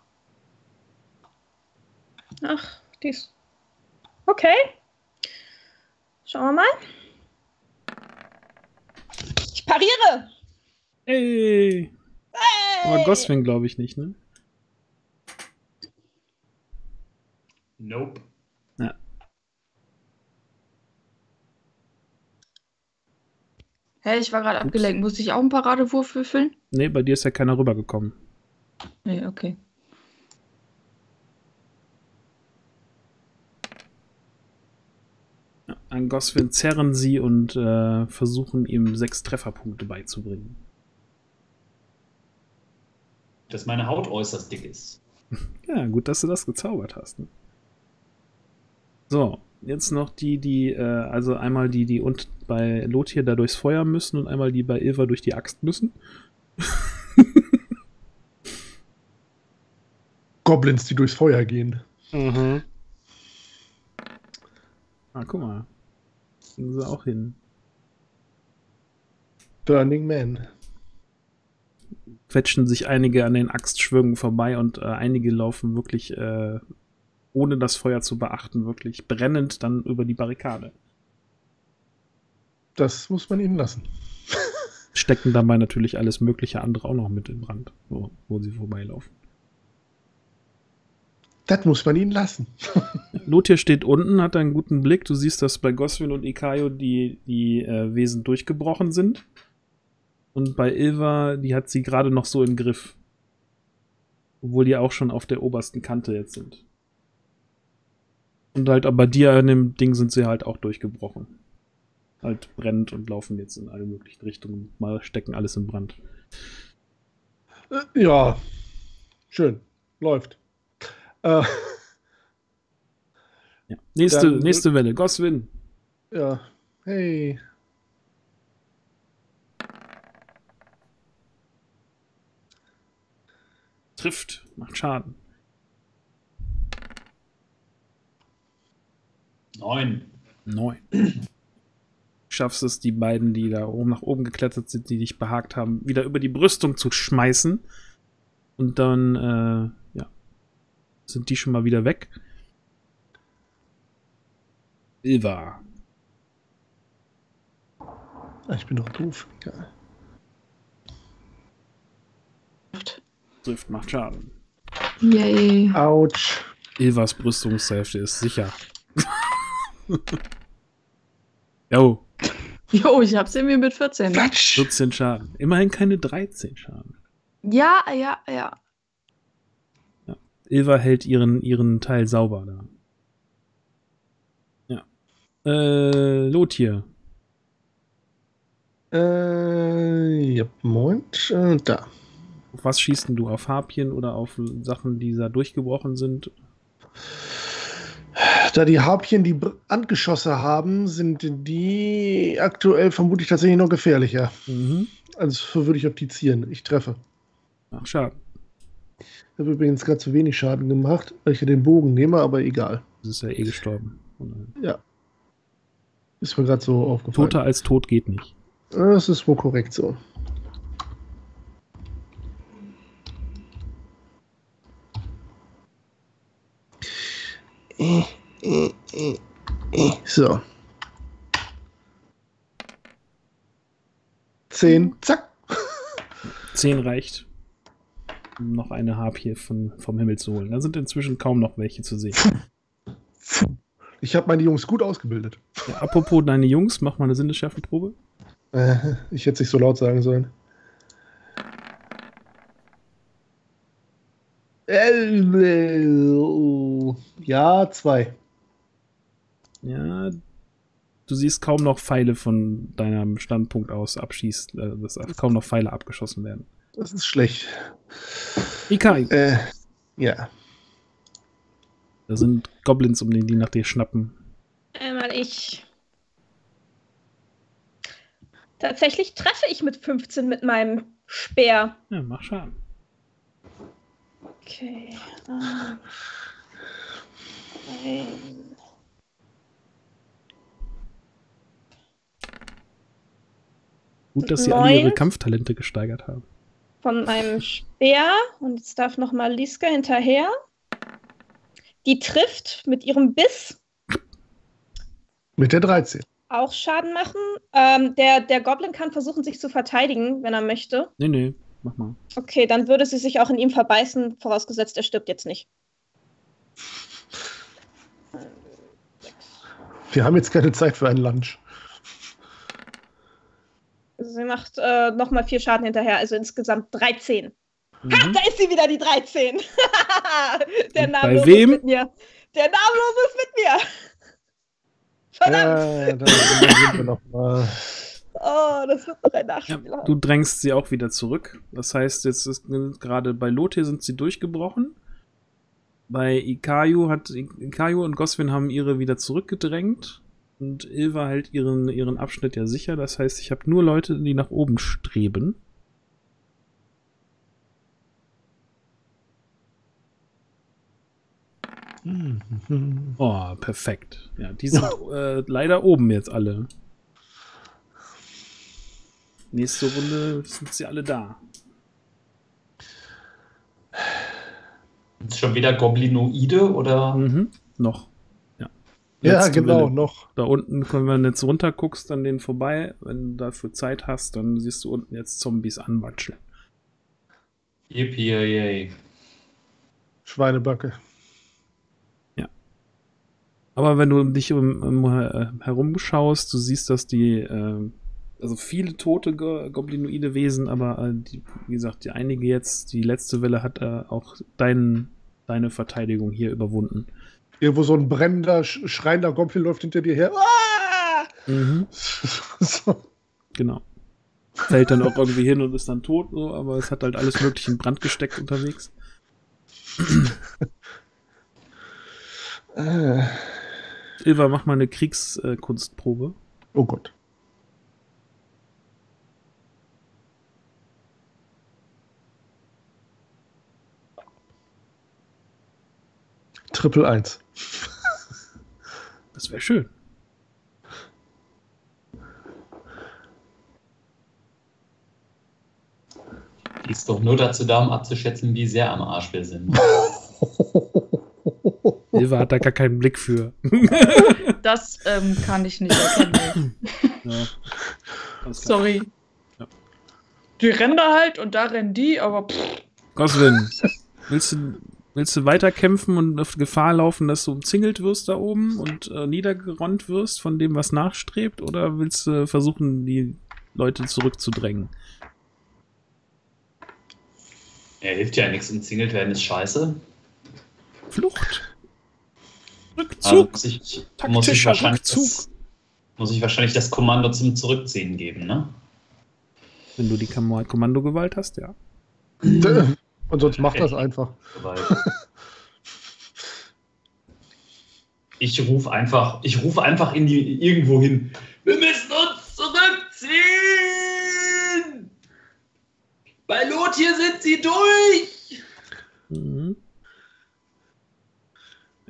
Ach, dies. Okay. Schauen wir mal. Ich pariere! Hey! Hey! Aber Goswin glaube ich nicht, ne? Nope. Ja. Hä, ich war gerade Ups. abgelenkt. Musste ich auch einen Paradewurf würfeln? Nee, bei dir ist ja keiner rübergekommen. Nee, okay. Ja, an Goswin zerren sie und äh, versuchen ihm sechs Trefferpunkte beizubringen. Dass meine Haut äußerst dick ist. Ja, gut, dass du das gezaubert hast. Ne? So, jetzt noch die, die, äh, also einmal die, die und bei Lothir da durchs Feuer müssen und einmal die bei Ilva durch die Axt müssen. Goblins, die durchs Feuer gehen. Mhm. Ah, guck mal. Kriegen sie auch hin. Burning Man. Quetschen sich einige an den Axtschwüngen vorbei und äh, einige laufen wirklich, äh, ohne das Feuer zu beachten, wirklich brennend dann über die Barrikade. Das muss man ihnen lassen. Stecken dabei natürlich alles mögliche andere auch noch mit in Brand, wo, wo sie vorbeilaufen. Das muss man ihnen lassen. Lothir steht unten, hat einen guten Blick. Du siehst, dass bei Goswin und Ikayo die, die äh, Wesen durchgebrochen sind. Und bei Ilva, die hat sie gerade noch so im Griff. Obwohl die auch schon auf der obersten Kante jetzt sind. Und halt aber bei dir an dem Ding sind sie halt auch durchgebrochen. Halt brennend und laufen jetzt in alle möglichen Richtungen. Mal stecken alles in Brand. Äh, ja, schön. Läuft. Äh, Ja. Nächste, Dann- nächste Welle. Goswin. ja, hey. Trifft. Macht Schaden. Neun. Neun. Schaffst es, die beiden, die da oben nach oben geklettert sind, die dich behagt haben, wieder über die Brüstung zu schmeißen. Und dann, äh, ja, sind die schon mal wieder weg. Ilva. Ah, ich bin doch doof. Egal. Trifft, macht Schaden. Yay. Autsch. Ilvas Brüstungshälfte ist sicher. Jo, Jo, ich hab's irgendwie mit vierzehn. Ne? Quatsch. vierzehn Schaden. Immerhin keine dreizehn Schaden. Ja, ja, ja. Ilva hält ihren, ihren Teil sauber da. Ja. Äh, Lothir. Äh, ja, Moment. Äh, da. Auf was schießt denn du? Auf Harpien oder auf Sachen, die da durchgebrochen sind? Da die Harpien die Brandgeschosse haben, sind die aktuell vermutlich tatsächlich noch gefährlicher. Mhm. Also würde ich optizieren. Ich treffe. Ach, Schaden. Ich habe übrigens gerade zu wenig Schaden gemacht, weil ich ja den Bogen nehme, aber egal. Das ist ja eh gestorben. Ja. Ist mir gerade so aufgefallen. Toter als tot geht nicht. Das ist wohl korrekt so. Äh, äh, äh, äh. So. Zehn. Zack. Zehn reicht, um noch eine Harpie von, vom Himmel zu holen. Da sind inzwischen kaum noch welche zu sehen. Ich habe meine Jungs gut ausgebildet. Ja, apropos deine Jungs, mach mal eine Sinnesschärfenprobe. Äh, ich hätte es nicht so laut sagen sollen. Äh, ja, zwei. Ja, du siehst kaum noch Pfeile von deinem Standpunkt aus abschießt, äh, dass kaum noch Pfeile abgeschossen werden. Das ist schlecht. Ikai. Äh, ja. Da sind Goblins, um den die nach dir schnappen. Einmal ich. Tatsächlich treffe ich mit fünfzehn mit meinem Speer. Ja, mach Schaden. Okay. Ähm, ein. Gut, dass sie alle ihre Neun. Kampftalente gesteigert haben. Von meinem Speer. Und jetzt darf nochmal Liska hinterher. Die trifft mit ihrem Biss Mit der dreizehn. auch Schaden machen. Ähm, der, der Goblin kann versuchen, sich zu verteidigen, wenn er möchte. Nee, nee, mach mal. Okay, dann würde sie sich auch in ihm verbeißen, vorausgesetzt, er stirbt jetzt nicht. Wir haben jetzt keine Zeit für einen Lunch. Sie macht äh, nochmal vier Schaden hinterher, also insgesamt dreizehn. Mhm. Ha, da ist sie wieder, die dreizehn. Der Und bei Namenlose wem? ist mit mir. Der Namenlose ist mit mir. Verdammt. Ja, da sind wir noch mal. Oh, das wird noch ein Ja, Nachspiel haben. du drängst sie auch wieder zurück. Das heißt, jetzt ist gerade bei Lothir sind sie durchgebrochen. Bei Ikayu hat Ikayu und Goswin haben ihre wieder zurückgedrängt. Und Ilva hält ihren, ihren Abschnitt ja sicher. Das heißt, ich habe nur Leute, die nach oben streben. Oh, perfekt. Ja, die sind äh, leider oben jetzt alle. Nächste Runde sind sie alle da. Ist schon wieder Goblinoide oder? Mhm, noch. Ja, Ja, Letzte genau, Welle. noch. Da unten, wenn du jetzt runter guckst, an denen vorbei, wenn du dafür Zeit hast, dann siehst du unten jetzt Zombies anwatscheln. Yippie, yay. Schweinebacke. Aber wenn du dich um, um, äh, herumschaust, du siehst, dass die, äh, also viele tote Go Goblinoide Wesen, aber äh, die, wie gesagt, die einige jetzt, die letzte Welle hat äh, auch dein, deine Verteidigung hier überwunden. Irgendwo so ein brennender, sch- schreiender Goblin läuft hinter dir her. Ah! Mhm. So. Genau. Fällt dann auch irgendwie hin und ist dann tot, so, aber es hat halt alles mögliche in Brand gesteckt unterwegs. Äh. Ilva, mach mal eine Kriegskunstprobe. Oh Gott. Triple eins. Das wäre schön. Die ist doch nur dazu da, um abzuschätzen, wie sehr am Arsch wir sind. Ilva hat da gar keinen Blick für. Das ähm, kann ich nicht erkennen. Ja. Alles klar. Sorry. Ja. Die rennen da halt und da rennen die, aber pff, Goswin, willst du, willst du weiterkämpfen und auf Gefahr laufen, dass du umzingelt wirst da oben und äh, niedergeronnt wirst von dem, was nachstrebt? Oder willst du versuchen, die Leute zurückzudrängen? Er hilft ja nichts, umzingelt werden ist scheiße. Flucht. Also Rückzug. muss ich, muss ich, Taktischer wahrscheinlich Rückzug. das, muss ich wahrscheinlich das Kommando zum Zurückziehen geben, ne? Wenn du die Kam Kommandogewalt hast, ja. Und sonst macht das einfach. Ich rufe einfach, ich rufe einfach in die irgendwo hin. Wir müssen uns zurückziehen! Bei Lothir sind sie durch! Mhm. Ja.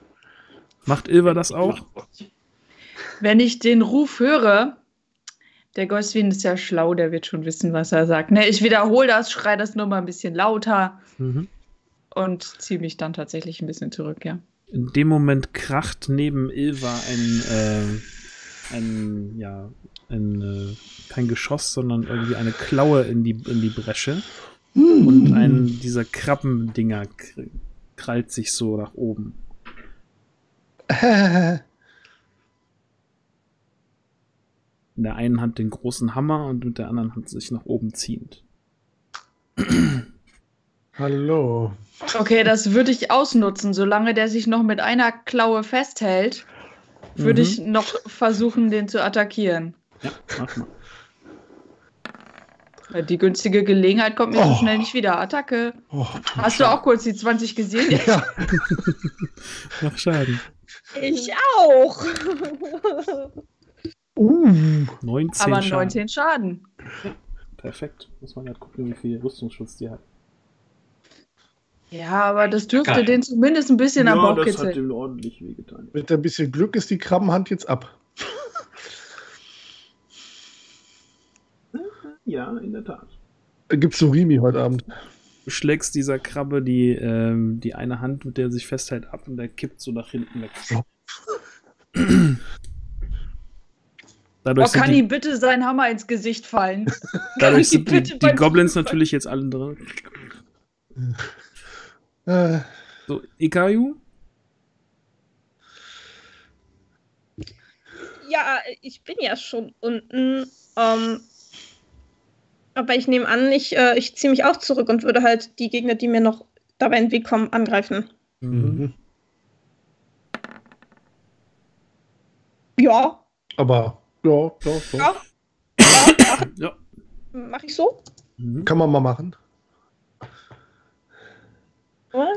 Macht Ilva das auch? wenn ich den Ruf höre, Der Goswin ist ja schlau, der wird schon wissen, was er sagt. Ne, ich wiederhole das, schreie das nur mal ein bisschen lauter Mhm. und ziehe mich dann tatsächlich ein bisschen zurück, ja. In dem Moment kracht neben Ilva ein, äh, ein, ja, ein, äh, kein Geschoss, sondern irgendwie eine Klaue in die, in die Bresche. Und ein dieser Krabbendinger k- krallt sich so nach oben. In der einen Hand den großen Hammer und mit der anderen Hand sich nach oben ziehend. Hallo. Okay, das würde ich ausnutzen. Solange der sich noch mit einer Klaue festhält, würde Mhm. ich noch versuchen, den zu attackieren. Ja, mach mal. Weil Die günstige Gelegenheit kommt mir so Oh. schnell nicht wieder. Attacke. Oh, Hast du auch kurz die zwanzig gesehen? Ja. Mach Schaden. Ich auch. Uh. neunzehn Aber Schaden. neunzehn Schaden. Perfekt. Muss man gerade gucken, wie viel Rüstungsschutz die hat. Ja, aber das dürfte Geil. den zumindest ein bisschen am Bauch kitzeln. ihm ordentlich wehgetan. Mit ein bisschen Glück ist die Krabbenhand jetzt ab. Ja, in der Tat. Gibt's Surimi heute Abend? Du schlägst dieser Krabbe die, ähm, die eine Hand, mit der er sich festhält, ab und der kippt so nach hinten weg. Oh, Dadurch sind kann die, ihm bitte sein Hammer ins Gesicht fallen? dadurch Kann sind ihm die, bitte die beim Goblins Zugfall- natürlich jetzt alle drin. Äh, So, Ikayu? Ja, ich bin ja schon unten. Ähm, aber ich nehme an, ich, äh, ich ziehe mich auch zurück und würde halt die Gegner, die mir noch dabei in den Weg kommen, angreifen. mhm. Ja, Aber ja, doch, doch. ja, ja, Ja. mach, mach ich so. Mhm. Kann man mal machen. Oder?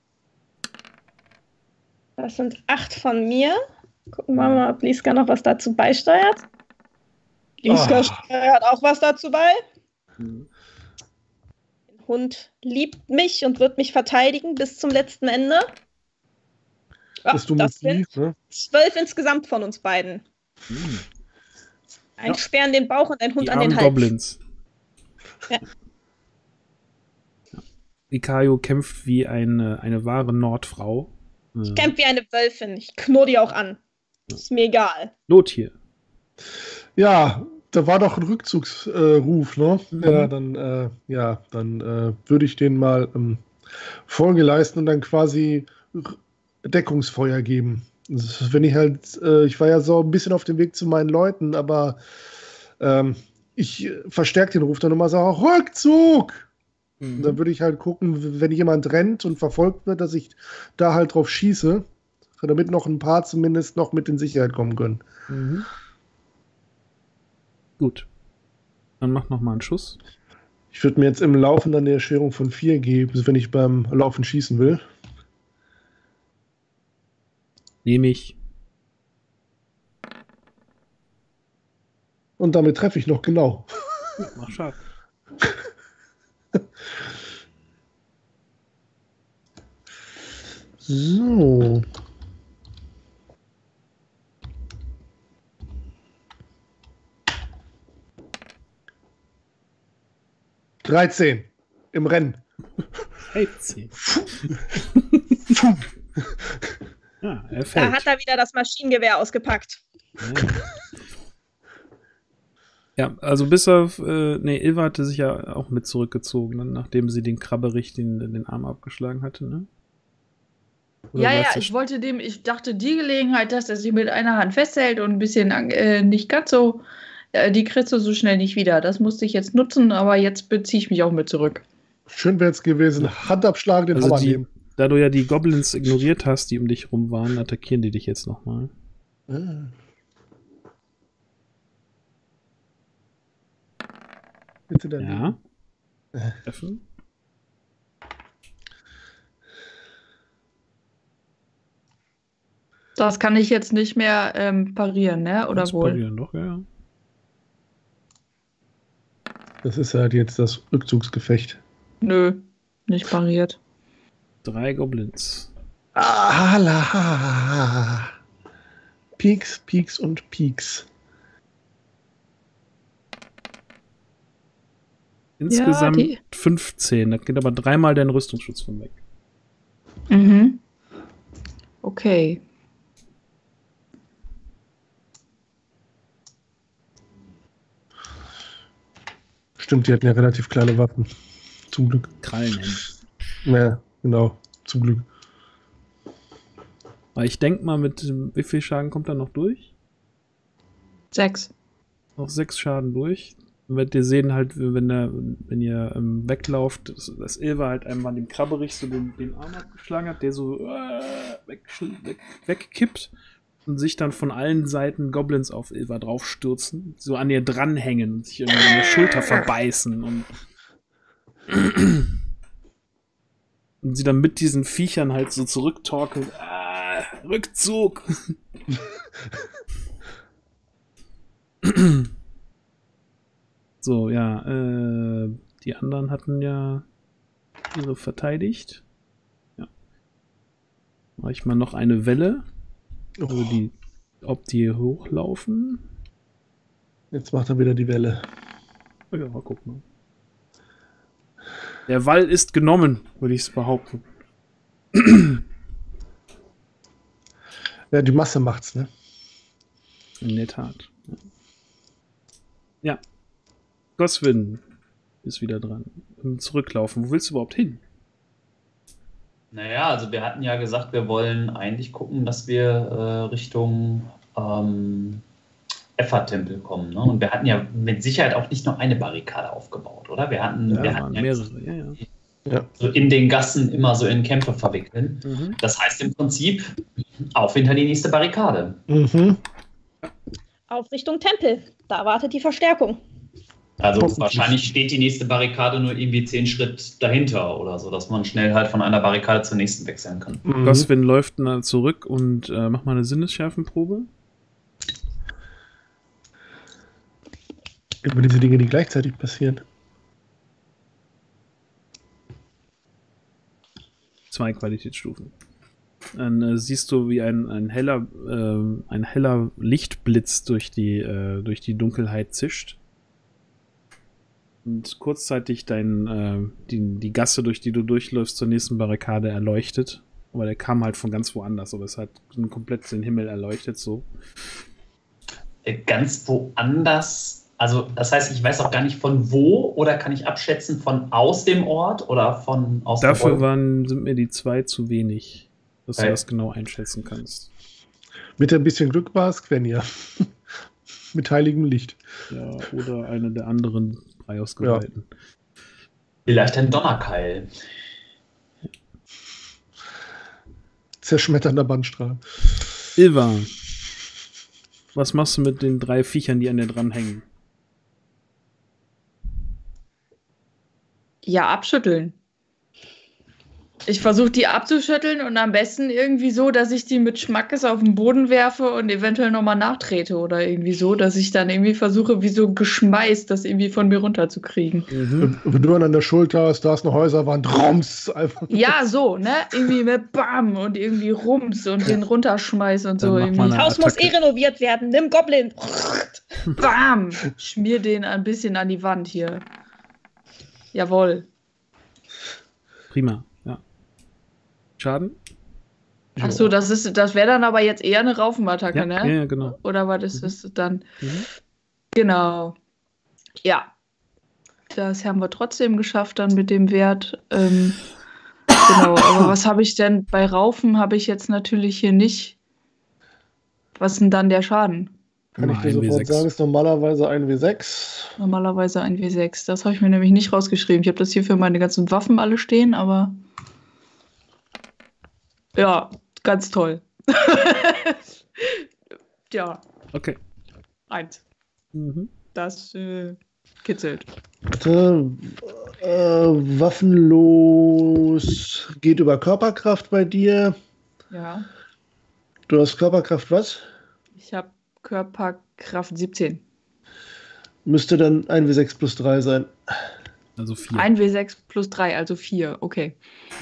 Das sind acht von mir. Gucken wir mal, ob Liska noch was dazu beisteuert. Liska Ah. steuert auch was dazu bei. Mhm. Der Hund liebt mich und wird mich verteidigen bis zum letzten Ende. Ja, Bist du das mit sind ne? zwölf insgesamt von uns beiden. Mhm. Ein Ja. Speer an den Bauch und ein Hund Die an den armen Hals. Goblins. Ja. Ja. Ikayu kämpft wie eine, eine wahre Nordfrau. Ich Äh, kämpfe wie eine Wölfin. Ich knurr die auch an. Ist mir egal. Lothir. Ja, da war doch ein Rückzugsruf, ne? Mhm. Ja, dann, äh, ja, dann äh, würde ich den mal ähm, Folge leisten und dann quasi R- Deckungsfeuer geben. Das ist, wenn ich halt, äh, ich war ja so ein bisschen auf dem Weg zu meinen Leuten, aber ähm, ich äh, verstärke den Ruf dann immer, sage Rückzug! Und dann würde ich halt gucken, wenn jemand rennt und verfolgt wird, dass ich da halt drauf schieße, damit noch ein paar zumindest noch mit in Sicherheit kommen können. Mhm. Gut. Dann mach noch mal einen Schuss. Ich würde mir jetzt im Laufen dann eine Erschwerung von vier geben, wenn ich beim Laufen schießen will. Nehme ich. Und damit treffe ich noch genau. Mach Schaden. So. dreizehn im Rennen. dreizehn. Ja, er Da fällt. hat er wieder das Maschinengewehr ausgepackt. Ja. Ja, also bis auf, äh, nee, Ilva hatte sich ja auch mit zurückgezogen, dann, nachdem sie den Krabberich den, den Arm abgeschlagen hatte, ne? Oder Ja, ja, weißt du ich sch- wollte dem, ich dachte, die Gelegenheit, dass er sich mit einer Hand festhält und ein bisschen äh, nicht ganz so, äh, die kriegst du so schnell nicht wieder. Das musste ich jetzt nutzen, aber jetzt beziehe ich mich auch mit zurück. Schön wäre es gewesen. Handabschlag, den Also Hammer die, nehmen. da du ja die Goblins ignoriert hast, die um dich rum waren, attackieren die dich jetzt nochmal. Ah. Bitte dann. Ja. Treffen. Das kann ich jetzt nicht mehr ähm, parieren, ne? Oder Kannst wohl? parieren, doch, ja, ja. Das ist halt jetzt das Rückzugsgefecht. Nö, nicht pariert. Drei Goblins. Ah, la. Pieks, Pieks und Pieks. Insgesamt Ja, die- fünfzehn. Da geht aber dreimal dein Rüstungsschutz von weg. Mhm. Okay. Stimmt, die hatten ja relativ kleine Waffen. Zum Glück. Krallenhände. Ja, genau. Zum Glück. Aber ich denke mal, mit dem- wie viel Schaden kommt da noch durch? Sechs. Noch sechs Schaden durch. Dann werdet ihr sehen, halt, wenn, der, wenn ihr ähm, weglauft, dass, dass Ilva halt einmal dem Krabberich so den, den Arm abgeschlagen hat, der so äh, weg, weg, wegkippt und sich dann von allen Seiten Goblins auf Ilva draufstürzen, so an ihr dranhängen und sich irgendwie an der Schulter verbeißen und und sie dann mit diesen Viechern halt so zurücktorkeln. Ah, Rückzug! So, ja, äh, die anderen hatten ja ihre verteidigt. Ja. Mache ich mal noch eine Welle. Also die, ob die hochlaufen. Jetzt macht er wieder die Welle. Oh ja, mal gucken. Der Wall ist genommen, würde ich es behaupten. Ja, die Masse macht's, ne? In der Tat. Ja. Goswin ist wieder dran. Zurücklaufen. Wo willst du überhaupt hin? Naja, also wir hatten ja gesagt, wir wollen eigentlich gucken, dass wir äh, Richtung ähm, Effa-Tempel kommen. Ne? Und wir hatten ja mit Sicherheit auch nicht nur eine Barrikade aufgebaut, oder? Wir hatten, Ja, wir waren hatten ja mehrere. Ja, ja. Ja. so in den Gassen immer so in Kämpfe verwickeln. Mhm. Das heißt im Prinzip, auf hinter die nächste Barrikade. Mhm. Auf Richtung Tempel. Da wartet die Verstärkung. Also Hoffentlich. wahrscheinlich steht die nächste Barrikade nur irgendwie zehn Schritt dahinter oder so, dass man schnell halt von einer Barrikade zur nächsten wechseln kann. Mhm. Goswin läuft dann zurück und äh, macht mal eine Sinnesschärfenprobe. Über diese Dinge, die gleichzeitig passieren. Zwei Qualitätsstufen. Dann äh, siehst du, wie ein, ein heller äh, ein heller Lichtblitz durch die, äh, durch die Dunkelheit zischt. Und kurzzeitig dein, äh, die, die Gasse, durch die du durchläufst, zur nächsten Barrikade erleuchtet. Aber der kam halt von ganz woanders, aber es hat komplett den Himmel erleuchtet so. Äh, Ganz woanders, also das heißt, ich weiß auch gar nicht von wo, oder kann ich abschätzen von aus dem Ort oder von aus der Dafür Wolke? waren, sind mir die zwei zu wenig, dass du Okay. das genau einschätzen kannst. Mit ein bisschen Glück war es Quenya. Mit heiligem Licht. Ja, oder eine der anderen drei ausgeweihten. Vielleicht ein Donnerkeil. Zerschmetternder Bandstrahl. Ilva, was machst du mit den drei Viechern, die an dir dranhängen? Ja, abschütteln. Ich versuche die abzuschütteln und am besten irgendwie so, dass ich die mit Schmackes auf den Boden werfe und eventuell nochmal nachtrete oder irgendwie so, dass ich dann irgendwie versuche, wie so geschmeißt, das irgendwie von mir runterzukriegen. Mhm. Wenn du an der Schulter hast, da ist eine Häuserwand, rums, einfach. Ja, so, ne? Irgendwie mit Bam und irgendwie Rums und den runterschmeiß und Dann so mach irgendwie. mal Das eine Haus muss Attacke. eh renoviert werden. Nimm Goblin. Bam! Schmier den ein bisschen an die Wand hier. Jawohl. Prima, ja. Schaden? Ach so, das ist, das wäre dann aber jetzt eher eine Raufenattacke, Ja, ne? ja, ja, genau. Oder was ist Mhm. das dann? Mhm. Genau. Ja. Das haben wir trotzdem geschafft dann mit dem Wert. Ähm, genau, aber was habe ich denn bei Raufen habe ich jetzt natürlich hier nicht. Was ist denn dann der Schaden? Kann ich Mal dir ein W sofort sechs. sagen, ist normalerweise ein W sechs. Normalerweise ein W sechs. Das habe ich mir nämlich nicht rausgeschrieben. Ich habe das hier für meine ganzen Waffen alle stehen, aber ja, ganz toll. Ja, Okay. eins. Mhm. Das äh, kitzelt. Warte, äh, waffenlos geht über Körperkraft bei dir. Ja, Du hast Körperkraft was? ich habe Körperkraft siebzehn. Müsste dann ein W sechs plus drei sein. Also vier. Ein W sechs plus drei, also vier. Okay.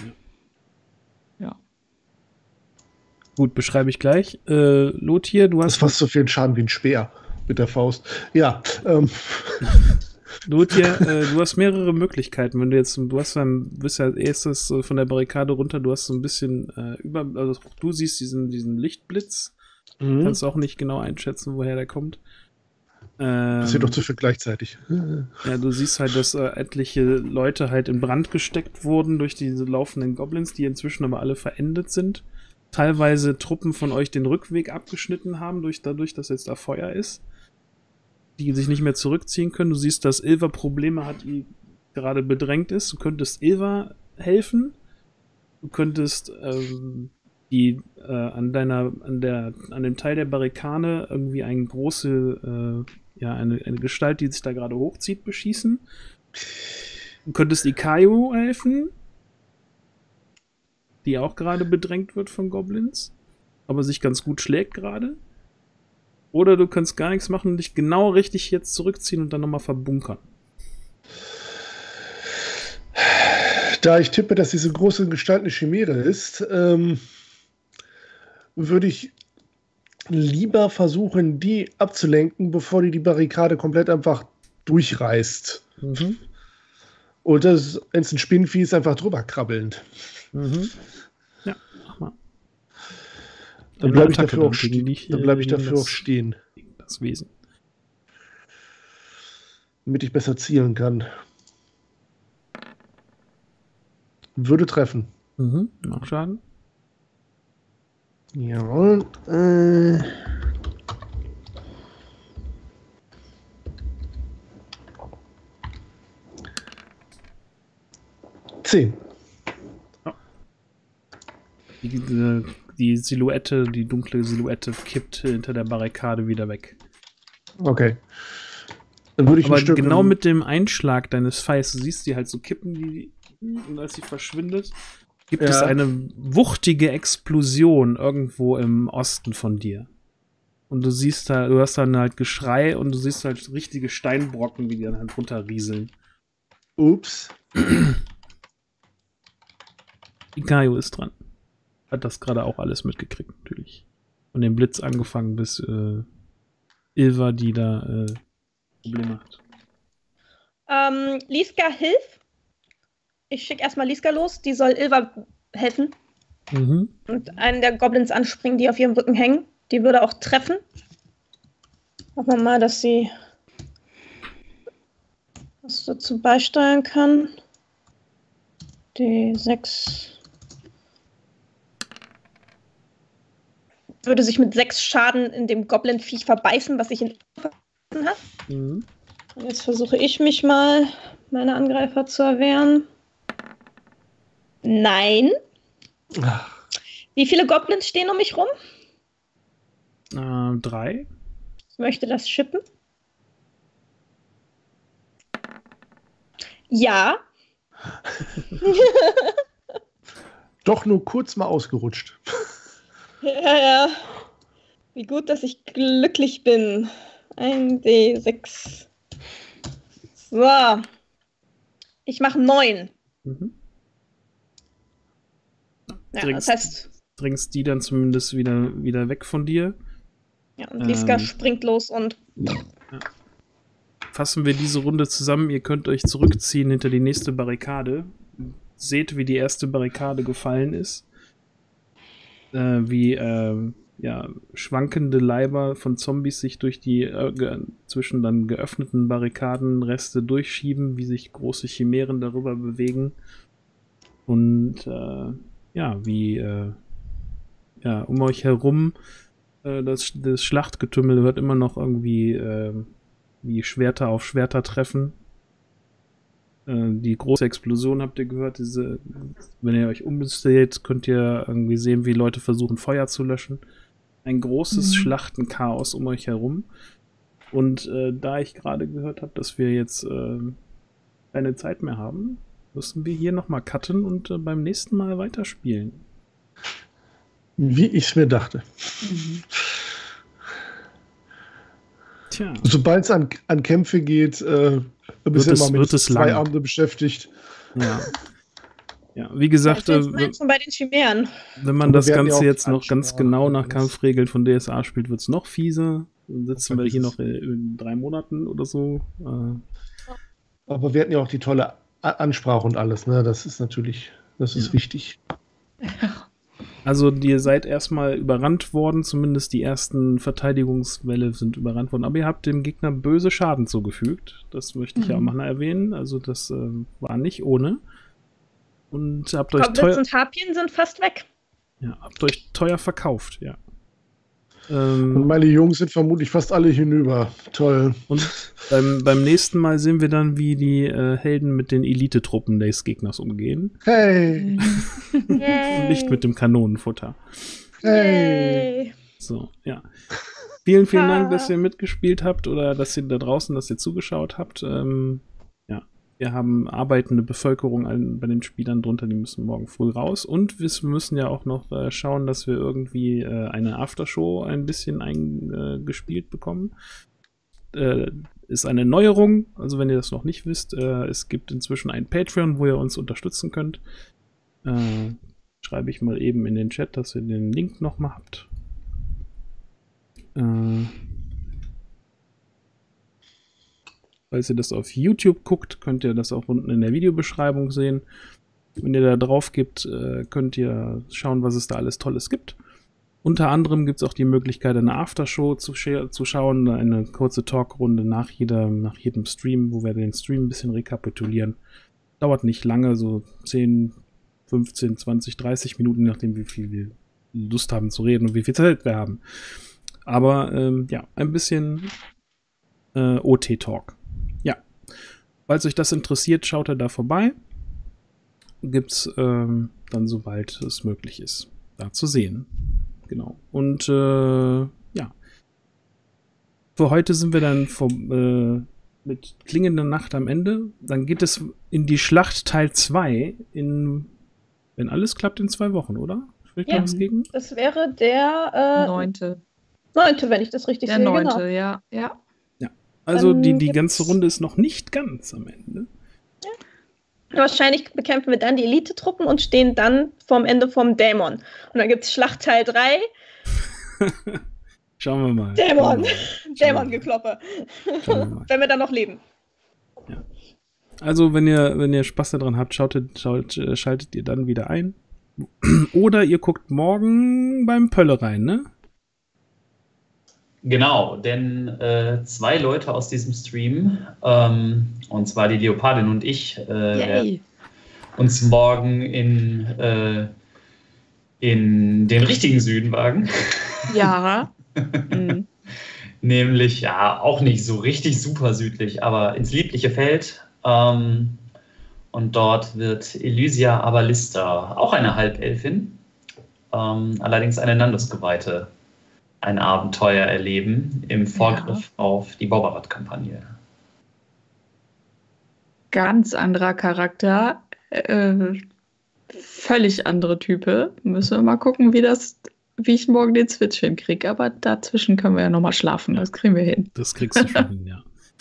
Gut, beschreibe ich gleich. Äh, Lothir, du Das hast ist fast so viel Schaden wie ein Speer mit der Faust. Ja, ähm, Lothir, äh, du hast mehrere Möglichkeiten. Wenn du jetzt, du hast dann, bist ja als erstes so von der Barrikade runter, du hast so ein bisschen äh, über, also du siehst diesen, diesen Lichtblitz. Mhm. Kannst auch nicht genau einschätzen, woher der kommt. Ähm, Passiert doch zu viel gleichzeitig. Ja, du siehst halt, dass äh, etliche Leute halt in Brand gesteckt wurden durch diese laufenden Goblins, die inzwischen aber alle verendet sind. Teilweise Truppen von euch den Rückweg abgeschnitten haben, durch, dadurch, dass jetzt da Feuer ist. Die sich nicht mehr zurückziehen können. Du siehst, dass Ilva Probleme hat, die gerade bedrängt ist. Du könntest Ilva helfen. Du könntest ähm, die äh, an deiner, an der, an dem Teil der Barrikade irgendwie eine große, äh, ja, eine, eine Gestalt, die sich da gerade hochzieht, beschießen. Du könntest Ikayo helfen, die auch gerade bedrängt wird von Goblins, aber sich ganz gut schlägt gerade. Oder du kannst gar nichts machen und dich genau richtig jetzt zurückziehen und dann nochmal verbunkern. Da ich tippe, dass diese große Gestalt eine Chimäre ist, ähm, würde ich lieber versuchen, die abzulenken, bevor die die Barrikade komplett einfach durchreißt. Mhm. Und das, wenn es ein Spinnvieh ist, einfach drüber krabbelnd. Mhm. Ja, mach mal. Dann bleibe ich dafür auch, ste dich, dann bleib ich äh, dafür das, auch stehen. Das Wesen. Damit ich besser zielen kann. Würde treffen. Mhm. Nachschaden. Jawohl. Äh. Zehn. Ja. Die, die, die Silhouette, die dunkle Silhouette kippt hinter der Barrikade wieder weg. Okay. Dann würde ich Aber ein Stück genau mit dem Einschlag deines Pfeils, du siehst die halt so kippen, die, und als sie verschwindet, gibt Ja. es eine wuchtige Explosion irgendwo im Osten von dir. Und du siehst da, du hast dann halt Geschrei und du siehst halt richtige Steinbrocken, wie die dann halt runterrieseln. Ups. Ikayo ist dran. Hat das gerade auch alles mitgekriegt, natürlich. Von dem Blitz angefangen bis äh, Ilva, die da äh, Probleme hat. Ähm, Liska, hilf. Ich schicke erstmal Liska los. Die soll Ilva helfen. Mhm. Und einen der Goblins anspringen, die auf ihrem Rücken hängen. Die würde auch treffen. Hoffen wir mal, dass sie was dazu beisteuern kann. Die sechs würde sich mit sechs Schaden in dem Goblin-Viech verbeißen, was sich in verbissen hat. Mhm. Und jetzt versuche ich mich mal, meine Angreifer zu erwehren. Nein. Ach. Wie viele Goblins stehen um mich rum? Äh, drei. Ich möchte das schippen. Ja. Doch nur kurz mal ausgerutscht. Ja, ja. Wie gut, dass ich glücklich bin. Ein D sechs. So. Ich mache neun. Mhm. Ja, Dringst, das heißt, dringst die dann zumindest wieder, wieder weg von dir. ja, und Liska Ähm. springt los und Fassen wir diese Runde zusammen. Ihr könnt euch zurückziehen hinter die nächste Barrikade. Seht, wie die erste Barrikade gefallen ist. Äh, wie äh, ja, schwankende Leiber von Zombies sich durch die äh, zwischen dann geöffneten Barrikadenreste durchschieben, wie sich große Chimären darüber bewegen. Und äh, ja, wie äh, ja, um euch herum äh, das, das Schlachtgetümmel hört immer noch irgendwie äh, wie Schwerter auf Schwerter treffen. Äh, die große Explosion habt ihr gehört. Diese, wenn ihr euch umseht, könnt ihr irgendwie sehen, wie Leute versuchen, Feuer zu löschen. Ein großes Mhm. Schlachtenchaos um euch herum. Und äh, da ich gerade gehört habe, dass wir jetzt äh, keine Zeit mehr haben, müssen wir hier nochmal cutten und äh, beim nächsten Mal weiterspielen. Wie ich es mir dachte. Mhm. Tja. Sobald es an, an Kämpfe geht, äh, bist du es- immer mit wird es zwei lang. Abende beschäftigt. Ja. Ja, wie gesagt, ja, äh, ich bin schon bei den Chimären. wenn man Aber das wir hatten ja Ganze auch jetzt noch ganz Ansprache genau und nach alles. Kampfregeln von D S A spielt, wird es noch fieser. Dann sitzen war wir hier dieses- noch in, in drei Monaten oder so. Äh, Aber wir hatten ja auch die tolle A- Ansprache und alles, ne? Das ist natürlich, das ist Ja. wichtig. Also ihr seid erstmal überrannt worden, zumindest die ersten Verteidigungswelle sind überrannt worden, aber ihr habt dem Gegner böse Schaden zugefügt. Das möchte ich ja auch Mhm. mal erwähnen. Also das äh, war nicht ohne. Und habt euch, Goblins teuer, und Harpien sind fast weg. ja, habt euch teuer verkauft, ja. Und Ähm, meine Jungs sind vermutlich fast alle hinüber. Toll. und beim, beim nächsten Mal sehen wir dann, wie die äh, Helden mit den Elitetruppen des Gegners umgehen. Hey, Und nicht mit dem Kanonenfutter. hey. Yay. So, ja. Vielen, vielen Ah. Dank, dass ihr mitgespielt habt oder dass ihr da draußen, dass ihr zugeschaut habt. Ähm, ja, wir haben arbeitende Bevölkerung an, bei den Spielern drunter, die müssen morgen früh raus. Und wir müssen ja auch noch äh, schauen, dass wir irgendwie äh, eine Aftershow ein bisschen eingespielt bekommen. Äh, ist eine Neuerung, also wenn ihr das noch nicht wisst, äh, es gibt inzwischen ein Patreon, wo ihr uns unterstützen könnt. Äh, schreibe ich mal eben in den Chat, dass ihr den Link nochmal habt. Äh, falls ihr das auf YouTube guckt, könnt ihr das auch unten in der Videobeschreibung sehen. Wenn ihr da drauf gibt, äh, könnt ihr schauen, was es da alles Tolles gibt. Unter anderem gibt es auch die Möglichkeit, eine Aftershow zu, scha- zu schauen, eine kurze Talkrunde nach, jeder, nach jedem Stream, wo wir den Stream ein bisschen rekapitulieren. Dauert nicht lange, so zehn, fünfzehn, zwanzig, dreißig Minuten, je nachdem, wie viel wir Lust haben zu reden und wie viel Zeit wir haben. Aber ähm, ja, ein bisschen äh, O T-Talk. Ja. Falls euch das interessiert, schaut da vorbei. Gibt's ähm, dann, sobald es möglich ist, da zu sehen. Genau. Und äh, ja. Für heute sind wir dann vom, äh, mit klingender Nacht am Ende. Dann geht es in die Schlacht Teil zwei in, wenn alles klappt, in zwei Wochen, oder? Spricht da Ja. was gegen? Das wäre der äh, Neunte. neunte, wenn ich das richtig Der sehe. neunte, Genau. ja. ja. Also die, Dann die gibt's- ganze Runde ist noch nicht ganz am Ende. Wahrscheinlich bekämpfen wir dann die Elite-Truppen und stehen dann vorm Ende vom Dämon. Und dann gibt es Schlacht Teil drei. Schauen wir mal. Dämon. Schauen wir mal. Schauen wir mal. Dämon-Gekloppe. Schauen wir mal. Wenn wir dann noch leben. Also, wenn ihr, wenn ihr Spaß daran habt, schautet, schaut, äh, schaltet ihr dann wieder ein. Oder ihr guckt morgen beim Pölle rein, ne? Genau, denn äh, zwei Leute aus diesem Stream, ähm, und zwar die Leopardin und ich, äh, werden Yay. uns morgen in, äh, in den richtigen Süden wagen. Ja. Mhm. Nämlich, ja, auch nicht so richtig super südlich, aber ins liebliche Feld. Ähm, und dort wird Elysia Abalista, auch eine Halbelfin, ähm, allerdings eine Nandus-Geweihte, ein Abenteuer erleben im Vorgriff auf die Bobarat-Kampagne. Ganz anderer Charakter. Äh, völlig andere Type. Müssen wir mal gucken, wie das, wie ich morgen den Switch hinkriege. Aber dazwischen können wir ja nochmal schlafen. Das kriegen wir hin. Das kriegst du schon hin, ja.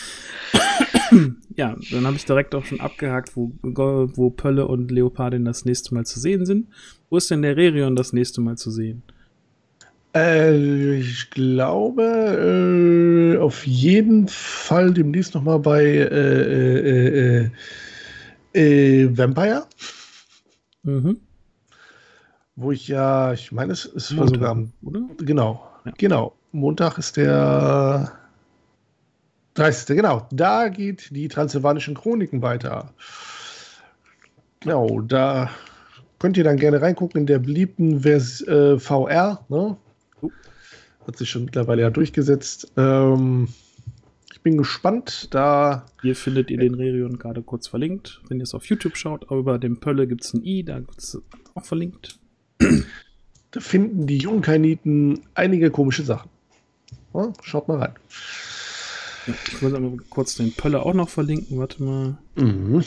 Ja, dann habe ich direkt auch schon abgehakt, wo, wo Pölle und Leopardin das nächste Mal zu sehen sind. Wo ist denn der Rerion das nächste Mal zu sehen? Äh, ich glaube, äh, auf jeden Fall demnächst nochmal bei äh, äh, äh, äh, Vampire, Mhm. wo ich ja, ich meine, es, es war Montag, sogar am, oder? genau, Ja. genau, Montag ist der dreißigste Genau, da geht die Transsilvanischen Chroniken weiter. Genau, da könnt ihr dann gerne reingucken in der beliebten Vers äh, V R, ne? Hat sich schon mittlerweile ja durchgesetzt. Ähm, ich bin gespannt, da Hier findet ihr den Rerion gerade kurz verlinkt. Wenn ihr es auf YouTube schaut, aber über dem Pölle gibt es ein I, da ist es auch verlinkt. Da finden die Jungkainiten einige komische Sachen. Ja, schaut mal rein. Ja, ich muss aber kurz den Pölle auch noch verlinken. Warte mal. Mhm.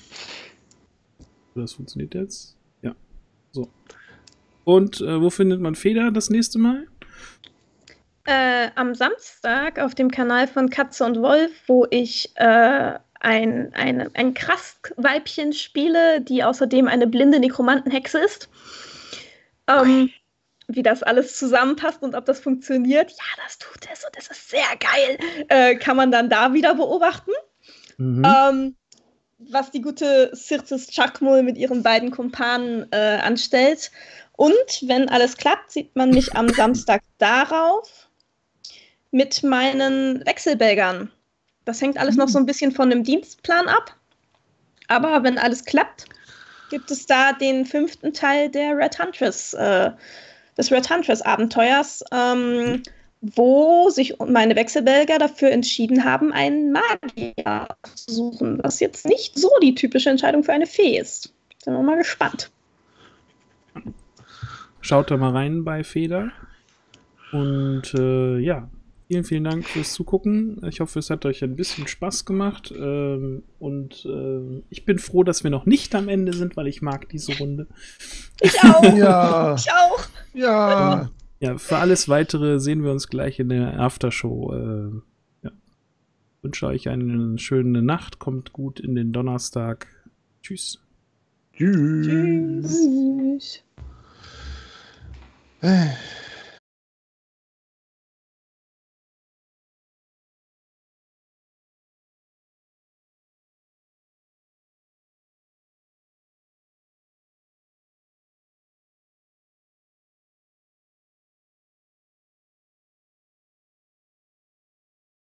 Das funktioniert jetzt. Ja. So. Und äh, wo findet man Feder das nächste Mal? Äh, am Samstag auf dem Kanal von Katze und Wolf, wo ich äh, ein, eine, ein Krask-Weibchen spiele, die außerdem eine blinde Nekromantenhexe ist. Ähm, wie das alles zusammenpasst und ob das funktioniert. Ja, das tut es und das ist sehr geil. Äh, kann man dann da wieder beobachten. Mhm. Ähm, was die gute Sirtis Chakmul mit ihren beiden Kumpanen äh, anstellt. Und wenn alles klappt, sieht man mich am Samstag darauf mit meinen Wechselbelgern. Das hängt alles noch so ein bisschen von dem Dienstplan ab. Aber wenn alles klappt, gibt es da den fünften Teil der Red Huntress, äh, des Red Huntress-Abenteuers, ähm, wo sich meine Wechselbelger dafür entschieden haben, einen Magier zu suchen, was jetzt nicht so die typische Entscheidung für eine Fee ist. Sind wir mal gespannt. Schaut da mal rein bei Feder. Und äh, ja, vielen, vielen Dank fürs Zugucken. Ich hoffe, es hat euch ein bisschen Spaß gemacht. Ähm, und äh, ich bin froh, dass wir noch nicht am Ende sind, weil ich mag diese Runde. Ich auch. Ja. Ich auch. Ja. Ja, für alles Weitere sehen wir uns gleich in der Aftershow. Äh, ja. Wünsche euch eine schöne Nacht. Kommt gut in den Donnerstag. Tschüss. Tschüss. Tschüss. Äh.